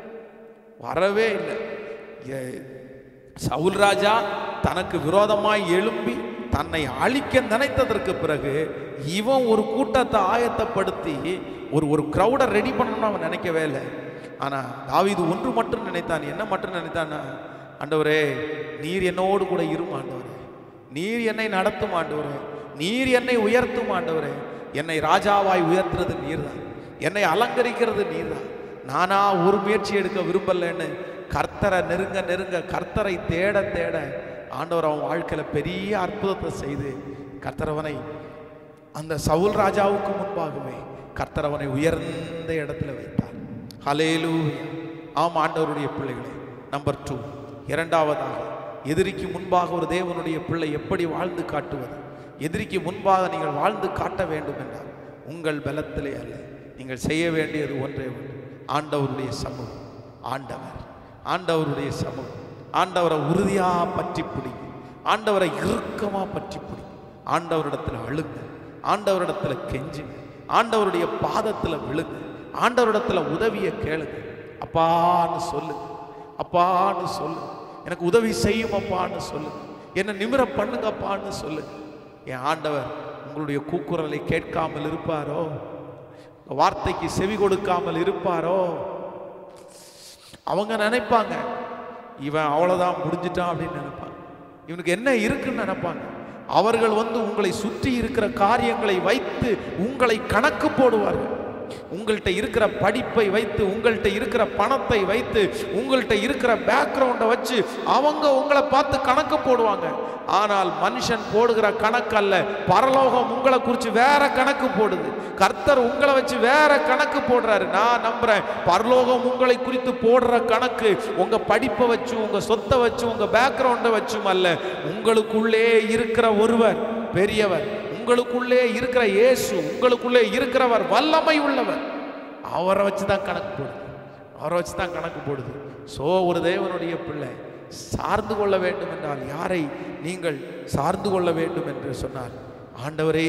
வரவே இல்லை. சவுல் ராஜா தனக்கு விரோதமாய் எழும்பி தன்னை அழிக்க நினைத்ததற்கு பிறகு இவன் ஒரு கூட்டத்தை ஆயத்தப்படுத்தி ஒரு கிரௌடை ரெடி பண்ணணும்னு அவன் நினைக்கவே இல்லை. ஆனால் தாவீது ஒன்று மட்டும் நினைத்தான். என்ன மட்டும் நினைத்தான்னா, ஆண்டவரே நீர் என்னோடு கூட இரும் ஆண்டவரே, நீர் என்னை நடத்தும் ஆண்டவரே, நீர் என்னை உயர்த்தும் ஆண்டவரே. என்னை ராஜாவாய் உயர்த்துறது நீர் தான், என்னை அலங்கரிக்கிறது நீர் தான். நானா ஒரு முயற்சி எடுக்க விரும்பலன்னு கர்த்தரை நெருங்க நெருங்க, கர்த்தரை தேட தேட ஆண்டவர் அவன் வாழ்க்கையில் பெரிய அற்புதத்தை செய்து கர்த்தரவனை அந்த சவுல் ராஜாவுக்கு முன்பாகவே கர்த்தரவனை உயர்ந்த இடத்துல வைத்தார். ஹல்லேலூயா. ஆம் ஆண்டவருடைய பிள்ளைகளே. நம்பர் 2, இரண்டாவதாக, எதிரிக்கு முன்பாக ஒரு தேவனுடைய பிள்ளை எப்படி வாழ்ந்து காட்டுவது? எதிரிக்கு முன்பாக நீங்கள் வாழ்ந்து காட்ட வேண்டும் என்றால் உங்கள் பலத்திலே அல்ல, நீங்கள் செய்ய வேண்டியது ஒன்றே ஒன்று, ஆண்டவருடைய சமூகம். ஆண்டவருடைய சமூகம். ஆண்டவரை உறுதியாக பற்றி பிடிங்க, ஆண்டவரை இறுக்கமாக பற்றி பிடிங்க, ஆண்டவரிடத்தில் அழுங்க, ஆண்டவரிடத்தில் கெஞ்சுங்க, ஆண்டவருடைய பாதத்தில் விழுங்க, ஆண்டவரிடத்தில் உதவியை கேளுங்க. அப்பான்னு சொல்லுங்க, அப்பான்னு சொல்லுங்க, எனக்கு உதவி செய்யும் அப்பான்னு சொல்லுங்க, என்னை நிமிர பண்ணுங்கப்பான்னு சொல்லுங்க. என் ஆண்டவர் உங்களுடைய கூக்குரலை கேட்காமல் இருப்பாரோ? வார்த்தைக்கு செவி கொடுக்காமல் இருப்பாரோ? அவங்க நினைப்பாங்க இவன் அவ்வளோதான் முடிஞ்சிட்டான் அப்படின்னு நினைப்பாங்க. இவனுக்கு என்ன இருக்குன்னு நினைப்பாங்க. அவர்கள் வந்து உங்களை சுற்றி இருக்கிற காரியங்களை வைத்து உங்களை கணக்கு போடுவார்கள். உங்கள்கிட்ட இருக்கிற படிப்பை வைத்து, உங்கள்கிட்ட இருக்கிற பணத்தை வைத்து, உங்கள்கிட்ட இருக்கிற பேக்ரவுண்டை வச்சு அவங்க உங்களை பார்த்து கணக்கு போடுவாங்க. ஆனால் மனுஷன் போடுகிற கணக்கு அல்ல, பரலோகம் உங்களை குறித்து வேற கணக்கு போடுது. கர்த்தர் உங்களை வச்சு வேற கணக்கு போடுறாரு. நான் நம்புறேன், பரலோகம் உங்களை குறித்து போடுற கணக்கு உங்க படிப்பை வச்சு, உங்க சொத்தை வச்சு, உங்க பேக்ரவுண்டை வச்சும் அல்ல, உங்களுக்குள்ளே இருக்கிற ஒருவர் பெரியவர், உங்களுக்குள்ளே இருக்கிற இயேசு, உங்களுக்குள்ளே இருக்கிறவர் வல்லமை உள்ளவர், அவரை வச்சு தான் கணக்கு போடுது, அவரை வச்சு தான் கணக்கு போடுது. ஒரு தேவனுடைய பிள்ளை சார்ந்து கொள்ள வேண்டும் என்றால் யாரை நீங்கள் சார்ந்து கொள்ள வேண்டும் என்று சொன்னார்? ஆண்டவரே,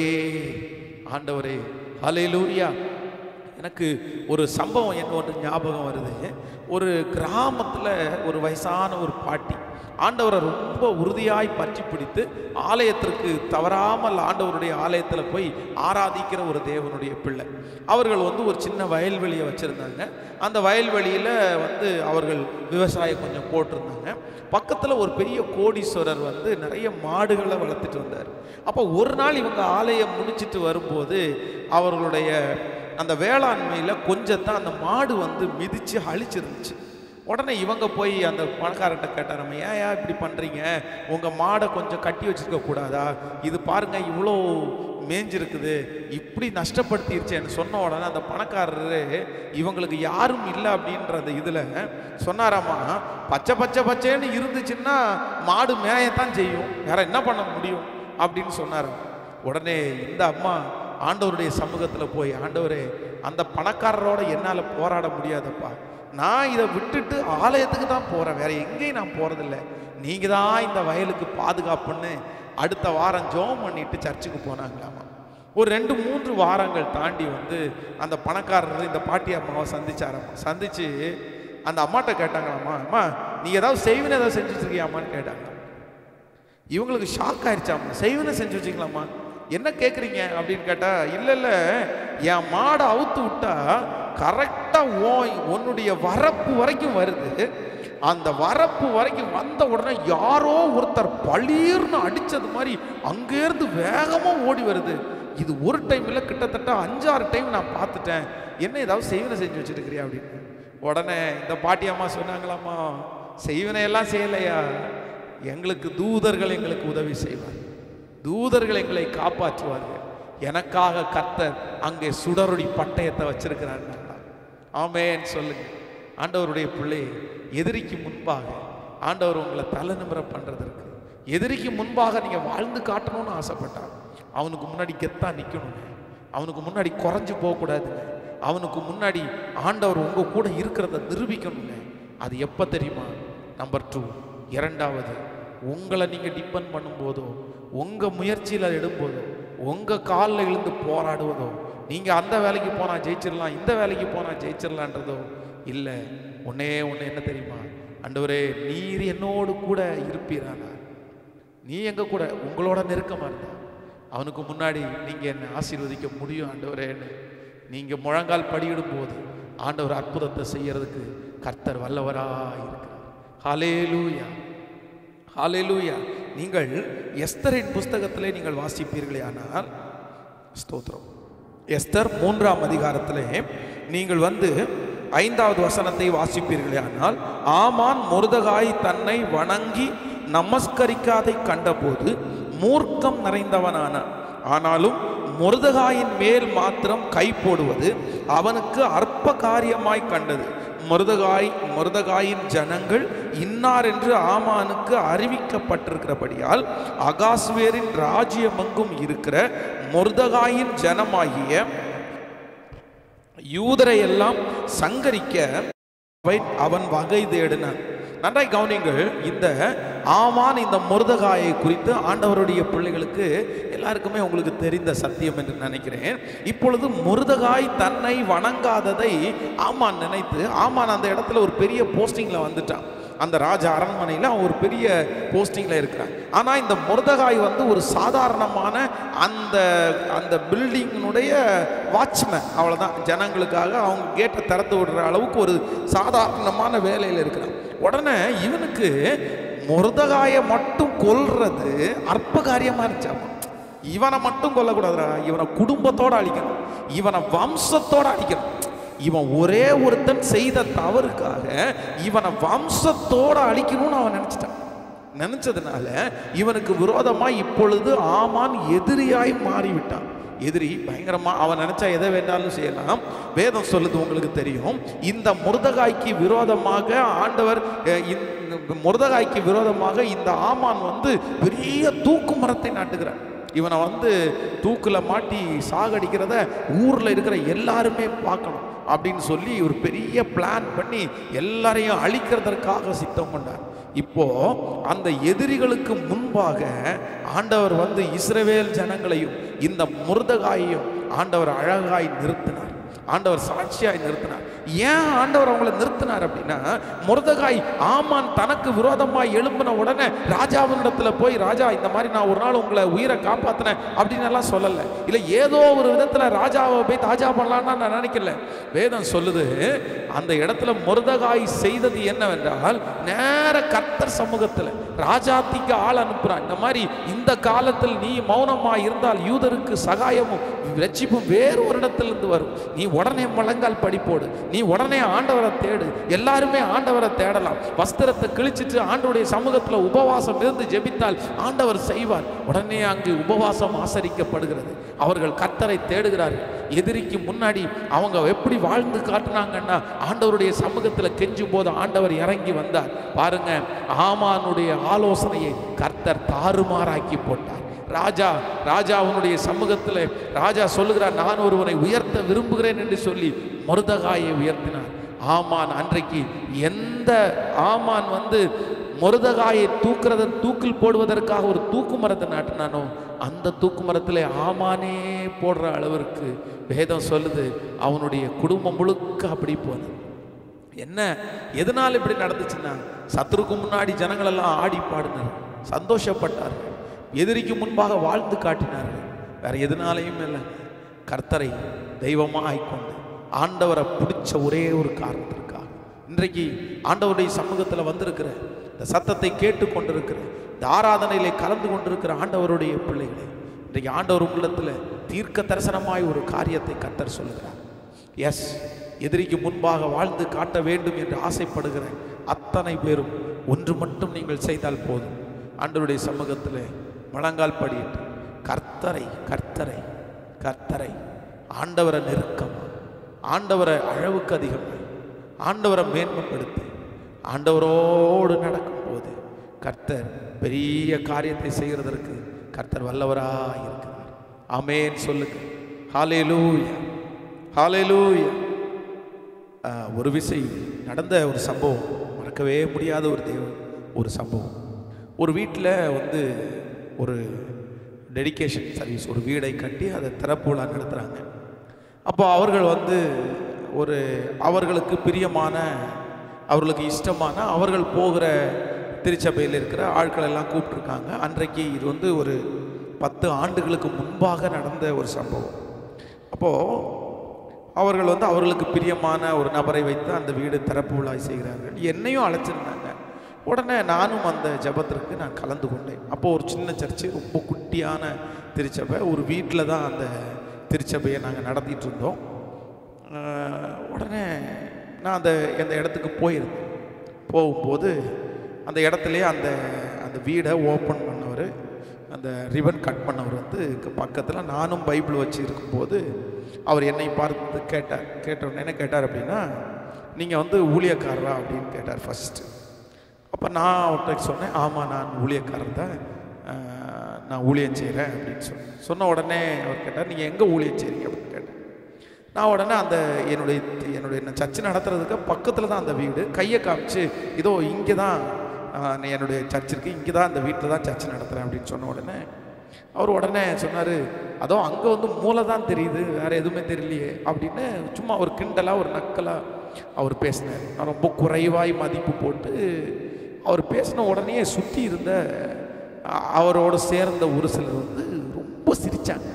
ஆண்டவரே. ஹல்லேலூயா. எனக்கு ஒரு சம்பவம் என்ன ஒன்று ஞாபகம் வருது. ஒரு கிராமத்தில் ஒரு வயசான ஒரு பாட்டி ஆண்டவரை ரொம்ப உறுதியாய் பற்றி பிடித்து ஆலயத்திற்கு தவறாமல் ஆண்டவருடைய ஆலயத்தில் போய் ஆராதிக்கிற ஒரு தேவனுடைய பிள்ளை. அவர்கள் வந்து ஒரு சின்ன வயல்வெளியை வச்சுருந்தாங்க. அந்த வயல்வெளியில் வந்து அவர்கள் விவசாயம் கொஞ்சம் போட்டிருந்தாங்க. பக்கத்தில் ஒரு பெரிய கோடீஸ்வரர் வந்து நிறைய மாடுகளை வளர்த்துட்டு வந்தார். அப்போ ஒரு நாள் இவங்க ஆலயம் முடிச்சுட்டு வரும்போது அவர்களுடைய அந்த வேளாண்மையில் கொஞ்சத்தான் அந்த மாடு வந்து மிதித்து அழிச்சிருந்துச்சு. உடனே இவங்க போய் அந்த பணக்காரர்கிட்ட கேட்டார், நம்ம ஏன் இப்படி பண்ணுறீங்க, உங்கள் மாடை கொஞ்சம் கட்டி வச்சுருக்க கூடாதா, இது பாருங்கள் இவ்வளோ மேய்ஞ்சிருக்குது, இப்படி நஷ்டப்படுத்திருச்சேன்னு சொன்ன உடனே அந்த பணக்காரரு இவங்களுக்கு யாரும் இல்லை அப்படின்ற அந்த இதில் சொன்னாராமா, பச்சை பச்சை பச்சைன்னு இருந்துச்சுன்னா மாடு மேயத்தான் செய்யும், வேற என்ன பண்ண முடியும் அப்படின்னு சொன்னார். உடனே இந்த அம்மா ஆண்டவருடைய சமூகத்தில் போய், ஆண்டவரே அந்த பணக்காரரோட என்னால் போராட முடியாதப்பா, நான் இதை விட்டுட்டு ஆலயத்துக்கு தான் போகிறேன், வேற எங்கேயும் நான் போகிறதில்ல, நீங்கள் தான் இந்த வயலுக்கு பாதுகாப்புன்னு அடுத்த வாரம் ஜெபம் பண்ணிட்டு சர்ச்சுக்கு போனாங்களாமா. ஒரு 2-3 வாரங்கள் தாண்டி வந்து அந்த பணக்காரர் இந்த பாட்டி அம்மாவை சந்திச்சாராம்மா. சந்திச்சு அந்த அம்மாட்ட கேட்டாங்களாம்மா, அம்மா நீ ஏதாவது செய்வினை ஏதாவது செஞ்சு வச்சிருக்கியாம்மான்னு கேட்டாங்க. இவங்களுக்கு ஷாக் ஆயிடுச்சாம்மா. செய்வினை செஞ்சு வச்சுக்கலாமா, என்ன கேட்குறீங்க அப்படின்னு கேட்டா, இல்லை இல்லை என் மாடை அவுத்து விட்டா கரெக்டாக உன்னுடைய வரப்பு வரைக்கும் வருது. அந்த வரப்பு வரைக்கும் வந்த உடனே யாரோ ஒருத்தர் பளீர்னு அடித்தது மாதிரி அங்கேருந்து வேகமாக ஓடி வருது. இது ஒரு டைம் இல்லை, கிட்டத்தட்ட 5-6 டைம் நான் பார்த்துட்டேன். என்ன ஏதாவது செய்வினை செஞ்சு வச்சுருக்கிறியா அப்படின்னு. உடனே இந்த பாட்டி அம்மா சொன்னாங்களாம்மா, செய்வினையெல்லாம் செய்யலையா, எங்களுக்கு தூதர்கள் எங்களுக்கு உதவி செய்வார், தூதர்கள் எங்களை காப்பாற்றுவார்கள், எனக்காக கர்த்தர் அங்கே சுடரொளி பட்டயத்தை வச்சிருக்கிறார். ஆமென் சொல்லுங்க. ஆண்டவருடைய பிள்ளை, எதிரிக்கு முன்பாக ஆண்டவர் உங்களை தலை நிமிர பண்ணுறதற்கு, எதிரிக்கு முன்பாக நீங்கள் வாழ்ந்து காட்டணும்னு ஆசைப்பட்டார். அவனுக்கு முன்னாடி கெத்தா நிற்கணுங்க, அவனுக்கு முன்னாடி குறைஞ்சு போகக்கூடாதுங்க, அவனுக்கு முன்னாடி ஆண்டவர் உங்கள் கூட இருக்கிறத நிரூபிக்கணுங்க. அது எப்போ தெரியுமா? நம்பர் 2, இரண்டாவது, உங்களை நீங்கள் டிபெண்ட் பண்ணும்போதோ, உங்கள் முயற்சியில் எடும்போதோ, உங்கள் காலில் இழுந்து போராடுவதோ, நீங்கள் அந்த வேலைக்கு போனால் ஜெயிச்சிடலாம், இந்த வேலைக்கு போனால் ஜெயிச்சிடலான்றதோ இல்லை. ஒன்னே ஒன்று என்ன தெரியுமா? ஆண்டவரே நீர் என்னோடு கூட இருப்பீரானா, நீ எங்கள் கூட உங்களோட நெருக்கமாக இருந்தா அவனுக்கு முன்னாடி நீங்கள் என்னை ஆசீர்வதிக்க முடியும் ஆண்டவரேன்னு நீங்கள் முழங்கால் படியிடும் போது ஆண்டவர் அற்புதத்தை செய்யறதுக்கு கர்த்தர் வல்லவராக இருக்கிறார். ஹல்லேலூயா, ஹல்லேலூயா. நீங்கள் எஸ்தரின் புஸ்தகத்திலே நீங்கள் வாசிப்பீர்களே ஆனால், ஸ்தோத்திரம், எஸ்தர் 3ஆம் அதிகாரத்திலே நீங்கள் வந்து 5வது வசனத்தை வாசிப்பீர்களே ஆனால், ஆமான் மொர்தெகாய் தன்னை வணங்கி நமஸ்கரிக்காதை கண்டபோது மூர்க்கம் நிறைந்தவனானான். ஆனாலும் மொர்தெகாயின் மேல் மாத்திரம் கை போடுவது அவனுக்கு அற்ப காரியமாய் கண்டது. மொர்தெகாயின் ஜனங்கள் இன்னார் என்று ஆமானுக்கு அறிவிக்கப்பட்டிருக்கிறபடியால் அகாஸ்வேரின் ராஜ்யமெங்கும் இருக்கிற மொர்தெகாயின் ஜனமாகிய யூதரை எல்லாம் சங்கரிக்க அவன் வகை தேடினான். நன்றாய் கவனிங்கள். இந்த ஆமான் இந்த மொர்தெகாயை குறித்து ஆண்டவருடைய பிள்ளைகளுக்கு எல்லாருக்குமே உங்களுக்கு தெரிந்த சத்தியம் என்று நினைக்கிறேன். இப்பொழுது மொர்தெகாய் தன்னை வணங்காததை ஆமான் நினைத்து, ஆமான் அந்த இடத்துல ஒரு பெரிய போஸ்டிங்கில் வந்துட்டான். அந்த ராஜ அரண்மனையில் அவன் ஒரு பெரிய போஸ்டிங்கில் இருக்கிறான். ஆனால் இந்த மொர்தெகாய் வந்து ஒரு சாதாரணமான அந்த பில்டிங்கினுடைய வாட்ச்மேன், அவ்வளோதான். ஜனங்களுக்காக அவங்க கேட்டை திறந்து விடுற அளவுக்கு ஒரு சாதாரணமான வேலையில் இருக்கிறான். உடனே இவனுக்கு மொர்தெகாயை மட்டும் கொல்றது அற்ப காரியமாக இருந்துச்சாமா. இவனை மட்டும் கொல்லக்கூடாதுடா, இவனை குடும்பத்தோடு அழிக்கணும், இவனை வம்சத்தோடு அழிக்கணும். இவன் ஒரே ஒருத்தன் செய்த தவறுக்காக இவனை வம்சத்தோடு அழிக்கணும்னு அவன் நினைச்சதுனால இவனுக்கு விரோதமாய் இப்பொழுது ஆமான் எதிரியாய் மாறிவிட்டான். எதிரி பயங்கரமா, அவன் நினைச்சா எதை வேண்டாலும் செய்யலாம். வேதம் சொல்லுது, உங்களுக்கு தெரியும், இந்த மொர்தெகாய்க்கு விரோதமாக ஆண்டவர், மொர்தெகாய்க்கு விரோதமாக இந்த ஆமான் வந்து பெரிய தூக்கு மரத்தை நாட்டுகிறார். இவனை வந்து தூக்கில் மாட்டி சாகடிக்கிறத ஊரில் இருக்கிற எல்லாருமே பார்க்கணும் அப்படின்னு சொல்லி ஒரு பெரிய பிளான் பண்ணி எல்லாரையும் அழிக்கிறதற்காக சித்தம் கொண்டார். இப்போ அந்த எதிரிகளுக்கு முன்பாக ஆண்டவர் வந்து இஸ்ரவேல் ஜனங்களையும் இந்த மொர்தெகாயையும் ஆண்டவர் அழகாய் நிறுத்தினார், ஆண்டவர் சாட்சியாய் நிறுத்தினார். ஏன் ஆண்டவர் அவங்களை நிறுத்தினார் அப்படின்னா, மொர்தெகாய் ஆமான் தனக்கு விரோதமாய் எழும்பின உடனே ராஜாவினிடத்துல போய், ராஜா இந்த மாதிரி நான் ஒரு நாள் உங்களை உயிரை காப்பாத்தினேன் அப்படின்னு எல்லாம் சொல்லலை. இல்லை ஏதோ ஒரு விதத்தில் ராஜாவை போய் தாஜா பண்ணலான்னு நான் நினைக்கல. வேதம் சொல்லுது, அந்த இடத்துல மொர்தெகாய் செய்தது என்னவென்றால், நேர கர்த்தர் சமூகத்தில் ராஜாத்திக்கு ஆள் அனுப்புறான். இந்த மாதிரி இந்த காலத்தில் நீ மௌனமாக இருந்தால் யூதருக்கு சகாயமும் ரட்சிப்பும் வேறு ஒரு இடத்திலிருந்து வரும். நீ உடனே முழங்கால் படிப்போடு, நீ உடனே ஆண்டவரை தேடு. எல்லாருமே ஆண்டவரை தேடலாம். வஸ்திரத்தை கிழிச்சிட்டு ஆண்டவருடைய சமூகத்தில் உபவாசம் இருந்து ஜெபித்தால் ஆண்டவர் செய்வார். உடனே அங்கு உபவாசம் ஆசரிக்கப்படுகிறது. அவர்கள் கர்த்தரை தேடுகிறார்கள். எதிரிக்கு முன்னாடி அவங்க எப்படி வாழ்ந்து காட்டினாங்கன்னா, ஆண்டவருடைய சமூகத்தில் கெஞ்சும் போது ஆண்டவர் இறங்கி வந்தார். பாருங்க, ஆமானுடைய ஆலோசனையை கர்த்தர் தாறுமாறாக்கி போட்டார். ராஜா அவனுடைய சமூகத்தில் ராஜா சொல்லுகிறார், நான் ஒருவனை உயர்த்த விரும்புகிறேன் என்று சொல்லி மொர்தெகாயை உயர்த்தினார். ஆமான் அன்றைக்கு எந்த ஆமான் வந்து மொர்தெகாயை தூக்கில் போடுவதற்காக ஒரு தூக்கு மரத்தை நாட்டினானோ அந்த தூக்கு மரத்தில் ஆமானே போடுற அளவிற்கு வேதம் சொல்லுது அவனுடைய குடும்பம் முழுக்க அப்படி போனது. என்ன எதனால் இப்படி நடந்துச்சுன்னா, சத்துருக்கு முன்னாடி ஜனங்கள் எல்லாம் ஆடி பாடினார், சந்தோஷப்பட்டார்கள், எதிரிக்கு முன்பாக வாழ்ந்து காட்டினார்கள். வேற எதனாலையும் இல்லை, கர்த்தரை தெய்வமாக ஆய்கொண்டு ஆண்டவரை பிடிச்ச ஒரே ஒரு காரணத்திற்காக. இன்றைக்கு ஆண்டவருடைய சமூகத்தில் வந்திருக்கிற, இந்த சத்தத்தை கேட்டு கொண்டிருக்கிற, இந்த ஆராதனையிலே கலந்து கொண்டிருக்கிற ஆண்டவருடைய பிள்ளைகளே, இன்றைக்கு ஆண்டவர் உள்ளத்தில் தீர்க்க தரிசனமாய் ஒரு காரியத்தை கர்த்தர் சொல்லுகிறார். எஸ், எதிரிக்கு முன்பாக வாழ்ந்து காட்ட வேண்டும் என்று ஆசைப்படுகிற அத்தனை பேரும் ஒன்று மட்டும் நீங்கள் செய்தால் போதும். ஆண்டவருடைய சமூகத்தில் முழங்கால் படியிட்டு கர்த்தரை கர்த்தரை கர்த்தரை ஆண்டவரை நெருக்கமாக, ஆண்டவரை அளவுக்கு அதிகமாக, ஆண்டவரை மேன்மைப்படுத்தி ஆண்டவரோடு நடக்கும்போது கர்த்தர் பெரிய காரியத்தை செய்கிறதற்கு கர்த்தர் வல்லவராக இருக்கிறார். ஆமென் சொல்லுங்க. ஹல்லேலூயா, ஹல்லேலூயா. ஒரு விஷயம் நடந்த ஒரு சம்பவம், மறக்கவே முடியாத ஒரு சம்பவம். ஒரு வீட்டில் ஒரு டெடிகேஷன் சர்வீஸ், ஒரு வீடை கட்டி அதை திறப்பு விழா நடத்துகிறாங்க. அப்போ அவர்கள் அவர்களுக்கு பிரியமான, அவர்களுக்கு இஷ்டமான, அவர்கள் போகிற திருச்சபையில் இருக்கிற ஆட்கள் எல்லாம் கூப்பிட்டுருக்காங்க. அன்றைக்கு இது ஒரு 10 ஆண்டுகளுக்கு முன்பாக நடந்த ஒரு சம்பவம். அப்போது அவர்கள் அவர்களுக்கு பிரியமான ஒரு நபரை வைத்து அந்த வீடு திறப்பு விழா செய்கிறார்கள். என்னையும் அழைச்சிருந்தாங்க. உடனே நானும் அந்த ஜபத்திற்கு நான் கலந்து கொண்டேன். அப்போது ஒரு சின்ன சர்ச்சு, ரொம்ப குட்டியான திருச்சபை, ஒரு வீட்டில் தான் அந்த திருச்சபையை நாங்கள் நடத்திட்டு இருந்தோம். உடனே நான் அந்த இடத்துக்கு போயிருந்தேன். போகும்போது அந்த இடத்துலையே அந்த வீடை ஓப்பன் பண்ணவர், அந்த ரிபன் கட் பண்ணவர் பக்கத்தில் நானும் பைபிள் வச்சு இருக்கும்போது அவர் என்னை பார்த்து கேட்டவுடனே என்ன கேட்டார் அப்படின்னா, நீங்கள் ஊழியக்காரரா அப்படின்னு கேட்டார் ஃபஸ்ட்டு. அப்போ நான் அவர்கிட்ட சொன்னேன், ஆமாம் நான் ஊழியக்காரர் தான், நான் ஊழியம் செய்கிறேன் அப்படின்னு சொன்ன உடனே அவர் கேட்டார், நீங்கள் எங்கே ஊழியம் செய்கிறீங்க அப்படின்னு கேட்டேன். நான் உடனே என்னுடைய சர்ச்சு நடத்துறதுக்கு பக்கத்தில் தான் அந்த வீடு, கையை காமிச்சு இதோ இங்கே தான் என்னுடைய சர்ச் இருக்குது, இங்கே தான் இந்த வீட்டில் தான் சர்ச் நடத்துகிறேன் அப்படின்னு சொன்ன உடனே அவர் உடனே சொன்னார், அதோ அங்கே மூளை தான் தெரியுது, வேறு எதுவுமே தெரியலையே அப்படின்னு சும்மா ஒரு கிண்டலாக ஒரு நக்கலாக அவர் பேசினார். நான் ரொம்ப குறைவாய் மதிப்பு போட்டு அவர் பேசின உடனே சுற்றி இருந்த அவரோடு சேர்ந்த ஒரு சிலர் ரொம்ப சிரித்தாங்க.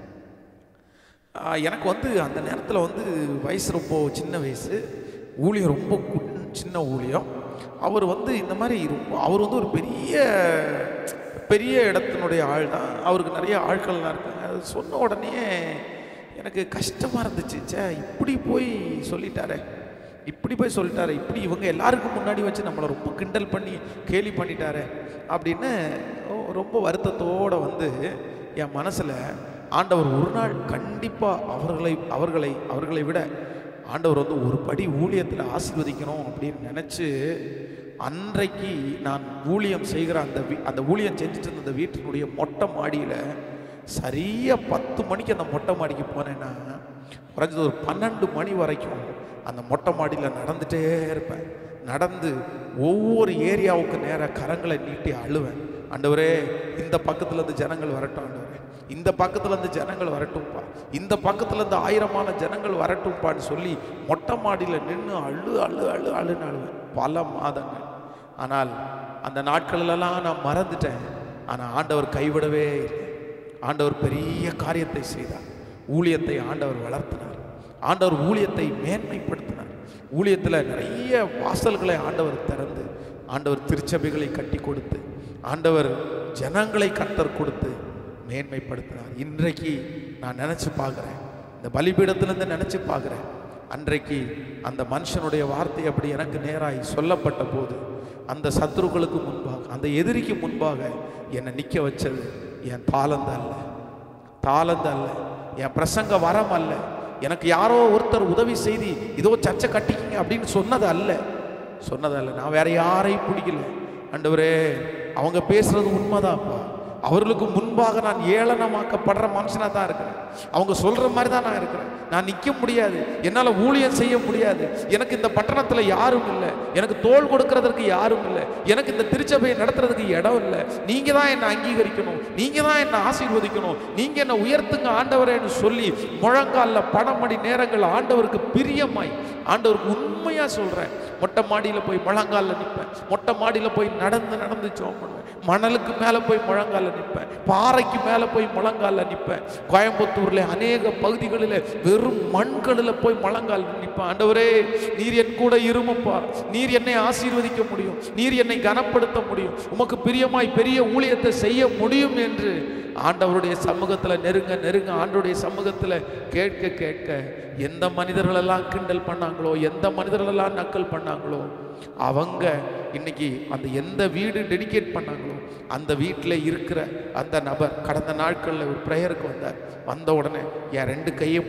எனக்கு அந்த நேரத்தில் வயசு ரொம்ப சின்ன வயசு, ஊழியம் ரொம்ப சின்ன ஊழியம். அவர் இந்த மாதிரி அவர் ஒரு பெரிய இடத்தினுடைய ஆள் தான், அவருக்கு நிறைய ஆட்கள்லாம் இருக்காங்க. அது சொன்ன உடனே எனக்கு கஷ்டமாக இருந்துச்சு. இப்படி போய் சொல்லிட்டாரே, இப்படி இவங்க எல்லாருக்கும் முன்னாடி வச்சு நம்மளை ரொம்ப கிண்டல் பண்ணி கேலி பண்ணிட்டாரே அப்படின்னு ரொம்ப வருத்தத்தோடு என் மனசில் ஆண்டவர் ஒரு நாள் கண்டிப்பாக அவர்களை விட ஆண்டவர் ஒரு படி ஊழியத்தில் ஆசீர்வதிக்கணும் அப்படின்னு நினச்சி அன்றைக்கு நான் ஊழியம் செய்கிற அந்த ஊழியம் செஞ்சுட்டு இருந்த அந்த வீட்டினுடைய மொட்டை மாடியில் சரியாக 10 மணிக்கு அந்த மொட்டை மாடிக்கு போனேன்னா குறைஞ்சது ஒரு 12 மணி வரைக்கும் அந்த மொட்டை மாடியில் நடந்துகிட்டே இருப்பேன். நடந்து ஒவ்வொரு ஏரியாவுக்கு நேராக கரங்களை நீட்டி அழுவேன். ஆண்டவரே, இந்த பக்கத்துலேருந்து ஜனங்கள் வரட்டும், ஆண்டவரே இந்த பக்கத்துலேருந்து ஜனங்கள் வரட்டும்ப்பா, இந்த பக்கத்துலேருந்து 1000மான ஜனங்கள் வரட்டும்ப்பான்னு சொல்லி மொட்டை மாடியில் நின்று அழுன்னு அழுவேன் பல மாதங்கள். ஆனால் அந்த நாட்களெல்லாம் நான் மறந்துட்டேன். ஆனால் ஆண்டவர் கைவிடவே இல்லை. ஆண்டவர் பெரிய காரியத்தை செய்தார். ஊழியத்தை ஆண்டவர் வளர்த்தினார். ஆண்டவர் ஊழியத்தை மேன்மைப்படுத்தினார். ஊழியத்தில் நிறைய வாசல்களை ஆண்டவர் திறந்து, ஆண்டவர் திருச்சபைகளை கட்டி கொடுத்து, ஆண்டவர் ஜனங்களை கர்த்தர் கொடுத்து மேன்மைப்படுத்தினார். இன்றைக்கு நான் நினச்சி பார்க்குறேன், இந்த பலிபீடத்திலேருந்து நினச்சி பார்க்குறேன், அன்றைக்கு அந்த மனுஷனுடைய வார்த்தை அப்படி எனக்கு நேராய் சொல்லப்பட்ட போது அந்த சத்துருக்களுக்கு முன்பாக, அந்த எதிரிக்கு முன்பாக என்னை நிற்க வச்சது என் தாளந்து அல்ல, என் பிரசங்க வரம் அல்ல, எனக்கு யாரோ ஒருத்தர் உதவி செய்து இதோ சர்ச்சை கட்டிக்கிங்க அப்படின்னு சொன்னது அல்ல. நான் வேற யாரையும் பிடிக்கல. ஆண்டவரே, அவங்க பேசுறது உண்மைதான்ப்பா, அவர்களுக்கு முன் முன்பாக நான் ஏளனமாக்கப்படுற மனுஷனா தான் இருக்கிறேன். அவங்க சொல்ற மாதிரி தான் நான் இருக்கிறேன். நான் நிற்க முடியாது, என்னால் ஊழியம் செய்ய முடியாது, எனக்கு இந்த பட்டணத்தில் யாரும் இல்லை, எனக்கு தோள் கொடுக்கறதற்கு யாரும் இல்லை, எனக்கு இந்த திருச்சபையை நடத்துறதுக்கு இடம் இல்லை, நீங்க தான் என்னை அங்கீகரிக்கணும், நீங்க தான் என்னை ஆசீர்வதிக்கணும், நீங்க என்னை உயர்த்துங்க ஆண்டவரேன்னு சொல்லி முழங்காலில் பல மணி நேரங்கள் ஆண்டவருக்கு பிரியமாய், ஆண்டவருக்கு உண்மையா சொல்றேன், மொட்டை மாடியில் போய் முழங்காலில் நிற்பேன், மொட்டை மாடியில் போய் நடந்து ஜெபம் பண்ணுவேன், மணலுக்கு மேலே போய் முழங்காலில் நிற்பேன், பாறைக்கு மேலே போய் முழங்காலில் நிற்பேன், கோயம்புத்தூர்ல அநேக பகுதிகளில் வெறும் மண்களில் போய் முழங்காலில் நிற்பேன். ஆண்டவரே நீர் என் கூட இருமப்பா, நீர் என்னை ஆசீர்வதிக்க முடியும், நீர் என்னை கனப்படுத்த முடியும், உமக்கு பிரியமாய் பெரிய ஊழியத்தை செய்ய முடியும் என்று ஆண்டவருடைய சமூகத்தில் நெருங்க ஆண்டவருடைய சமூகத்தில் கேட்க எந்த மனிதர்களெல்லாம் கிண்டல் பண்ணாங்களோ, எந்த மனிதர்களெல்லாம் நக்கல் பண்ணாங்களோ, அவங்க இன்னைக்கு அந்த எந்த வீடு டெடிகேட் பண்ணாங்களோ அந்த வீட்டில் இருக்கிற அந்த நபர் கடந்த நாட்களில் ஒரு ப்ரேயருக்கு வந்த உடனே என் ரெண்டு கையும்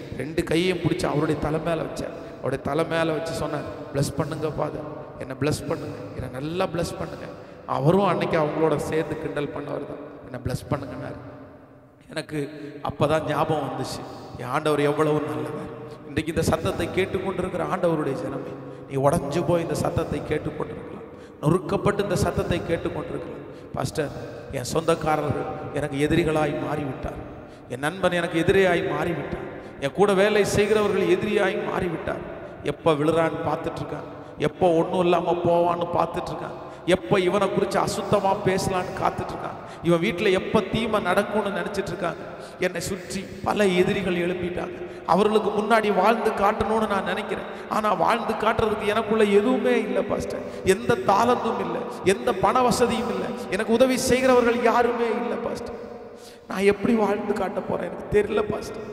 பிடிச்ச அவருடைய தலை மேலே வச்சார். அவருடைய தலை மேலே வச்சு சொன்னார், ப்ளஸ் பண்ணுங்க ஃபாதர், என்னை ப்ளஸ் பண்ணுங்க, என்னை நல்லா ப்ளஸ் பண்ணுங்க. அவரும் அன்னைக்கு அவங்களோட சேர்ந்து கிண்டல் பண்ணவர் தான், என்னை ப்ளஸ் பண்ணுங்கன்னாரு. எனக்கு அப்போ தான் ஞாபகம் வந்துச்சு, என் ஆண்டவர் எவ்வளவு நல்லவர். இன்றைக்கு இந்த சத்தத்தை கேட்டுக்கொண்டிருக்கிற ஆண்டவருடைய ஜனமே, நீ உடஞ்சு போய் இந்த சத்தத்தை கேட்டுக்கொண்டிருக்கலாம், நொறுக்கப்பட்டு இந்த சத்தத்தை கேட்டுக்கொண்டிருக்கலாம். பாஸ்டர், என் சொந்தக்காரர்கள் எனக்கு எதிரிகளாய் மாறிவிட்டார், என் நண்பன் எனக்கு எதிரியாய் மாறிவிட்டார், என் கூட வேலை செய்கிறவர்கள் எதிரியாய் மாறிவிட்டார். எப்போ விழுறான்னு பார்த்துட்ருக்காங்க, எப்போ ஒன்றும் இல்லாமல் போவான்னு பார்த்துட்ருக்காங்க, எப்போ இவனை குறித்து அசுத்தமாக பேசலான்னு காத்துட்ருக்காங்க, இவன் வீட்டில் எப்போ தீமை நடக்கும்னு நினச்சிட்டு இருக்காங்க. என்னை சுற்றி பல எதிரிகள் எழுப்பிட்டாங்க. அவர்களுக்கு முன்னாடி வாழ்ந்து காட்டணும்னு நான் நினைக்கிறேன், ஆனால் வாழ்ந்து காட்டுறதுக்கு எனக்குள்ள எதுவுமே இல்லை பாஸ்டர். எந்த தாளந்தும் இல்லை, எந்த பண வசதியும் இல்லை, எனக்கு உதவி செய்கிறவர்கள் யாருமே இல்லை பாஸ்டர். நான் எப்படி வாழ்ந்து காட்ட போகிறேன் எனக்கு தெரியல பாஸ்டர்,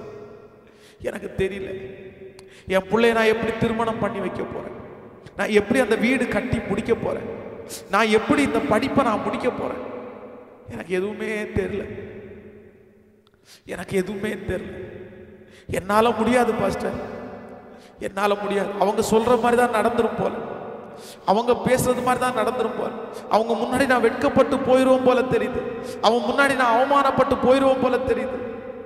எனக்கு தெரியல. என் பிள்ளைய நான் எப்படி திருமணம் பண்ணி வைக்க போகிறேன், நான் எப்படி அந்த வீடு கட்டி முடிக்க போகிறேன், நான் எப்படி இந்த படிப்பை நான் முடிக்க போகிறேன், எனக்கு எதுவுமே தெரியல, எனக்கு எதுவுமே தெரியல. என்னால் முடியாது பாஸ்டர், என்னால் முடியாது. அவங்க சொல்கிற மாதிரி தான் நடந்துரும் போல, அவங்க பேசுறது மாதிரி தான் நடந்துரும் போல, அவங்க முன்னாடி நான் வெட்கப்பட்டு போயிடுவோம் போல தெரியுது, அவங்க முன்னாடி நான் அவமானப்பட்டு போயிடுவோம் போல தெரியுது.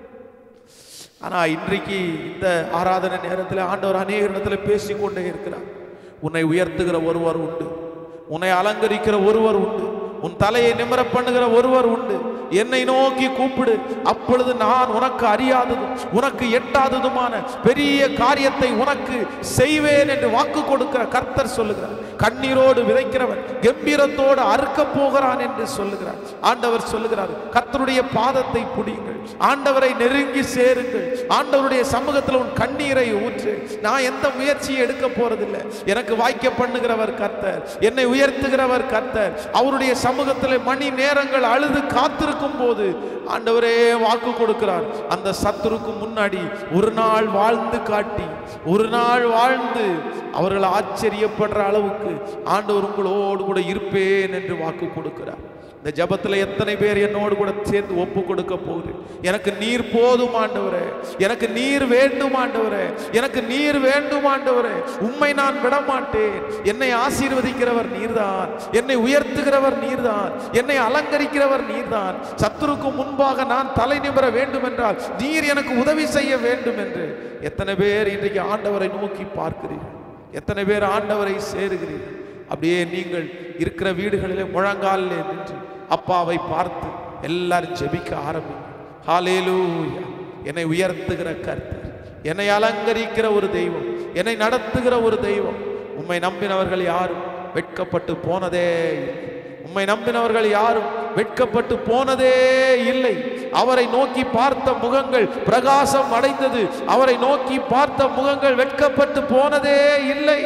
ஆனால் இன்றைக்கு இந்த ஆராதனை நேரத்தில் ஆண்டவர் அநேக இடத்துல பேசிக்கொண்டே இருக்கிறார். உன்னை உயர்த்துகிற ஒருவர் உண்டு, உன்னை அலங்கரிக்கிற ஒருவர் உண்டு, உன் தலையை நிமிர பண்ணுகிற ஒருவர் உண்டு. என்னை நோக்கி கூப்பிடு, அப்பொழுது நான் உனக்கு அறியாததும் உனக்கு எட்டாததுமான பெரிய காரியத்தை உனக்கு செய்வேன் என்று வாக்கு கொடுக்கிற கர்த்தர் சொல்லுகிறார். கண்ணீரோடு விதைக்கிறவன் கம்பீரத்தோடு அறுக்க போகிறான் என்று சொல்லுகிறார். ஆண்டவர் சொல்லுகிறார், கர்த்தருடைய பாதத்தை பிடியுங்கள், ஆண்டவரை நெருங்கி சேருங்கள், ஆண்டவருடைய சமூகத்தில் உன் கண்ணீரை ஊற்று. நான் எந்த முயற்சியை எடுக்க போறதில்லை, எனக்கு வாய்க்க பண்ணுகிறவர் கர்த்தர், என்னை உயர்த்துகிறவர் கர்த்தர். அவருடைய சமூகத்தில் மணி நேரங்கள் அழுது காத்திருக்கும் போது ஆண்டவரே வாக்கு கொடுக்கிறார். அந்த சத்துருக்கு முன்னாடி ஒரு நாள் வாழ்ந்து காட்டி, ஒரு நாள் வாழ்ந்து அவர்கள் ஆச்சரியப்படுற அளவுக்கு ஆண்டவர் உங்களோடு கூட இருப்பேன் என்று வாக்கு கொடுக்கிறார். இந்த ஜபத்தில் எத்தனை பேர் என்னோடு கூட சேர்ந்து ஒப்பு கொடுக்க போகுது? எனக்கு நீர் போதும் ஆண்டவரே, எனக்கு நீர் வேண்டும் ஆண்டவரே, எனக்கு நீர் வேண்டும் ஆண்டவரே, உம்மை நான் விடமாட்டேன். என்னை ஆசீர்வதிக்கிறவர் நீர்தான், என்னை உயர்த்துகிறவர் நீர்தான், என்னை அலங்கரிக்கிறவர் நீர்தான். சத்துருக்கு முன்பாக நான் தலை நிமிர வேண்டும் என்றால் நீர் எனக்கு உதவி செய்ய வேண்டும் என்று எத்தனை பேர் இன்றைக்கு ஆண்டவரை நோக்கி பார்க்கிறீர்கள்? எத்தனை பேர் ஆண்டவரை சேருகிறீர்கள்? அப்படியே நீங்கள் இருக்கிற வீடுகளிலே முழங்காலிலே நின்று அப்பாவை பார்த்து எல்லாரும் ஜெபிக்க ஆரம்பிங்க. ஹல்லேலூயா! என்னை உயர்த்துகிற கர்த்தர், என்னை அலங்கரிக்கிற ஒரு தெய்வம், என்னை நடத்துகிற ஒரு தெய்வம். உம்மை நம்பினவர்கள் யாரும் வெட்கப்பட்டு போனதே இல்லை, உம்மை நம்பினவர்கள் யாரும் வெட்கப்பட்டு போனதே இல்லை. அவரை நோக்கி பார்த்த முகங்கள் பிரகாசம் அடைந்தது, அவரை நோக்கி பார்த்த முகங்கள் வெட்கப்பட்டு போனதே இல்லை.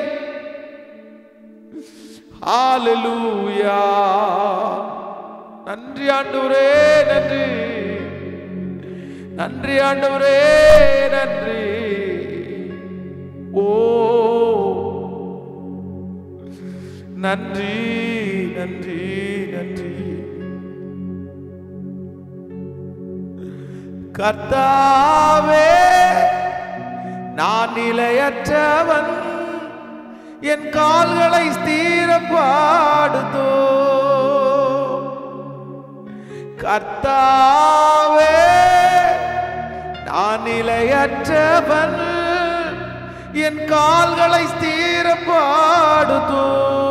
ஹல்லேலூயா! நன்றி ஆண்டவரே, நன்றி, நன்றி ஆண்டவரே, நன்றி. ஓ நன்றி, நன்றி, நன்றி. கர்த்தாவே, நான் நிலையற்றவன், என் கால்களை ஸ்திரப்படுத்தோ. கர்த்தாவே நான் நிலையற்றவன், என் கால்களை ஸ்திரப்படுத்தோ.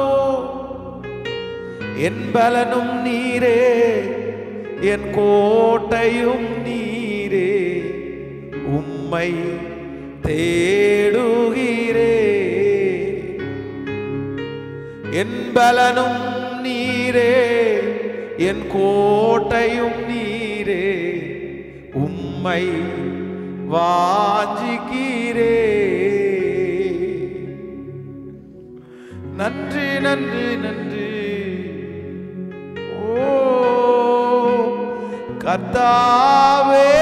என் பலனும் நீரே, என் கோட்டையும் நீரே, உம்மை தேடுகிறே. என் பலனும் நீரே, என் கோட்டையும் நீரே, உம்மை வாஞ்சிக்கிறே. நன்றி நன்றி நன்றி. ஓ கர்த்தாவே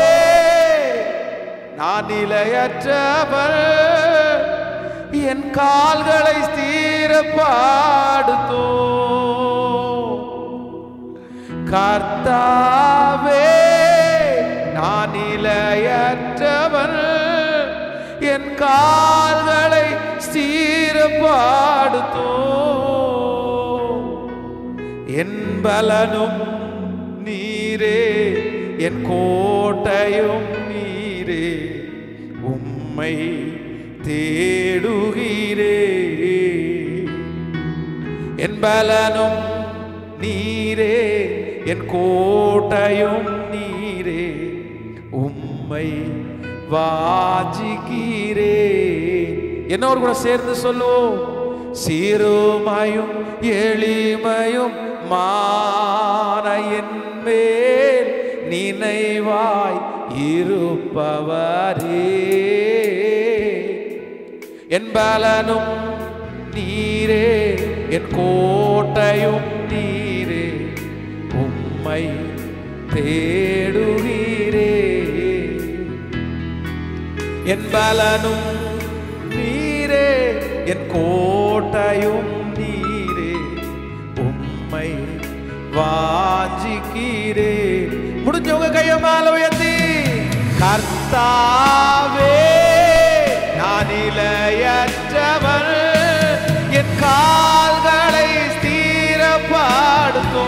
நான் நிலையற்றவன், என் கால்களை ஸ்திரப்படுத்தோ. கர்த்தாவே நான் நிலையற்றவன், என் கால்களை ஸ்திரப்படுத்தோ. என் பலனும் நீரே, என் கோட்டையும் நீரே, உம்மை தேடுகிறே. என் பலனும் நீரே, என் கோட்டையும் நீரே, உம்மை வாஞ்சிக்கிறே. என்னோடு கூட சேர்ந்து சொல்லுவோம். சிறுமையும் எளிமையும் மான என் மேல் நினைவாய் இருப்பவரே. என் பலனும் நீரே, என் கோட்டையும் நீரே, உம்மை தேடுகிறே. என் பலனும் நீரே, என் கோட்டையும் நீரே, உம்மை வாஞ்சிக்கிறே. முடிஞ்சவங்க கைய மேல உயர்த்தி கர்த்தாவே நான் நிலையற்றவன், என் கால்களை ஸ்திரப்படுத்தோ.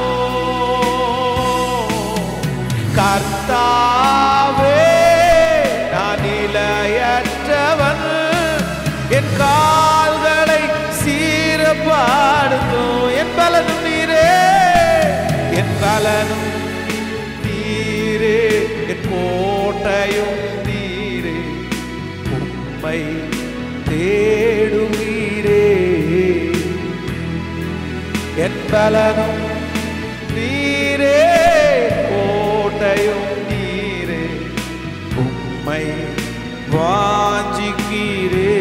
கர்த்தாவே நான் நிலையற்றவன், என் கால்களை ஸ்திரப்படுத்தோ. என் பலனும் நீரே, என் பலனும் நீரே, என் கோட்டையும் நீரே, உம்மை தேடுகிறே. என் பலனும் நீரே, கோட்டையும் நீரே, உம்மை வாஞ்சிக்கிறே.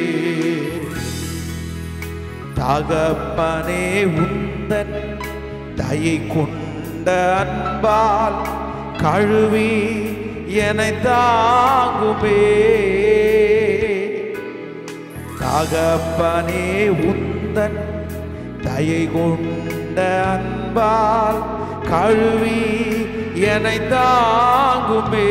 தகப்பனே உந்தன் தயை கொண்ட அன்பால் கழுவி என்னை தாங்குமே. தகப்பனே உந்தன் தயை கொண்ட அன்பால் கழுவி என்னை தாங்குமே.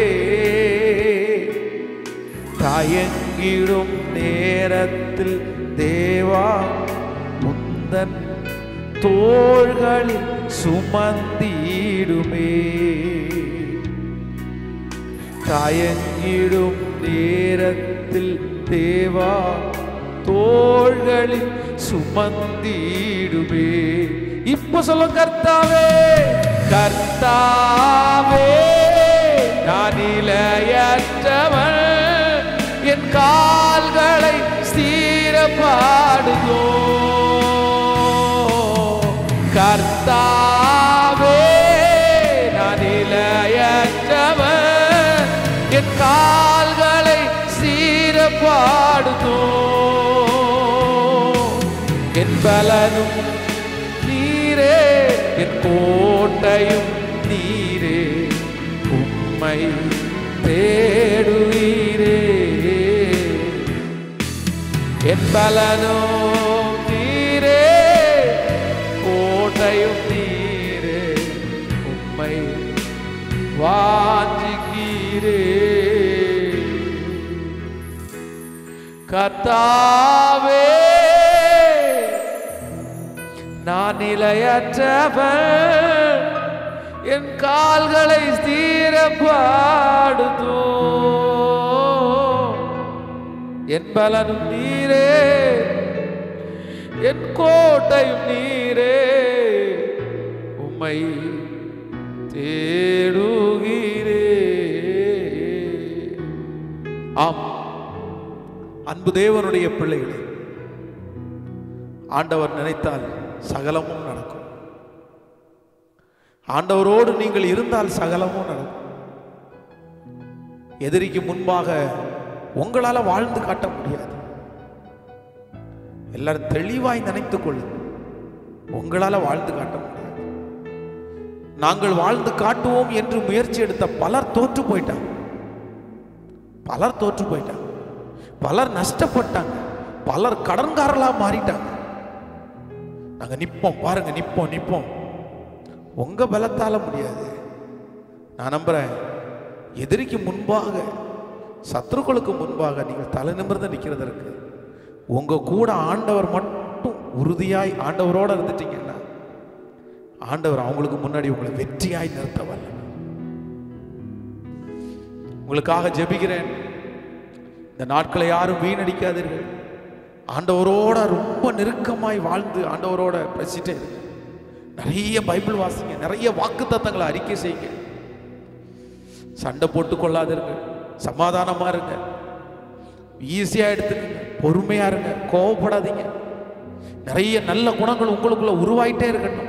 தயங்கிடும் நேரத்தில் தேவா உந்தன் தோள்களில் சுமந்திடுமே. தயங்கிடும் நேரத்தில் தேவா தோள்களில் சுமந்திடுமே. இப்ப சொல்ல கர்த்தாவே, கர்த்தாவே நான் நிலையற்றவன், என் கால்களை ஸ்திரப்படுத்தோ. கர்த்தாவே நான் நிலையற்றவன், என் கால்களை ஸ்திரப்படுத்தோ. என் பலனும் நீரே, என் கோட்டையும் நீரே, உம்மை தேடுகிறே. என் பலனும் நீரே, கோட்டையும் நீரே, உம்மை வாஞ்சிக்கிறே. கர்த்தாவே நான் நிலையற்றவன், என் கால்களை ஸ்திரப்படுத்தும். என் பலனும் நீரே, என் கோட்டையும் நீரே, உம்மை தேடுகிறே. ஆம், அன்பு தேவனுடைய பிள்ளைகளே, ஆண்டவர் நினைத்தால் சகலமும் நடக்கும். ஆண்டவரோடு நீங்கள் இருந்தால் சகலமும் நடக்கும். எதிரிக்கு முன்பாக உங்களால வாழ்ந்து காட்ட முடியாது. எல்லாரும் தெளிவாய் நினைத்துக் கொள்ளுங்க, உங்களால வாழ்ந்து காட்ட முடியாது. நாங்கள் வாழ்ந்து காட்டுவோம் என்று முயற்சி எடுத்த பலர் தோற்று போயிட்டாங்க, பலர் தோற்று போயிட்டாங்க, பலர் நஷ்டப்பட்டாங்க, பலர் கடன்காரலா மாறிட்டாங்க. நாங்க நிப்போம் பாருங்க, நிப்போம் நிப்போம். உங்க பலத்தால முடியாது. நான் நம்புறேன், எதிரிக்கு முன்பாக, சத்துருக்களுக்கு முன்பாக நீங்கள் தலை நிமிர்ந்து நிற்கிறதற்கு உங்க கூட ஆண்டவர் மட்டும் உறுதியாய் ஆண்டவரோட இருந்துட்டீங்கன்னா ஆண்டவர் அவங்களுக்கு முன்னாடி உங்களை வெற்றியாய் நிறுத்த வல்ல. உங்களுக்காக ஜெபிக்கிறேன். இந்த நாட்களை யாரும் வீணடிக்காதீர்கள். ஆண்டவரோட ரொம்ப நெருக்கமாய் வாழ்ந்து ஆண்டவரோட பேசிட்டே இருங்க. நிறைய பைபிள் வாசிங்க, நிறைய வாக்குத்தத்தங்களை அறிக்கை செய்யுங்க. சண்டை போட்டு கொள்ளாதீர்கள், சமாதானமா இருங்க, ஈஸியா எடுத்துக்கங்க, பொறுமையா இருங்க, கோவப்படாதீங்க. நிறைய நல்ல குணங்கள் உங்களுக்குள்ள உருவாயிட்டே இருக்கட்டும்.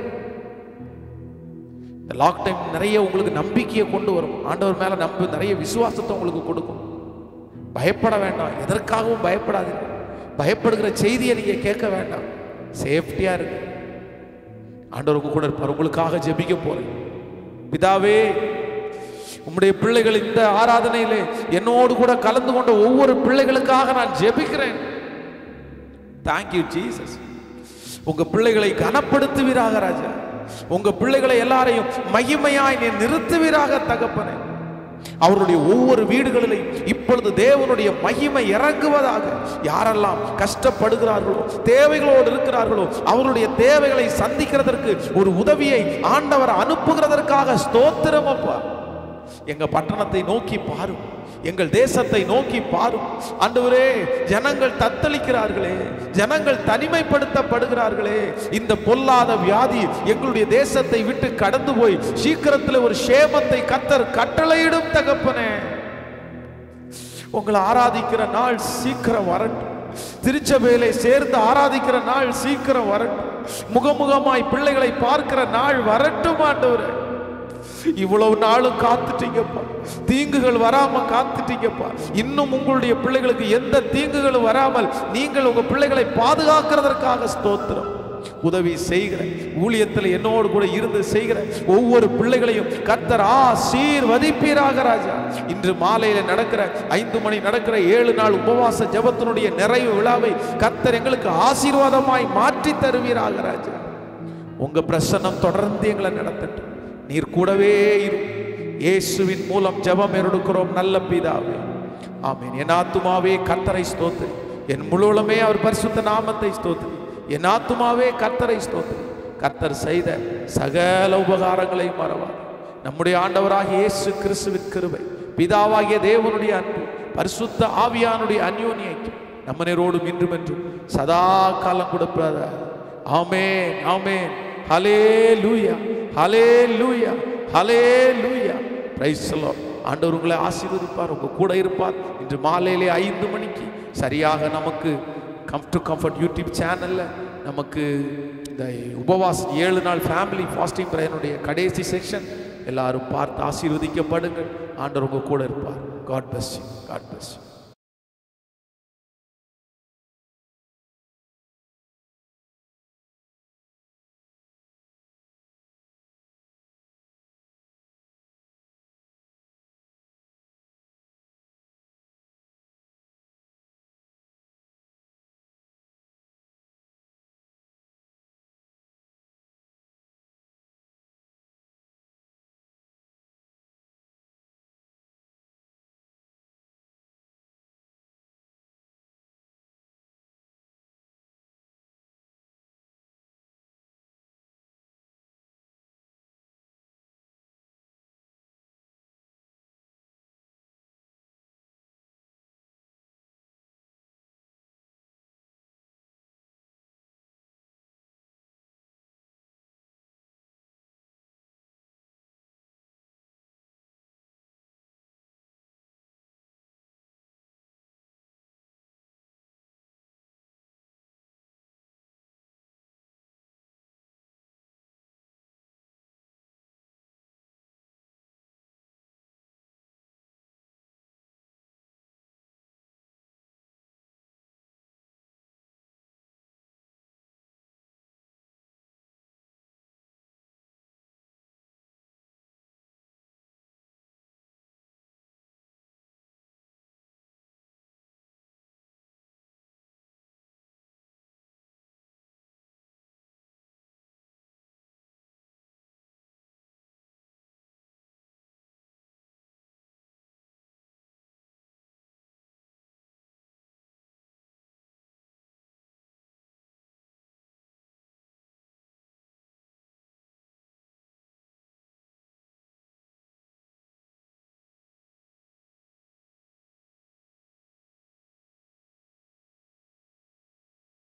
இந்த லாக் டைம் நிறைய உங்களுக்கு நம்பிக்கையை கொண்டு வரும். ஆண்டவர் மேல நிறைய விசுவாசத்தை உங்களுக்கு கொடுக்கும். பயப்பட வேண்டாம், எதற்காகவும் பயப்படாதீங்க. பயப்படுகிற செய்தியை நீங்க கேட்க வேண்டாம், சேஃப்டியா இருக்கு. ஆண்டவருக்கு கூட இருப்பார். உங்களுக்காக ஜெபிக்க போறேன். பிதாவே, உம்முடைய பிள்ளைகள் இந்த ஆராதனையிலே என்னோடு கூட கலந்து கொண்ட ஒவ்வொரு பிள்ளைகளுக்காக நான் ஜெபிக்கிறேன். Thank you Jesus. உங்க பிள்ளைகளை கனப்படுத்துவீராக ராஜா. உங்க பிள்ளைகளை எல்லாரையும் மகிமையாய் நீ நிறுத்துவீராக தகப்பனே. அவருடைய ஒவ்வொரு வீடுகளிலும் இப்பொழுது தேவனுடைய மகிமை இறங்குவதாக. யாரெல்லாம் கஷ்டப்படுகிறார்களோ, தேவைகளோடு இருக்கிறார்களோ, அவருடைய தேவைகளை சந்திக்கிறதற்கு ஒரு உதவியை ஆண்டவர் அனுப்புகிறதற்காக ஸ்தோத்திரம் அப்பா. எங்க பட்டணத்தை நோக்கி பாரும், எங்கள் தேசத்தை நோக்கி பாரும் ஆண்டவரே. ஜனங்கள் தத்தளிக்கிறார்களே, ஜனங்கள் தனிமைப்படுத்தப்படுகிறார்களே. இந்த பொல்லாத வியாதி எங்களுடைய தேசத்தை விட்டு கடந்து போய் சீக்கிரத்தில் ஒரு சேமத்தை கர்த்தர் கட்டளையிடும் தகப்பனே. உங்களை ஆராதிக்கிற நாள் சீக்கிரம் வரட்டும். திருச்சபையிலே சேர்ந்து ஆராதிக்கிற நாள் சீக்கிரம் வரட்டும். முகமுகமாய் பிள்ளைகளை பார்க்கிற நாள் வரட்டும் ஆண்டவரே. இவ்வளவு நாளும் காத்துட்டீங்கப்பா, தீங்குகள் வராம காத்துட்டீங்கப்பா. இன்னும் உங்களுடைய பிள்ளைகளுக்கு எந்த தீங்குகளும் வராமல் நீங்கள் உங்க பிள்ளைகளை பாதுகாக்கிறதற்காக ஸ்தோத்திரம். உதவி செய்கிற ஊழியத்தில் என்னோடு கூட இருந்து செய்கிற ஒவ்வொரு பிள்ளைகளையும் கர்த்தர் ஆசீர்வதிப்பீராக ராஜா. இன்று மாலையில நடக்கிற 5 மணி நடக்கிற 7 நாள் உபவாச ஜெபத்தினுடைய நிறைவு விழாவை கர்த்தர் எங்களுக்கு ஆசீர்வாதமாய் மாற்றி தருவீராக ராஜா. உங்க பிரசன்னம் தொடர்ந்து எங்களை நடத்தட்டும். நீர் கூடவே இரு. இயேசுவின் மூலம் ஜெபம் எடுக்கிறோம் நல்ல பிதாவே, ஆமென். என் ஆத்துமாவே கர்த்தரை ஸ்தோத்திரி, என் முழுவதுமே அவர் பரிசுத்த நாமத்தை ஸ்தோத்திரி. என் ஆத்துமாவே கர்த்தரை ஸ்தோத்திரி. கர்த்தர் செய்த சகல உபகாரங்களை மறவார். நம்முடைய ஆண்டவராகிய இயேசு கிறிஸ்துவின் கிருபை, பிதாவாகிய தேவனுடைய அன்பு, பரிசுத்த ஆவியானுடைய அந்யோன்ய ஐக்கியம் நம்மனரோடும் இன்றும் என்றும் சதா காலம் கொடுப்பதாக. ஆமென், ஆமென். ஹல்லேலூயா, ஹல்லேலூயா, ஹல்லேலூயா. Praise the Lord. ஆண்டவர் உங்களை ஆசீர்வதிப்பார், உங்க கூட இருப்பார். இன்று மாலையிலே 5 மணிக்கு சரியாக நமக்கு கம் டு கம்ஃபர்ட் யூடியூப் சேனல்ல நமக்கு இந்த உபவாஸ் 7 நாள் ஃபேமிலி ஃபாஸ்டிங் பிரேயருடைய கடைசி செக்ஷன் எல்லாரும் பார்த்து ஆசீர்வதிக்கப்படுங்கள். ஆண்டவர் உங்க கூட இருப்பார். God bless you, God bless you.